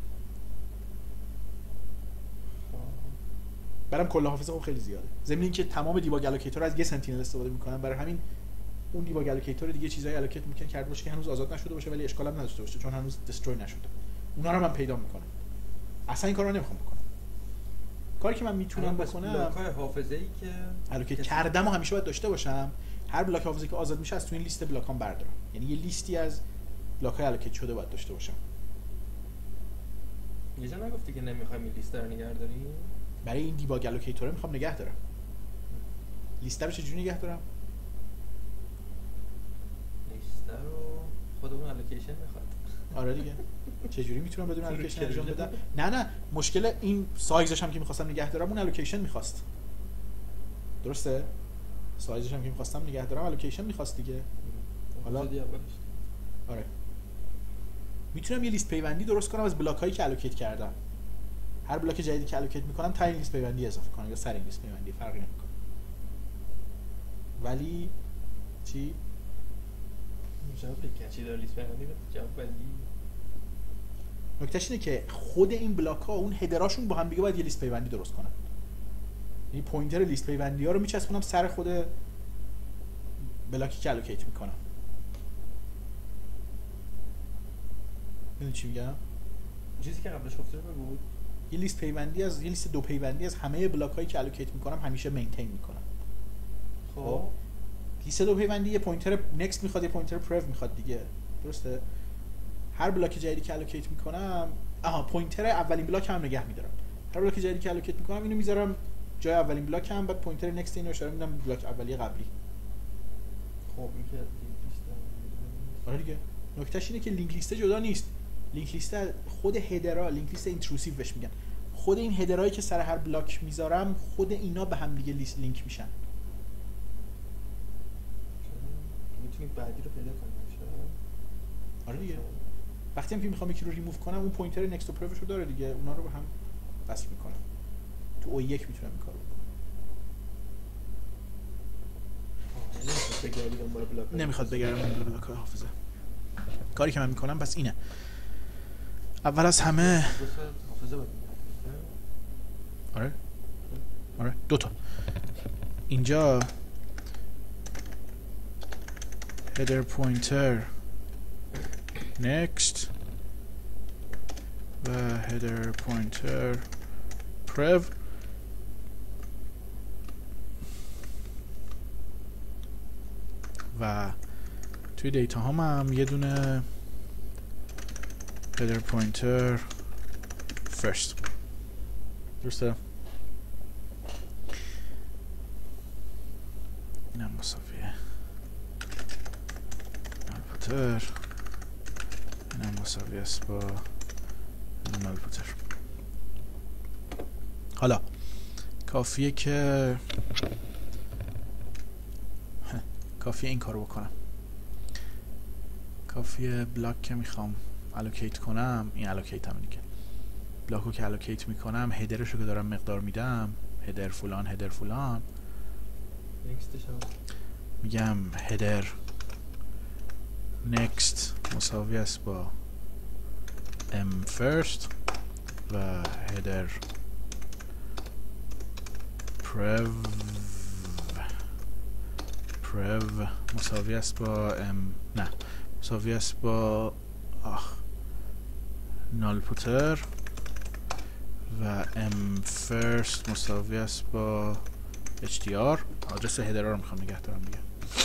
برام کل حافظه خب خیلی زیاده. ضمن اینکه تمام دیباگ الوکیتور از یه سنتینل استفاده میکنن، برای همین اون دیباگ الوکیتور دیگه چیزای الوکیت میکنه کرده باشه که هنوز آزاد نشده باشه ولی اشکال هم نداشته باشه چون هنوز دستروی نشده. اونا رو من پیدا میکنم. اصلا این کارو نمیخوام بکنم. کاری که من میتونم بکنم بلاک‌های حافظه‌ای که الوکیت کردم و همیشه باید داشته باشم. هر بلاک حافظه‌ای که آزاد میشه از تو این لیست بلاکام بردارم. یعنی یه لیستی از بلاک‌های الوکیت شده باید داشته باشم. یه جا نگفتی که نمیخوام این لیست رو نگه داری؟ برای این دیباگ الوکیتور میخوام نگه دارم. لیست رو چجوری نگه دارم؟ لیست رو خودمون الوکیشن میخواد. آره دیگه. چجوری میتونم بدون الوکیشن انجام بدم؟ نه نه مشکل این سایزش هم که میخواستم نگه دارم اون الوکیشن میخواست. درسته؟ سایزش هم که میخواستم نگه دارم الوکیشن میخواست دیگه. حالا آره. میتونم یه لیست پیوندی درست کنم از بلاک هایی که الوکیت کردم. هر بلاک جدیدی که الوکیت میکنم تا این لیست پیوندی اضافه کنم یا سر این لیست پیوندی فرقی نمیکنه. ولی چی؟ جواب کچی داره لیست پیوندی جواب ولی نکتهش اینه که خود این بلاک ها اون هدراشون با هم دیگه باید یه لیست پیوندی درست کنن. یعنی پوینتر لیست پیوندی ها رو میچسبونم سر خود بلاکی که الوکیت میکنم. میدونی چی میگم؟ چیزی که قبلش گفته بود یه لیست پیوندی از یه لیست دو پیوندی از همه بلاک هایی که الوکیت میکنم همیشه مینتین میکنم. خب لیست دو پیوندی یه پوینتر نکست میخواد، یه پوینتر پرو میخواد دیگه. درسته؟ هر بلاک جدیدی که الوکیت میکنم آها پوینتر اولین بلاک هم نگه میدارم. هر بلاک جدیدی که الوکیت میکنم اینو میذارم جای اولین بلاک هم، بعد پوینتر نکست اینو اشاره میدم بلاک اولیه قبلی. خب این که لیست آره دیگه. نکتهش اینه که لینک لیست جدا نیست. لینک لیست خود هدرها، لینک لیست اینتروسیو بهش میگن. خود این هدرهایی که سر هر بلاک میذارم خود اینا به هم دیگه لیست لینک میشن. میتونی بعدی رو پیدا کنی. آره دیگه. وقتی هم که میخوام یکی رو ریموو کنم اون پوینتر نکست و پروش رو داره دیگه، اونا رو به هم وصل میکنم. تو او یک میتونم این کارو بکنم. نمیخواد بگردم دنبال بلاک های حافظه. کاری که من میکنم پس اینه. اول از همه آره آره دو تا اینجا header pointer next و header pointer prev و توی دیتا هم هم یه دونه header pointer first. درسته؟ پوتر اینم مساوی است با نال پوتر. حالا کافیه که کافیه این کارو بکنم. کافیه بلاک که میخوام الوکیت کنم، این الوکیت هم دیگه، بلاکو که الوکیت میکنم هدرشو که دارم مقدار میدم، هدر فلان هدر فلان، میگم هدر نکست مساوی است با ام فرست و هدر پرو پرو مساوی است با ام نه مساوی است با آخ نال پوتر و ام فرست مساوی است با اچ دی آر. آدرس هدر رو میخوام نگه دارم دیگه.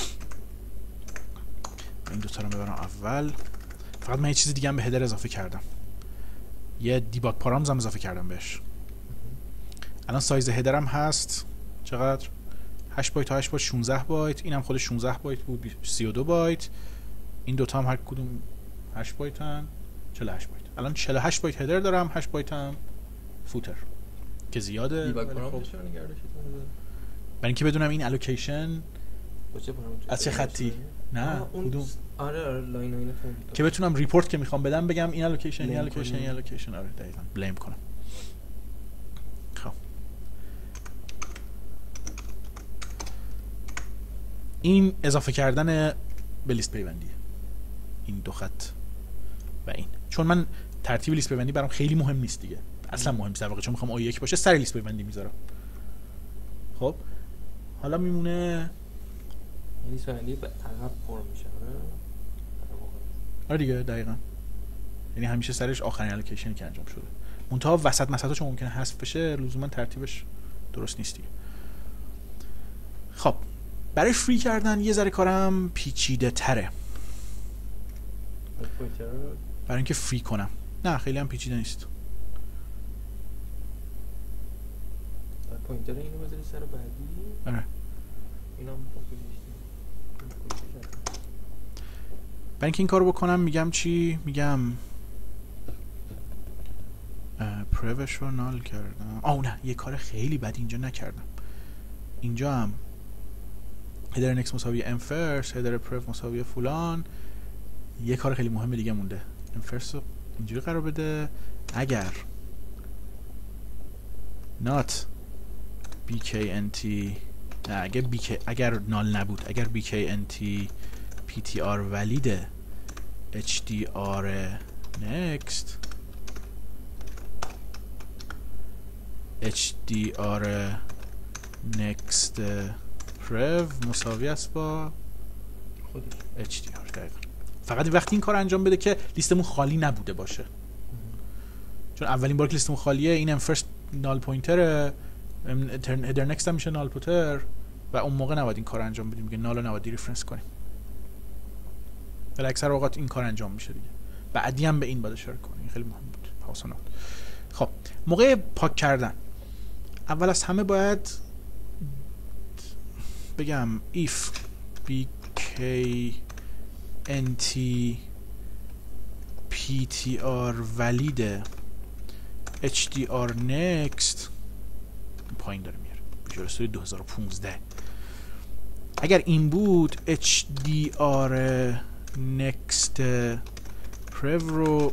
این دوتا رو ببرم اول. فقط من یه چیز دیگه هم به هدر اضافه کردم، یه دیباگ پارامز هم اضافه کردم بهش. الان سایز هدرم هست چقدر؟ هشت بایت تا هشت بایت شانزده بایت. اینم خودش شانزده بایت بود، سی و دو بایت. این دوتا هم هر کدوم هشت بایت هن، چهل و هشت بایت. الان چهل و هشت بایت هدر دارم، هشت بایت هم فوتر که زیاده. دیباگ پارامتر چرا نگردشید؟ برای اینکه بدونم این الوکیشن از چه خطی. نه کدوم؟ آره آره لاین لاین که بتونم ریپورت که میخوام بدم بگم این الوکیشن این الوکیشن این الوکیشن. آره دقیقاً بلیم کنم. خب این اضافه کردن به لیست پیوندیه، این دو خط و این، چون من ترتیب لیست پیوندی برام خیلی مهم نیست دیگه، اصلا مهم نیست در واقع، چون میخوام آی یک باشه سر لیست پیوندی میذارم. خب حالا میمونه لیست پیوندی به عقب پر میشه. آره دیگه دقیقاً، یعنی همیشه سرش آخرین الوکیشنی که انجام شده، منتها وسط مسطا چون ممکنه حذف بشه لزوما ترتیبش درست نیست دیگه. خب برای فری کردن یه ذره کارم پیچیده تره برای اینکه فری کنم. نه خیلی هم پیچیده نیست. پوینتر اینو بذاری سر بعدی. آره اینم برای اینکه این کارو بکنم میگم چی؟ میگم پروش رو نال کردم. آه نه یه کار خیلی بد اینجا نکردم. اینجا هم هدر نکس مساوی ام فرست، هدر پرو مساوی فلان. یه کار خیلی مهم دیگه مونده. ام فرست رو اینجوری قرار بده اگر not bknt، نه اگر bk اگر نال نبود، اگر bknt ptr ولیده hdr next hdr next prev مساوی است با خودش hdr. دقیقا فقط وقتی این کار انجام بده که لیستمون خالی نبوده باشه، چون اولین بار که لیستمون خالیه این ام فرست نال پوینتره، هدر نکست هم میشه نال پوتر و اون موقع نباید این کار انجام بدیم، میگه نال رو نباید ریفرنس کنیم. ولی اکثر اوقات این کار انجام میشه دیگه. بعدی هم به این باید اشاره کنیم، خیلی مهم بود. پاسونات. خب موقع پاک کردن اول از همه باید بگم if bknt ptr valid hdr next پایین داره میاره ویژوال استودیو دو هزار و پانزده. اگر این بود hdr next prev رو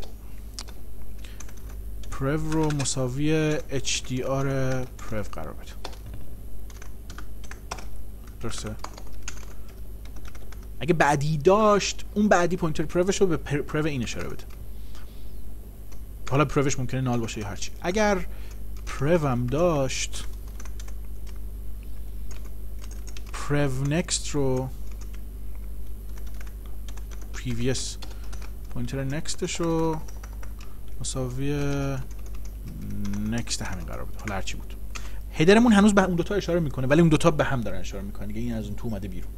prev رو مساوی hdr prev قرار بده. درسته؟ اگه بعدی داشت اون بعدی پوینتر پروش رو به پرو این اشاره بده. حالا پروش ممکنه نال باشه یا هرچی. اگر پرو هم داشت پرو نکست رو پریویس پوینتر نکستش رو مساوی نکست همین قرار بده. حالا هرچی بود. هدرمون هنوز به اون دوتا اشاره میکنه ولی اون دوتا به هم دارن اشاره میکنن دیگه، این از اون تو اومده بیرون.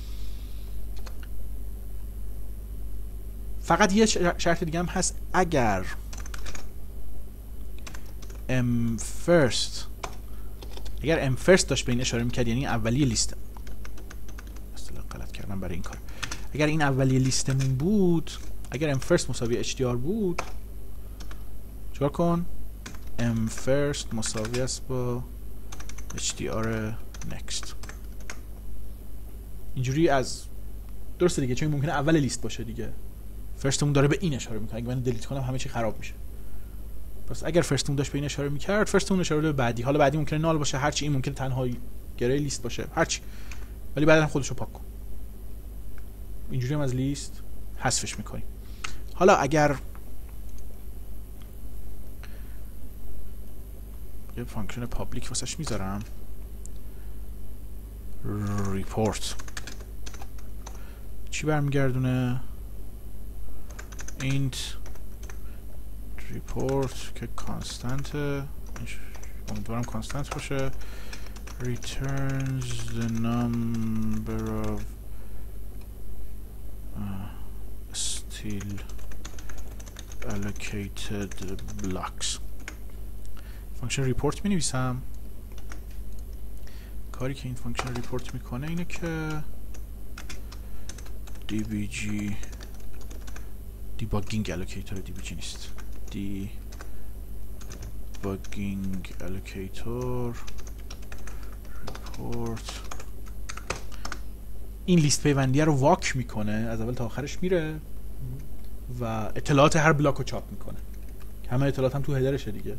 فقط یه شرط دیگه هم هست، اگر ام فرست اگر ام فرست داشت به این اشاره میکرد، یعنی اولی لیست، اصلا غلط کردم برای این کار، اگر این اولیه لیستمون بود، اگر ام فرست مساوی اچ دی آر بود، چیکار کن؟ ام فرست مساوی است با اچ دی آر نکست. اینجوری از درسته دیگه، چون ممکنه اول لیست باشه دیگه. فرستمون داره به این اشاره میکنه، اگه من دیلیت کنم همه چی خراب میشه. پس اگر فرستمون داشت به این اشاره میکرد، فرستمون اشاره به بعدی. حالا بعدی ممکنه نال باشه، هرچی، این ممکنه تنها گره لیست باشه، هرچی، ولی بعدا خودشو پاک کن. اینجوری هم از لیست حذفش میکنیم. حالا اگر یه فانکشن پابلیک واسش میذارم، ریپورت چی برمیگردونه؟ اینت ریپورت که کانستنت، امیدوارم کانستنت باشه، returns the number of uh, still allocated blocks. فانکشن ریپورت می نویسم. کاری که این فانکشن ریپورت میکنه اینه که dbg debugging allocator dbg نیست، debugging allocator report این لیست پیوندیه رو واک میکنه، از اول تا آخرش میره و اطلاعات هر بلاک رو چاپ میکنه. همه اطلاعات هم تو هدرشه دیگه.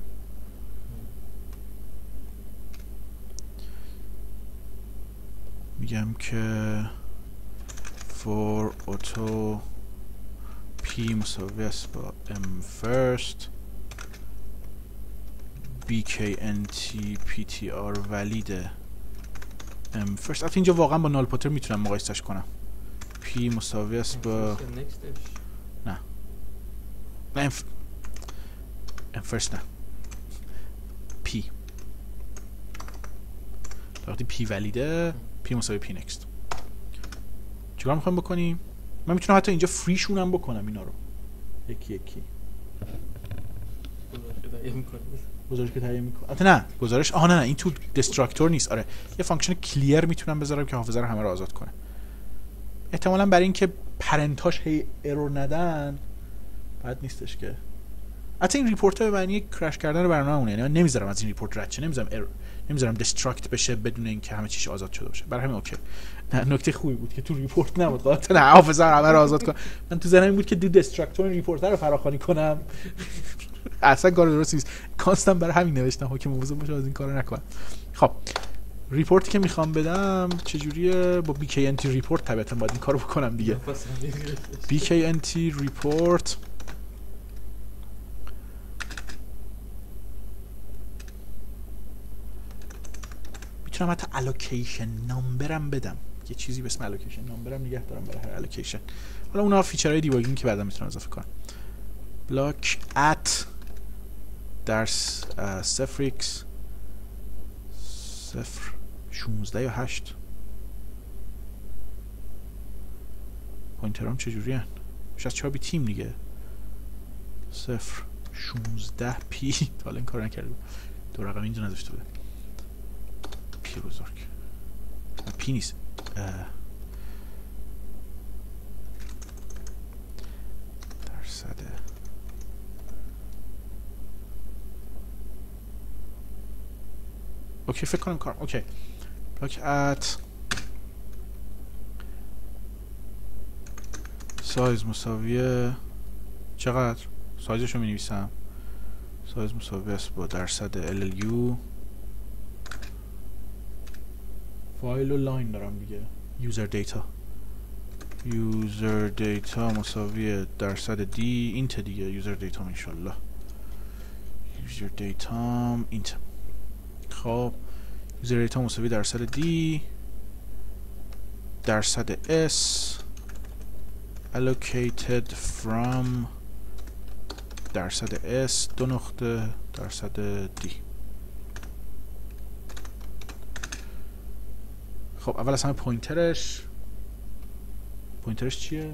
میگم که for auto p مساوی است با m first bknt ptr valid m first. البته اینجا واقعا با نال پوتر میتونم مقایسهش کنم. p مساوی است با نه نه m first نه p وقتی p ولیده p مساوی p next. چیکار میخوایم بکنیم؟ من میتونم حتی اینجا فریشون هم بکنم اینا رو یکی یکی. گزارش که تهیه میکنم. البته نه گزارش آها نه نه این تو دستراکتور نیست. آره یه فانکشن کلیر میتونم بذارم که حافظه رو همه رو آزاد کنه. احتمالاً برای اینکه پرنتاش هی ارور ندن بعد نیستش که. البته این ریپورت به معنی کرش کردن برنامه‌مونه، یعنی من نمیذارم از این ریپورت رد شه، نمیذارم ارور، نمیذارم دستراکت بشه بدون اینکه همه چیش آزاد شده باشه. برای همین اوکی. نه نکته خوبی بود که تو ریپورت نبود. قاطع نه حافظه رو همه رو آزاد کنم. من تو ذهنم این بود که دو دستراکتور ریپورت رو فراخوانی کنم. اصلا کار درستی نیست. کانستم برای همین نوشتم حکم موضوع باشه از این کارو نکنم. خب ریپورتی که میخوام بدم چجوریه؟ با bknt ریپورت طبیعتا باید این کارو بکنم دیگه. bknt ریپورت میتونم حتی allocation نامبرم بدم، یه چیزی به اسم allocation نامبرم نگه دارم برای هر allocation. حالا اونها فیچرهای دیباگینگ که بعدا میتونم اضافه کنم. block at در صفر ایکس صفر شونزده یا هشت. پوینترام چجوری هن؟ شاید چهار بی تیم دیگه. صفر شونزده پی تا حالا این کار نکرده بود. دو رقم اینجا نذاشته بوده. پی بزرگ پی نیست. درصد اوکی فکر کنم کارم اوکی. look at سایز مساوی چقدر؟ سایزش رو می نویسم. سایز مساوی است با درصد ال ال یو. فایل و لاین دارم دیگه. یوزر دیتا یوزر دیتا مساوی درصد دی اینت دیگه. یوزر دیتا انشالله یوزر دیتا اینت. خب یوزر دیتا مساوی درصد دی درصد اس allocated from درصد اس دو نقطه درصد دی. خب اول از همه پوینترش پوینترش چیه؟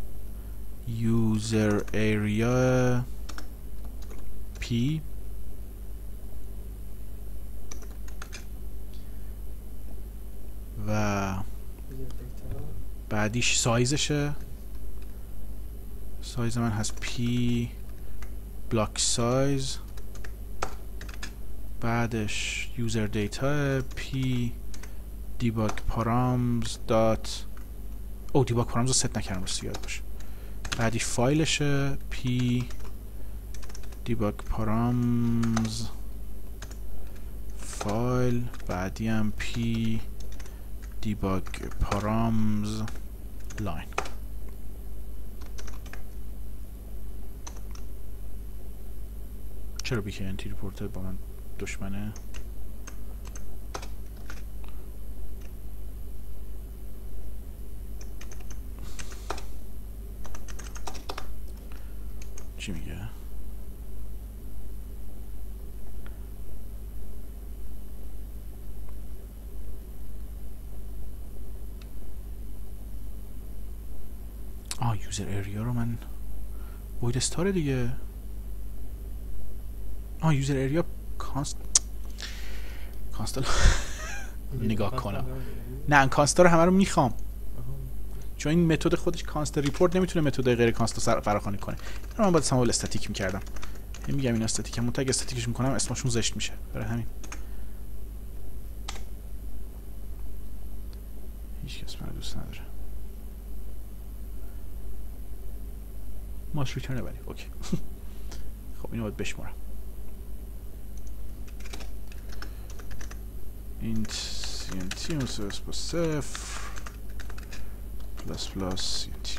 user area p و بعدیش سایزشه، سایز من هست پی بلاک سایز. بعدش یوزر دیتا پی دیباگ پارامز دات او دیباگ پارامز رو ست نکردم راستی یاد باشه. بعدیش فایلشه پی دیباگ پارامز فایل. بعدی هم پی دیباگ پارامز لاین. چرا بیکی انتی ریپورتر با من دشمنه؟ چی میگه؟ آه یوزر اریا رو من وید استار دیگه. آه یوزر اریا کانست کانستل نگاه کنم. نه کانستل رو همه رو میخوام چون این متد خودش کانستل ریپورت نمیتونه متد غیر کانستل فراخوانی کنه. من باید سامبل استاتیک میکردم. میگم این استاتیک هم منتج استاتیکش میکنم اسمشون زشت میشه. برای همین هیچ کس منو دوست نداره. ماش ریترن ولی اوکی. خب اینو باید بشمارم. int cnt مساوی با صفر پلاس پلاس cnt.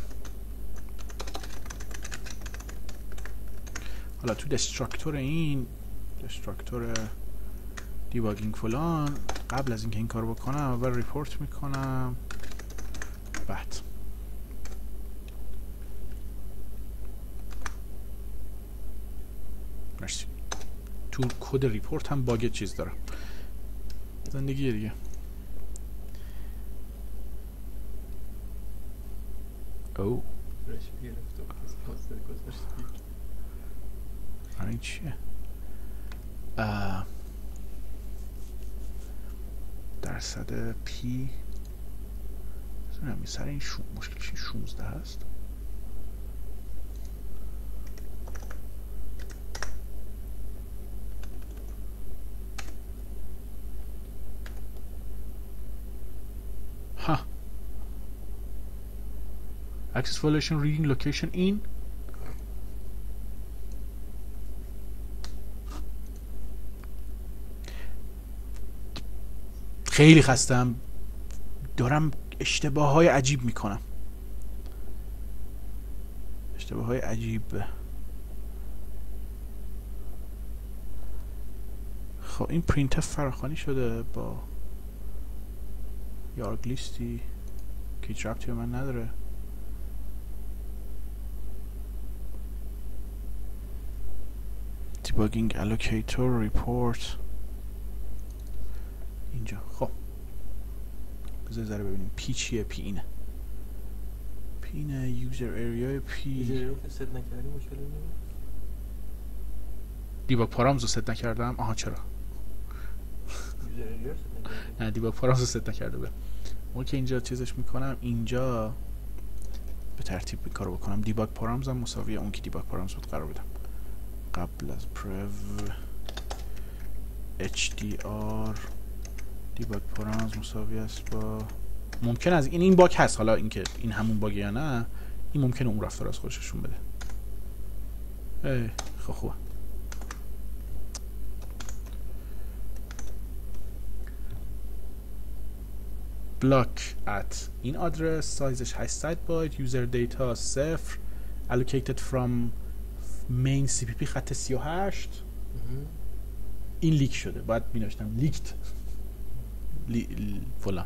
حالا تو دستراکتور این دستراکتور دیباگینگ فلان قبل از اینکه این کار بکنم اول ریپورت میکنم. بعد مرسی. تو کد ریپورت هم باگ چیز دارم. زندگی دیگه. او این چیه؟ درصد پی سر این شون مشکلش این شونزده هست. ها access violation reading location in خیلی خستم دارم اشتباه های عجیب میکنم. اشتباه های عجیب. خب این پرینت فراخوانی شده با یارگ لیستی که هیچ ربطی به من نداره. debugging allocator report اینجا. خب بذار ذره ببینیم پی چیه. پی اینه پی اینه یوزر اریا پی. یوزر اریا که ست نکردی مشکلی نیست. دیباگ پارامز رو ست نکردم. آها چرا یوزر اریا ست نکردی؟ نه دیباگ پارامز رو ست نکرده بودم. اون که اینجا چیزش میکنم اینجا به ترتیب این کارو بکنم. دیباگ پارامز هم مساوی اون که دیباگ پارامز بود قرار بدم قبل از prev hdr دیباگ پارامز مساوی است با ممکن از این این باگ هست. حالا اینکه این همون باگ یا نه این ممکنه اون رفتار از خودشون بده. ای خب خوبه. بلاک ات این آدرس سایزش هشتصد بایت یوزر دیتا صفر allocated from main سی پی پی خط سی و هشت. این لیک شده باید می نوشتم لیکت لی... فلان.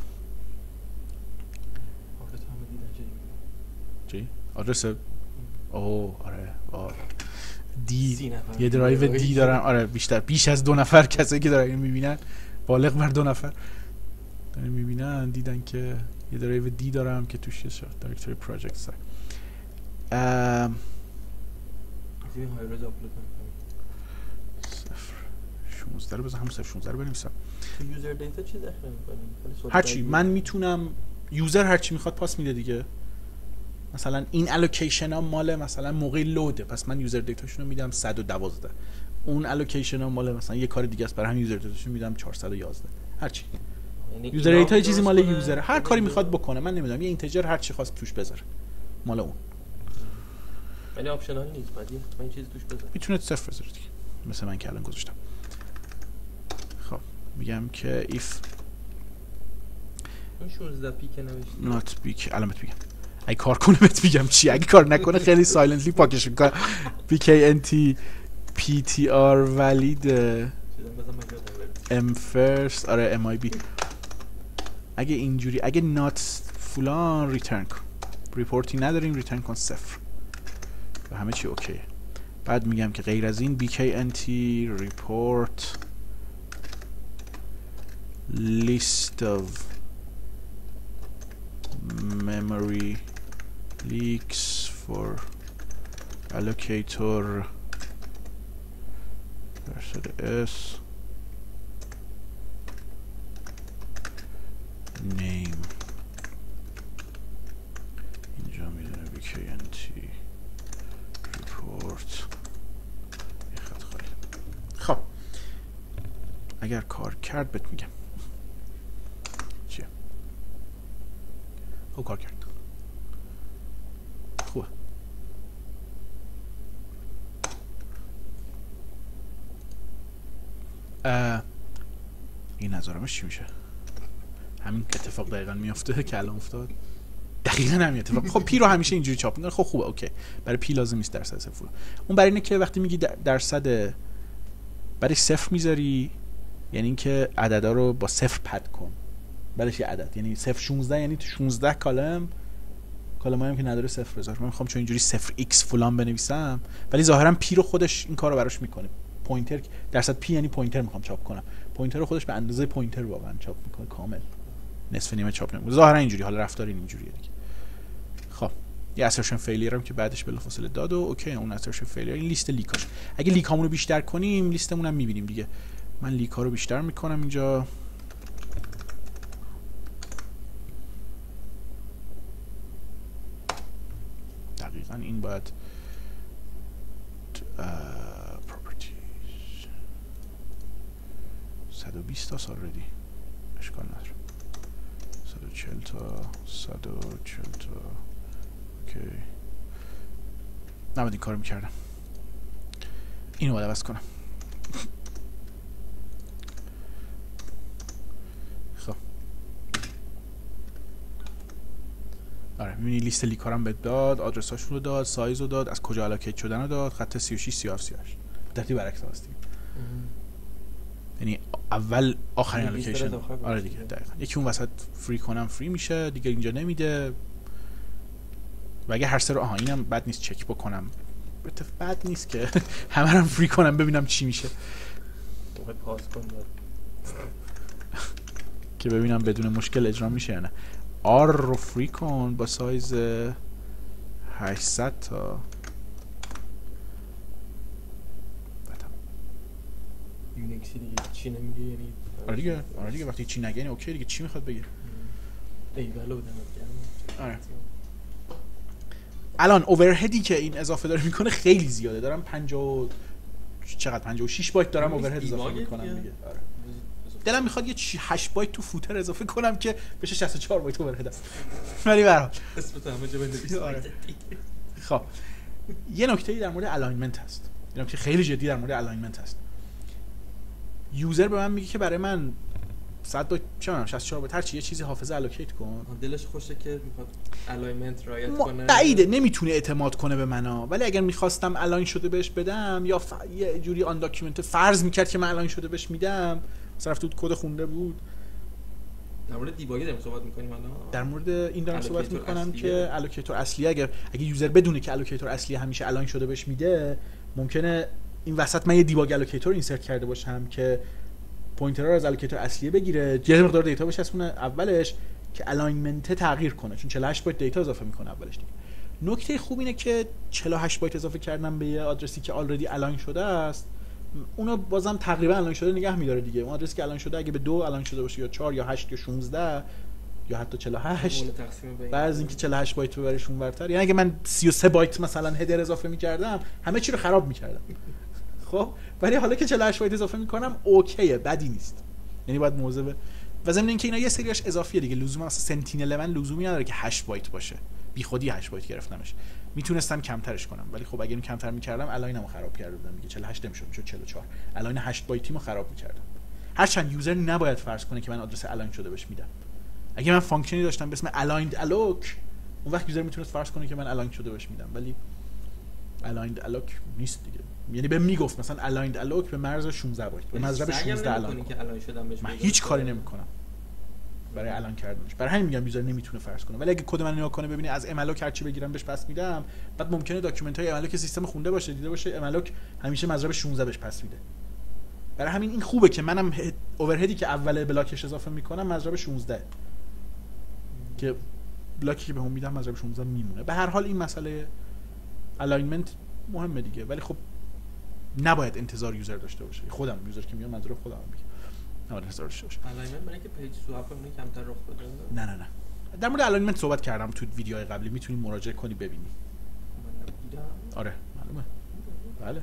چی؟ آدرس اوه آره آه. دی یه درایو دی دارم. آره بیشتر بیش از دو نفر کسایی که دارن میبینن بالغ بر دو نفر دارن میبینن دیدن که یه درایو دی دارم که توش شد دایرکتوری پروژکت سایت. ام این های روز آپلود میکنم. صفر شانزده رو بذار همون صفر شانزده رو بنویسم. تو یوزر دیتا چی داخل میکنیم؟ هرچی من میتونم یوزر هر چی میخواد پاس میده دیگه. مثلا این الوکیشن ها مال مثلا موقع لوده، پس من یوزر دیتاشون رو میدم صد و دوازده. اون الوکیشن ها مال مثلا یه کار دیگه است، برای هم یوزر دیتاشون میدم چهارصد و یازده. هر چی یوزر دیتا چیزی مال یوزر، هر کاری میخواد بکنه، من نمیدونم یه اینتجر هر چی خواست توش بذاره مال اون. ولی آپشنال نیست، بعد من چیز توش بذارم. میتونه صفر بذاره دیگه، مثل من که الان گذاشتم. خب میگم که if اون شانزده پی که نوشتی not پیک، الان بهت میگم اگه کار کنه بهت میگم چی، اگه کار نکنه خیلی سایلنتلی پاکش میکنم. پی کی ان تی پی تی آر valid ام فرست، آره ام آی بی. اگه اینجوری اگه not فلان ریترن کن، ریپورتی نداریم ریترن کن صفر و همه چی اوکی. بعد میگم که غیر از این بی کی ان تی report list of memory leaks for allocator درصد s name. اینجا میدونه بی کی ان تی report یه خط خالی. خب اگر کار کرد بهت میگم چیه. خب کار کرد، خوبه. این نظرمش چی میشه؟ همین اتفاق دقیقا میافته که الان افتاد، دقیقا همین اتفاق. خب پی رو همیشه اینجوری چاپ میکنه. خب خوبه اوکی، برای پی لازم نیست درصد صفر. اون برای اینه که وقتی میگی درصد برای صفر میذاری، یعنی اینکه عددا رو با صفر پد کن، بعدش یه عدد، یعنی صفر شانزده، یعنی تو شانزده کالم کالمایی هم که نداره صفر بذار. من میخوام چون اینجوری صفر ایکس فلان بنویسم، ولی ظاهرا پی رو خودش این کارو براش میکنه. پوینتر درصد پی یعنی پوینتر میخوام چاپ کنم، پوینتر رو خودش به اندازه پوینتر واقعا چاپ میکنه کامل، نصف نیمه چاپ نمیکنه. ظاهرا اینجوری، حالا رفتار این اینجوریه دیگه. خب یه اسرشن فیلیر هم که بعدش بلافاصله داد و اوکی، اون اسرشن فیلیر این لیست لیکاش. اگه لیکامون رو بیشتر کنیم لیستمون هم میبینیم دیگه. من لیکا رو بیشتر میکنم اینجا. دقیقاً این باید properties صد و بیست تا آلردی اشکال نداره، صد و چهل تا صد و چهل تا اوکی. نباید این کار میکردم، اینو باید عوض کنم. خب آره میبینی لیست لیکارم بهت داد، آدرس هاشون رو داد، سایز رو داد، از کجا الوکیت شدن رو داد، خط سی و شش سی و هفت سی و هشت ترتیب برعکس هست دیگه. یعنی اول آخرین الوکیشن. آره دیگه دقیقاً. یکی اون وسط فری کنم فری میشه دیگه، اینجا نمیده. و اگه هر سه رو آها اینم بد نیست چک بکنم، بد نیست که همه رو فری کنم ببینم چی میشه. موقع پاس کن که ببینم بدون مشکل اجرا میشه یا نه. آر رو فری کن با سایز هشتصد تا. یونیکسی دیگه چی نمیگه یعنی. آره دیگه، آره دیگه وقتی چی نگه یعنی اوکی دیگه، چی میخواد بگه؟ ای ولو دمت گرم. آره. الان اوورهدی که این اضافه داره میکنه خیلی زیاده. دارم پنجاه چقدر پنجاه و شش بایت دارم اوورهد اضافه میکنم دیگه. آره. دلم میخواد یه هشت بایت تو فوتر اضافه کنم که بشه شصت و چهار بایت اوورهد است. ولی به هر حال اسمت همه جا بنویس. خب یه نکته‌ای در مورد الاینمنت هست. یه نکته خیلی جدی در مورد الاینمنت هست. یوزر به من میگه که برای من صد بایت چه می‌دونم شصت و چهار بایت هر چی یه چیزی حافظه الوکیت کن. دلش خوشه که میخواد الاینمنت رعایت ما... کنه. بعیده نمیتونه اعتماد کنه به منو، ولی اگر میخواستم الاین شده بهش بدم یا ف... یه جوری آن داکیومنت فرض میکرد که من الاین شده بهش میدم، صرف تو کد خونده بود. در مورد دیباگ داریم صحبت می‌کنیم الان. در مورد این دارم صحبت می‌کنم که الوکیتور اصلی اگر اگه یوزر بدونه که الوکیتور اصلی همیشه الاین شده بهش میده، ممکنه این وسط من یه دیباگ الوکیتور اینسرت کرده باشم که پوینترها رو از الوکیتور اصلی بگیره، یه مقدار دیتا بچسبونه اولش که الاینمنت تغییر کنه، چون چهل و هشت بایت دیتا اضافه میکنه اولش دیگه. نکته خوب اینه که چهل و هشت بایت اضافه کردن به یه آدرسی که آلردی الاین شده است، اونو بازم تقریبا الاین شده نگه میداره دیگه. اون آدرسی که الاین شده اگه به دو الاین شده باشه یا چهار یا هشت یا شانزده یا حتی چهل و هشت اون تقسیم به بعد از اینکه چهل و هشت بایت ببریش اونورتر. یعنی اگه من سی و سه بایت مثلا هدر اضافه می‌کردم همه چی رو خراب می‌کردم. خب ولی حالا که چهل و هشت بایت اضافه می‌کنم اوکیه، بدی نیست. یعنی باید مواظب و ضمن اینکه اینا یه سریاش اضافیه دیگه، لزوما مثلا سنتینل من لزومی نداره که هشت بایت باشه، بی خودی هشت بایت گرفتمش، میتونستم کمترش کنم ولی خب اگه اینو کمتر می‌کردم الاینمو خراب کرده بودم دیگه. چهل و هشت نمی‌شد، میشد چهل و چهار. الاین هشت بایتیمو خراب می‌کردم. هرچند یوزر نباید فرض کنه که من آدرس الاین شده بهش میدم. اگه من فانکشنی داشتم به اسم aligned alloc، اون وقت یوزر میتونست فرض کنه که من الاین شده بهش میدم، ولی aligned alloc نیست دیگه. یعنی به میگفت مثلا aligned alloc به مرز شانزده بایت، به مضرب شانزده الاین که الاین شدم بهش من هیچ کاری نمیکنم برای الاین کردنش. برای همین میگم یوزر نمیتونه فرض کنه. ولی اگه کد من نگاه کنه ببینه از امالوک هر چی بگیرم بهش پس میدم، بعد ممکنه داکیومنت های امالوک سیستم خونده باشه، دیده باشه امالوک همیشه مضرب شانزده بهش پس میده. برای همین این خوبه که منم اورهدی که اول بلاکش اضافه میکنم مضرب شانزده، که بلاکی که بهم میدم مضرب شانزده میمونه. به هر حال این مسئله الاینمنت مهمه دیگه، ولی خب نباید انتظار یوزر داشته باشه. خودم یوزر که میام مضرب خودم میگم نباید انتظار داشته باشه. الاینمنت برای که پیج سوپ اون کمتر رخ بده. نه نه نه در مورد الاینمنت صحبت کردم تو ویدیوهای قبلی، میتونی مراجعه کنی ببینی. آره معلومه. بله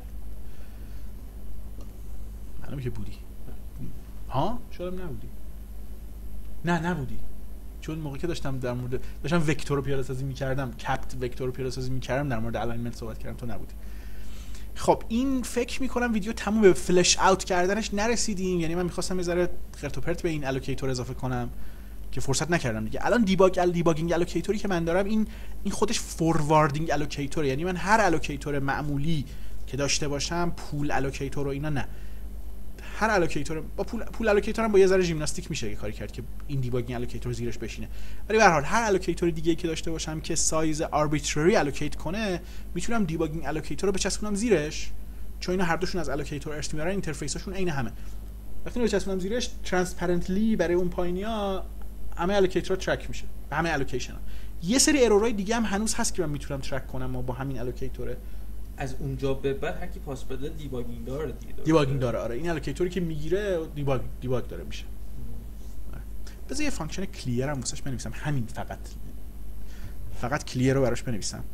معلومه که بودی. ها شاید نبودی. نه نبودی، چون موقعی که داشتم در مورد داشتم وکتور رو پیاده سازی می‌کردم، کپت وکتور رو پیاده سازی می‌کردم، در مورد الاینمنت صحبت کردم، تو نبودی. خب این فکر می‌کنم ویدیو تموم، به فلش اوت کردنش نرسیدیم. یعنی من می‌خواستم یه ذره خرت و پرت به این الوکیتور اضافه کنم که فرصت نکردم دیگه. الان دیباگ ال دیباگینگ الوکیتوری که من دارم این این خودش فورواردینگ الوکیتور، یعنی من هر الوکیتور معمولی که داشته باشم، پول الوکیتور و اینا نه، هر الوکیتور با پول پول الوکیتور هم با یه ذره ژیمناستیک میشه یه کاری کرد که این دیباگینگ الوکیتور زیرش بشینه. ولی به هر حال هر الوکیتور دیگه‌ای که داشته باشم که سایز آربیترری الوکیت کنه، میتونم دیباگینگ الوکیتور رو بچسبونم زیرش، چون اینا هر دوشون از الوکیتور ارث میبرن، اینترفیساشون عین همه. وقتی اینو بچسبونم زیرش ترانسپرنتلی برای اون پایینیا همه الوکیتورها ترک میشه، همه الوکیشن‌ها. یه سری ارورای دیگه هم هنوز هست که من میتونم ترک کنم ما با همین الوکیتوره. از اونجا به بعد هر کی پاس بده دیباگینگ داره دیگه. دیباگینگ داره آره. این الوکیتوری که میگیره دیباگ دیباگ داره میشه. بذار یه فانکشن کلیر هم واسش بنویسم، همین فقط فقط کلیر رو براش بنویسم.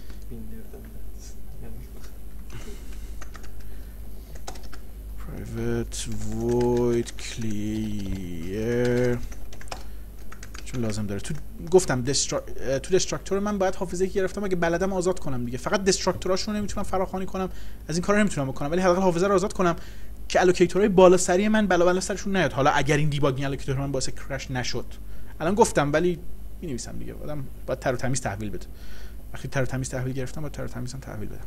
private void clear چون لازم داره. تو گفتم دسترا... تو دستراکتور من باید حافظه که گرفتم اگه بلدم آزاد کنم دیگه. فقط دستراکتوراشو نمیتونم فراخوانی کنم، از این کارا نمیتونم بکنم، ولی حداقل حافظه رو آزاد کنم که الوکیتورهای بالا سری من بالا بالا سرشون نیاد. حالا اگر این دیباگینگ الوکیتور من باعث کرش نشد، الان گفتم ولی می‌نویسم دیگه. آدم باید تر و تمیز تحویل بده. وقتی تر و تمیز تحویل گرفتم باید تر و تمیزم تحویل بدم.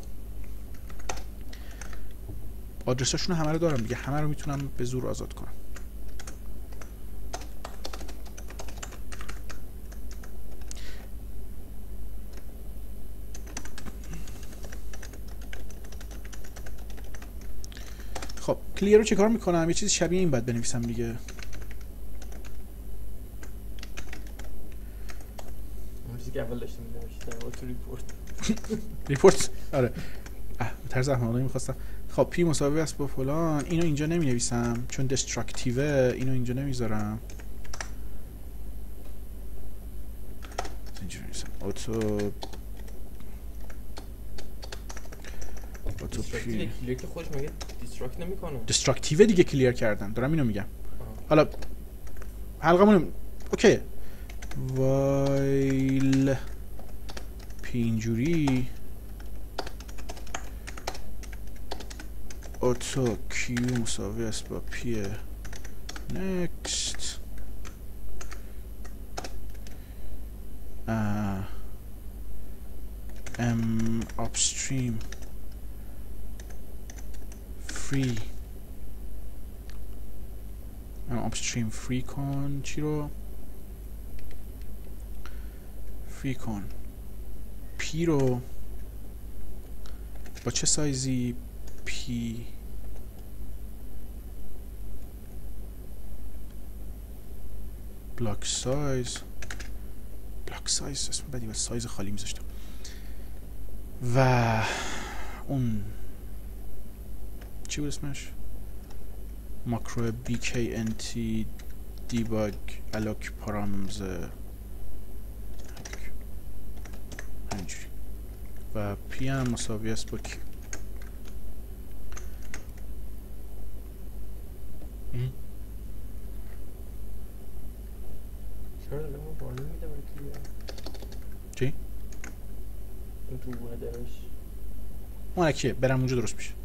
آدرساشون همه رو دارم دیگه، همه رو میتونم به زور آزاد کنم. خب کلیر رو چه کار میکنم؟ یه چیز شبیه این باید بنویسم دیگه. چیزی که اول داشتم می‌نوشتم تو ریپورت. ریپورت آره. اه طرز احمقانه می‌خواستم. خب پی مساوی است با فلان. اینو اینجا نمی‌نویسم چون دستراکتیوه، اینو اینجا نمیذارم. اینجا نمی‌نویسم. اوتو اوتو پی کلیر که خودش مگه دیستراکت نمی‌کنه؟ دستراکتیو دیگه کلیر کردن. دارم اینو میگم. حالا حلقمون اوکی. وایل پی اینجوری اوتو کیو مساوی است با پی نکست ام آپستریم فری ام آپستریم فری کن چی رو فری کن پی رو با چه سایزی پی بلاک سایز بلاک سایز اسم بدی و سایز خالی میذاشتم و اون چی بود اسمش ماکرو بی کی ان تی دیباگ الوک پارامز همینجوری و پی هم مساوی است با کیو. چرا داره ما بانو میده برای کلیر؟ چی؟ این تو هدرش مالکیه برم اونجا درست میشه.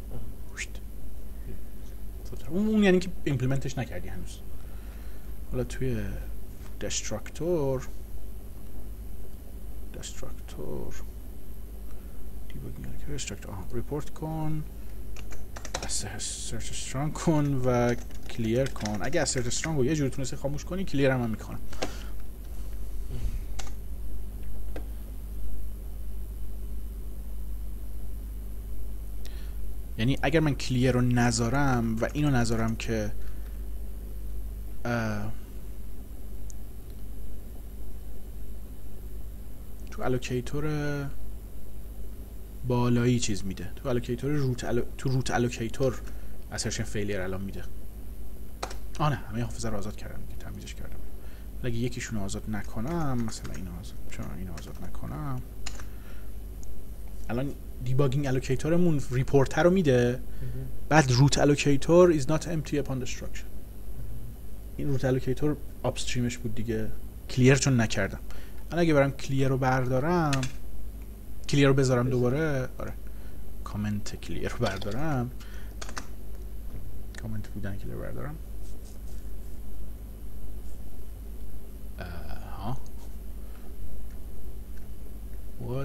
اون اون یعنی که ایمپلمنتش نکردی هنوز. حالا توی دستراکتور دستراکتور دیباگینگ دستراکتور آها ریپورت کن، assert strong کن و کلیر کن. اگه assert strong رو یه جوری تونستی خاموش کنی کلیر هم, هم میکنم. یعنی اگر من کلیر رو نذارم و اینو نذارم که تو الوکیتور بالایی چیز میده، تو الوکیتور روت الو... تو روت الوکیتور assertion failure الان میده. آه نه همه حافظه رو آزاد کردم دیگه، تمیزش کردم. اگه یکیشون رو آزاد نکنم، مثلا اینو آزاد چون اینو آزاد نکنم، الان دیباگینگ الوکیتورمون ریپورت رو میده، بعد روت الوکیتور is not empty upon destruction. این روت الوکیتور آپستریمش بود دیگه، کلیر چون نکردم. الان اگه برم کلیر رو بردارم، کلیر رو بذارم دوباره، آره کامنت کلیر رو بردارم، کامنت بودن کلیر رو بردارم، ها what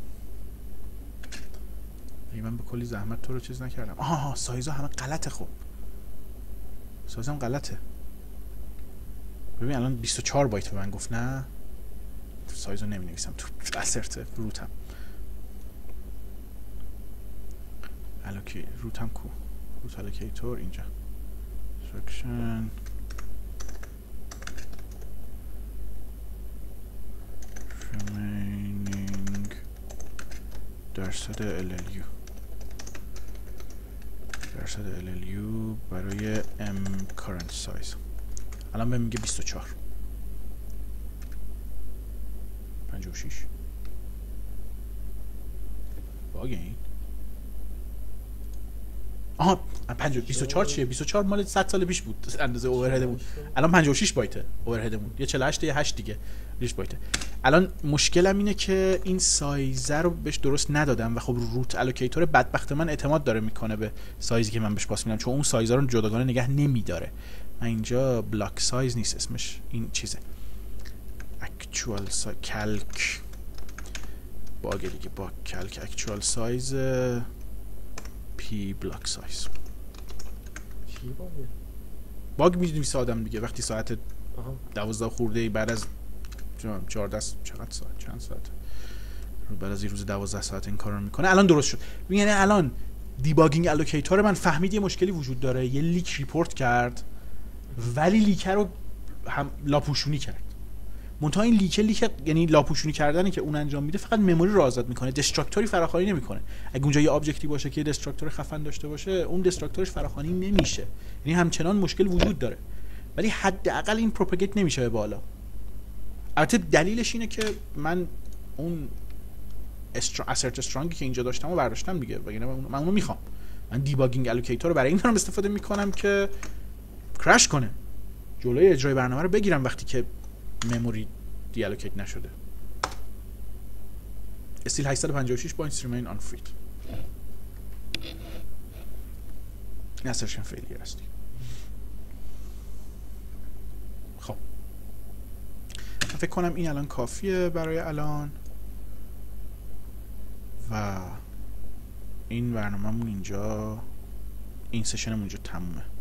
ای من به کلی زحمت تو رو چیز نکردم. آها سایزها همه غلطه. خب سایز هم غلطه. ببین الان بیست و چهار بایت به من گفت نه، سایز رو نمی نویسم تو اسرت روتم. الوکی روتم کو روت الوکیتور اینجا سکشن remaining درصد ال ال یو درصد ال ال یو برای M current size الان بهم میگه بیست و چهار پنجاه و شش. باگه این آها پنجاه بیست و چهار چیه؟ بیست و چهار مال صد سال پیش بود اندازه اورهدمون. الان پنجاه و شش بایته اورهدمون، یه چهل و هشت یه هشت دیگه ریش بایته. الان مشکلم اینه که این سایز رو بهش درست ندادم و خب روت الوکیتور بدبخت من اعتماد داره میکنه به سایزی که من بهش پاس میدم، چون اون سایزا رو جداگانه نگه نمیداره. من اینجا بلاک سایز نیست اسمش، این چیزه اکچوال سایز کلک باگ دیگه، با کلک اکچوال سایز پی بلاک سایز. چی باگه؟ باگ میدونی آدم دیگه وقتی ساعت دوازده خورده ای بعد از چهارده چقدر ساعت چند ساعت بعد از یه روز دوازده ساعت این کار رو میکنه. الان درست شد. یعنی الان دیباگینگ الوکیتور من فهمید یه مشکلی وجود داره، یه لیک ریپورت کرد ولی لیک رو هم لاپوشونی کرد. منتها این لیک لیک یعنی لاپوشونی کردنی که اون انجام میده فقط مموری رو آزاد میکنه، دستراکتوری فراخوانی نمیکنه. اگه اونجا یه آبجکتی باشه که دستراکتور خفن داشته باشه، اون دستراکتورش فراخوانی نمیشه. یعنی همچنان مشکل وجود داره ولی حداقل این پروپاگیت نمیشه به بالا. البته دلیلش اینه که من اون assert strong که اینجا داشتم و برداشتم دیگه، وگرنه من اونو میخوام. من دیباگینگ الوکیتور رو برای این دارم استفاده میکنم که کرش کنه، جلوی اجرای برنامه رو بگیرم وقتی که مموری دی الوکیت نشده. استیل هشتصد و پنجاه و شش points remain unfreed. این assertion failure است. خب من فکر کنم این الان کافیه برای الان و این برنامه‌مون اینجا این سشنمون اینجا تمومه.